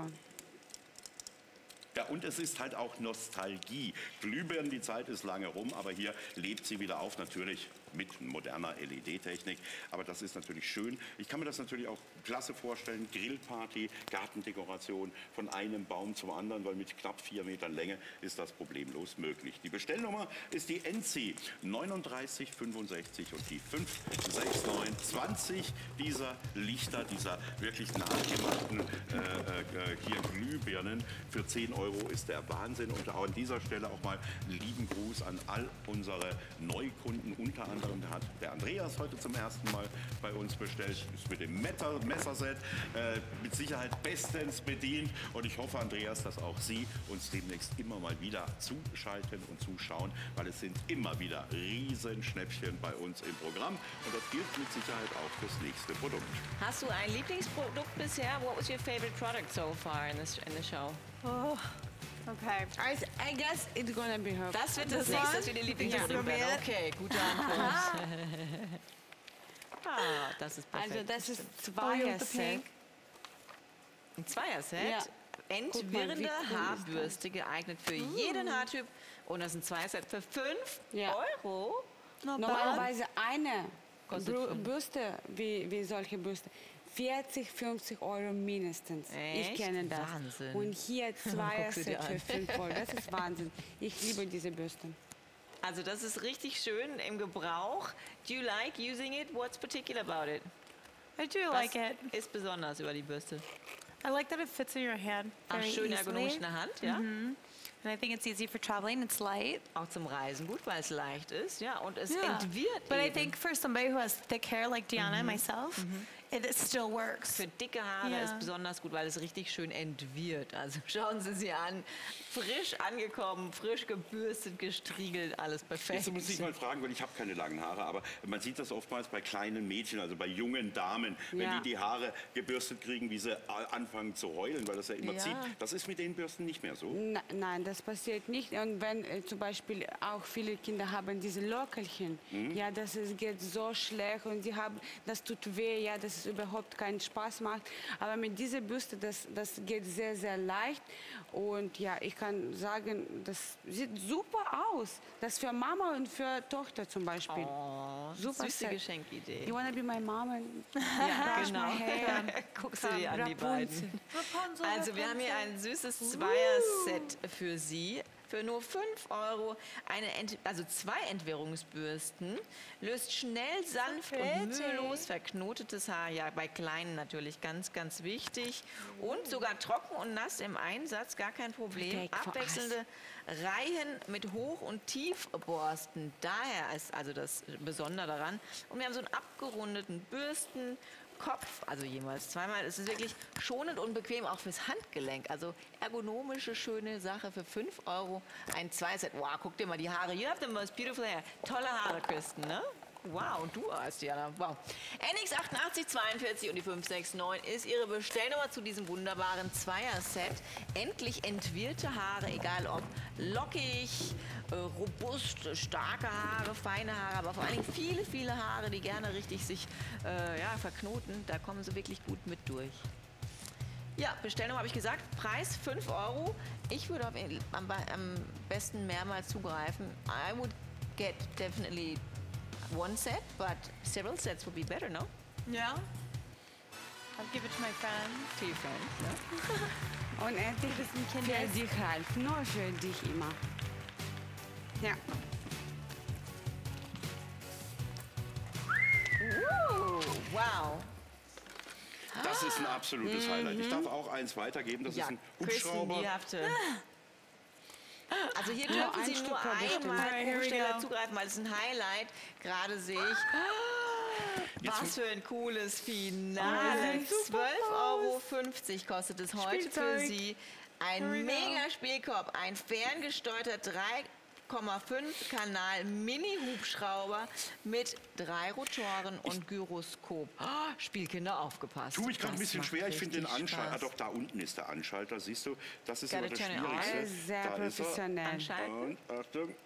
Ja, und es ist halt auch Nostalgie. Glühbirnen, die Zeit ist lange rum, aber hier lebt sie wieder auf, natürlich mit moderner L E D-Technik. Aber das ist natürlich schön. Ich kann mir das natürlich auch klasse vorstellen. Grillparty, Gartendekoration von einem Baum zum anderen, weil mit knapp vier Metern Länge ist das problemlos möglich. Die Bestellnummer ist die N C neununddreißig fünfundsechzig und die fünf sechs neun zwanzig dieser Lichter, dieser wirklich nachgemachten äh, äh, hier Glühbirnen für zehn Euro ist der Wahnsinn. Und auch an dieser Stelle auch mal einen lieben Gruß an all unsere Neukunden. Unter anderem hat der Andreas heute zum ersten Mal bei uns bestellt, ist mit dem Metter- Messerset äh, mit Sicherheit bestens bedient. Und ich hoffe, Andreas, dass auch Sie uns demnächst immer mal wieder zuschalten und zuschauen, weil es sind immer wieder Riesenschnäppchen bei uns im Programm. Und das gilt mit Sicherheit auch fürs nächste Produkt. Hast du ein Lieblingsprodukt bisher? What was your favorite product so far in, this, in the show? Oh, okay. I, I guess it's gonna be her. Das wird das Das nächste, war- das wir die Ja. Lieblingsprodukt werden. Okay, guter Antwort. ah, das ist perfekt. Also das ist Oh, you want the Zweier-Set. pink? Ein Zweierset. Ja. Entwirrende Guck mal, wie cool ist das? Haarbürste, geeignet für jeden Haartyp. Und das ist ein Zweierset für fünf Ja. Euro. Not bad. Normalerweise eine Kostet Bru- fünf. Bürste, wie, wie solche Bürste, vierzig, fünfzig Euro mindestens. Echt? Ich kenne das. Wahnsinn. Und hier zwei Guck sie dir Set für an. fünf Euro. Das ist Wahnsinn. Ich liebe diese Bürsten. Also das ist richtig schön im Gebrauch. Do you like using it? What's particular about it? I do Was like it. ist besonders über die Bürste? I like that it fits in your hand Ach, very schön easily. ergonomisch in der Hand, ja? And I think it's easy for traveling. It's light. Auch zum Reisen gut, weil es leicht ist, ja, und es Yeah. entwirrt But I eben. think for somebody who has thick hair like Diana and myself, it, it still works. Für dicke Haare Ja. ist besonders gut, weil es richtig schön entwirrt. Also schauen Sie sie an. Frisch angekommen, frisch gebürstet, gestriegelt, alles perfekt. Jetzt muss ich mal fragen, weil ich habe keine langen Haare, aber man sieht das oftmals bei kleinen Mädchen, also bei jungen Damen, wenn Ja. die die Haare gebürstet kriegen, wie sie anfangen zu heulen, weil das ja immer Ja. zieht. Das ist mit den Bürsten nicht mehr so. Na, nein, das passiert nicht. Und wenn äh, zum Beispiel auch viele Kinder haben diese Lockelchen, ja, das ist, geht so schlecht und sie haben, das tut weh, ja, das ist überhaupt keinen Spaß macht. Aber mit dieser Bürste, das, das geht sehr, sehr leicht. Und ja, ich kann sagen, das sieht super aus. Das für Mama und für Tochter zum Beispiel. Oh, Super süße Set. Geschenkidee. You wanna be my mom? And Ja, brush genau. my hair? Guck sie dir an, die Rapunzel. beiden. Also wir haben hier ein süßes Zweier-Set für Sie. Für nur fünf Euro eine Ent also zwei Entwirrungsbürsten. Löst schnell, sanft und mühelos verknotetes Haar. Ja, bei Kleinen natürlich ganz, ganz wichtig. Und sogar trocken und nass im Einsatz, gar kein Problem. Perfekt für Abwechselnde Reihen mit Hoch- und Tiefborsten. Daher ist also das Besondere daran. Und wir haben so einen abgerundeten Bürstenkopf, also jemals zweimal. Es ist wirklich schonend und bequem, auch fürs Handgelenk. Also ergonomische, schöne Sache für fünf Euro. Ein Zweiset. Wow, guck dir mal die Haare. You have the most beautiful hair. Tolle Haare, Kristen, ne? Wow, und du hast Diana. Wow. N X achtundachtzig zweiundvierzig und die fünf sechs neun ist Ihre Bestellnummer zu diesem wunderbaren Zweier-Set. Endlich entwirrte Haare, egal ob lockig, äh, robust, starke Haare, feine Haare, aber vor allen Dingen viele, viele Haare, die gerne richtig sich äh, ja, verknoten. Da kommen sie wirklich gut mit durch. Ja, Bestellnummer habe ich gesagt, Preis fünf Euro. Ich würde auf, am, am besten mehrmals zugreifen. I would get definitely one set, but several sets would be better, no? Yeah. I'll give it to my friend. To your friend, no? Und endlich für dich halt, nur für dich immer. Ja. Ooh, wow. Das ist ein absolutes Highlight. Ich darf auch eins weitergeben, das Ja, ist ein Kristen, Hubschrauber. you have to. Also hier Nur dürfen ein Sie Stück nur pro Bestimmt. einmal Alright, here pro we Besteller go. zugreifen, weil es ist ein Highlight. Gerade sehe ich. Jetzt- Was für ein cooles Finale. zwölf Euro fünfzig kostet es heute für Spielzeug. Sie. Ein mega Spielkorb, ein ferngesteuerter drei Komma fünf Kanal Mini-Hubschrauber mit drei Rotoren und Gyroskop. Oh, Spielkinder aufgepasst. Tu mich gerade ein Das bisschen macht schwer. Ich finde den richtig Anschalter. Ah, Spaß. doch, da unten ist der Anschalter. Siehst du, das ist Gotta immer das turn it on. Schwierigste. Sehr Da ist er. professionell. Anschalten. Und Achtung.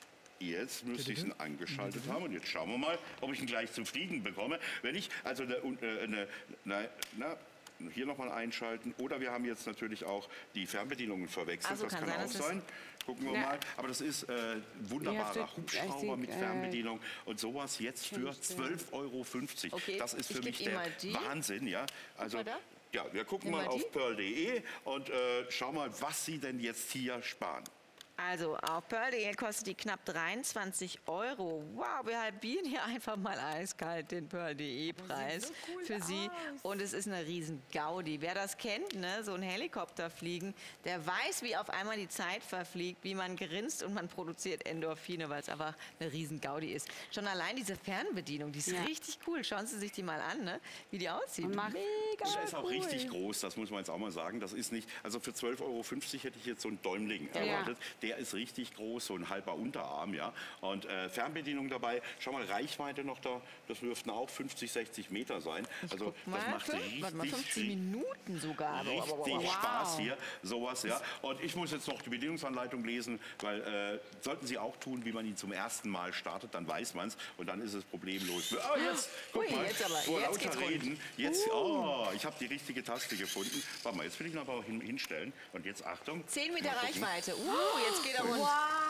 Jetzt müsste ich ihn angeschaltet haben und jetzt schauen wir mal, ob ich ihn gleich zum Fliegen bekomme. Wenn ich, also eine, äh, eine, na, na, hier nochmal einschalten oder wir haben jetzt natürlich auch die Fernbedienungen verwechselt, Also das kann kann sein, auch dass es- sein. Gucken wir Ja. mal. Aber das ist äh, ein Ja, wunderbarer für- I Hubschrauber think, mit äh, Fernbedienung und sowas jetzt für zwölf Euro fünfzig. Okay, Das ist ich für geb mich ihm der mal die. Wahnsinn, ja. Also mal da. ja, wir gucken Nimm mal mal auf die. pearl punkt de und äh, schauen mal, was Sie denn jetzt hier sparen. Also auf pearl punkt de kostet die knapp dreiundzwanzig Euro. Wow, wir halbieren hier einfach mal eiskalt den pearl punkt de-Preis für Sie. Und es ist eine riesen Gaudi. Wer das kennt, ne, so ein Helikopter fliegen, der weiß, wie auf einmal die Zeit verfliegt, wie man grinst und man produziert Endorphine, weil es einfach eine riesen Gaudi ist. Schon allein diese Fernbedienung, die ist Ja. richtig cool. Schauen Sie sich die mal an, ne, wie die aussieht. Und macht- Mega Der ist auch cool. richtig groß, das muss man jetzt auch mal sagen. Das ist nicht, also für zwölf Euro fünfzig hätte ich jetzt so einen Däumling erwartet. Der ist richtig groß, so ein halber Unterarm, ja. Und äh, Fernbedienung dabei. Schau mal, Reichweite noch da, das dürften auch fünfzig, sechzig Meter sein. Also Guck mal, das macht fünf- richtig, warte mal, fünfzehn Minuten sogar. richtig Wow. Spaß hier, sowas, ja. Und ich muss jetzt noch die Bedienungsanleitung lesen, weil äh, sollten Sie auch tun, wie man ihn zum ersten Mal startet, dann weiß man es und dann ist es problemlos. Oh, jetzt, guck Ui, mal, jetzt aber, vor jetzt lauter geht's rund. Reden, jetzt, oh, ich habe die richtige Taste gefunden. Warte mal, jetzt will ich ihn aber auch hin, hinstellen und jetzt Achtung. zehn Meter Mal gucken. Reichweite. Uh, jetzt geht er rund.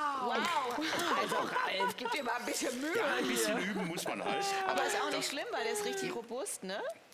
Wow. Also Ralf, gib dir mal ein bisschen Mühe. Ja, ein bisschen üben muss man halt. Aber ist auch das- nicht schlimm, weil der ist richtig robust, ne?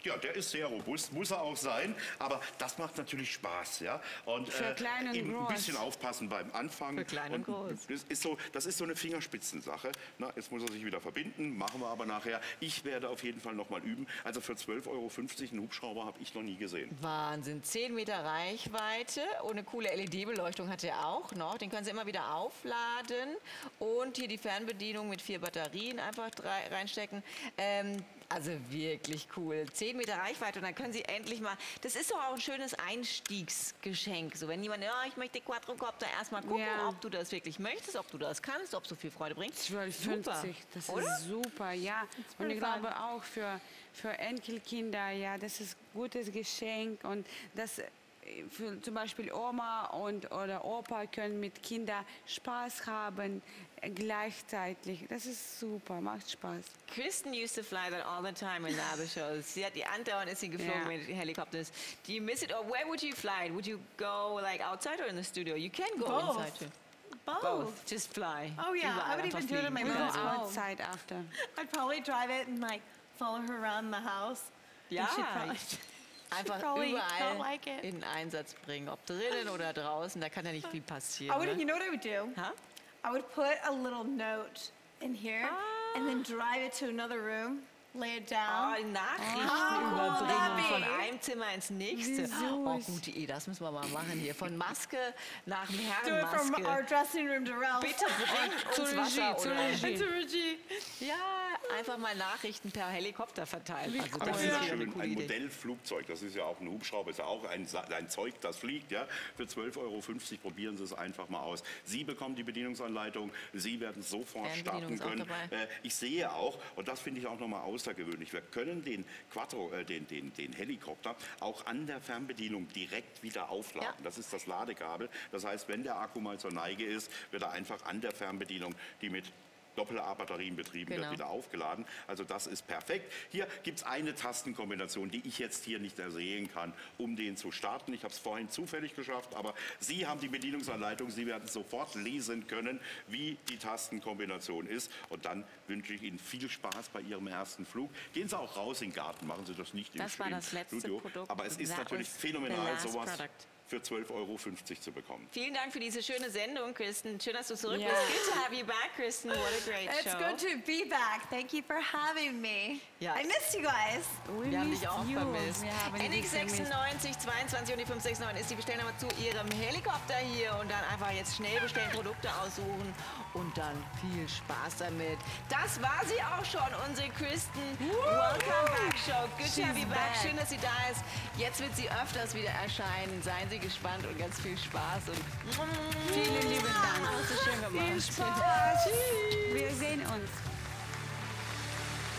Ja, der ist sehr robust, muss er auch sein, aber das macht natürlich Spaß, ja. Und Für klein und eben ein groß. bisschen aufpassen beim Anfang. Für klein und groß. Das ist so, das ist so eine Fingerspitzensache. Na, jetzt muss er sich wieder verbinden, machen wir aber nachher. Ich werde auf jeden Fall noch mal üben. Also für zwölf Euro fünfzig einen Hubschrauber habe ich noch nie gesehen. Wahnsinn, zehn Meter Reichweite und eine coole L E D-Beleuchtung hat er auch noch. Den können Sie immer wieder aufladen und hier die Fernbedienung mit vier Batterien einfach drei reinstecken. Ähm, also wirklich cool. zehn Meter Reichweite und dann können Sie endlich mal, das ist doch auch ein schönes Einstiegsgeschenk. So, wenn jemand, ja, ich möchte Quadrocopter, erstmal gucken, Ja. ob du das wirklich möchtest, ob du das kannst, ob es so viel Freude bringt. zwölf Super, fünfzig, das oder? ist super, ja. Und ich glaube auch für, für Enkelkinder, ja, das ist ein gutes Geschenk und das äh, für zum Beispiel Oma und oder Opa können mit Kindern Spaß haben äh, gleichzeitig. Das ist super, macht Spaß. Kristen used to fly that all the time in the other shows. Sie hat die andauernd ist sie geflogen Ja. mit Helikoptern. Do you miss it or where would you fly it? Would you go like outside or in the studio? You can go Both. inside too. Both. Both. Just fly. Oh, yeah. Überall I would einfach even do it in fliegen. my We go mom's home. outside after. I'd probably drive it and like follow her around the house. Ja, And she'd probably, einfach probably not überall like it. in Einsatz bringen. Ob drinnen oder draußen, da kann ja nicht viel I passieren. would, Ne? you know what I would do? Ha? I would put a little note in here and then drive it to another room, lay it Oh, down. Nachrichten How cool would that überbringen von be? einem Zimmer ins nächste. Wie Oh, süß. gute Idee, das müssen wir mal machen hier. Von Maske nach dem Do it from Herrenmaske. our dressing room to Ralph's. Bitte bringt Zur uns Regie, Wasser zur oder Regie. To Regie. ja, einfach mal Nachrichten per Helikopter verteilen. Also Aber das das ist ist ja ja eine schön, coole ein Idee. Modellflugzeug, das ist ja auch ein Hubschrauber, ist ja auch ein, Sa- ein Zeug, das fliegt. Ja? Für zwölf Euro fünfzig probieren Sie es einfach mal aus. Sie bekommen die Bedienungsanleitung, Sie werden sofort Fernbedienung starten ist auch können. dabei. Äh, ich sehe auch, und das finde ich auch nochmal außergewöhnlich, wir können den Quattro, äh, den, den, den Helikopter auch an der Fernbedienung direkt wieder aufladen. Ja. Das ist das Ladekabel. Das heißt, wenn der Akku mal zur Neige ist, wird er einfach an der Fernbedienung, die mit Doppel-A-Batterien betrieben Genau. wird, wieder aufgeladen. Also das ist perfekt. Hier gibt es eine Tastenkombination, die ich jetzt hier nicht ersehen kann, um den zu starten. Ich habe es vorhin zufällig geschafft, aber Sie haben die Bedienungsanleitung. Sie werden sofort lesen können, wie die Tastenkombination ist. Und dann wünsche ich Ihnen viel Spaß bei Ihrem ersten Flug. Gehen Sie auch raus in den Garten, machen Sie das nicht im Das war das letzte Studio. Produkt. Aber es ist That natürlich was the phänomenal, last sowas product. für zwölf Euro fünfzig zu bekommen. Vielen Dank für diese schöne Sendung, Kristen. Schön, dass du zurück Ja. bist. Good to have you back, Kristen. What a great It's show. good to be back. Thank you for having me. Ja. I missed you guys. We Wir haben missed dich auch you. vermisst. Wir haben N dich X vermisst. sechsundneunzig zweiundzwanzig und die fünf sechs neun ist die Bestellnummer zu Ihrem Helikopter hier. Und dann einfach jetzt schnell bestellen, Produkte aussuchen und dann viel Spaß damit. Das war sie auch schon, unsere Kristen. Welcome back Show. Good to have you back. back. Schön, dass sie da ist. Jetzt wird sie öfters wieder erscheinen. Seien Sie gespannt und ganz viel Spaß. Und Vielen lieben Dank. hast du schön gemacht. Viel Spaß. Wir sehen uns.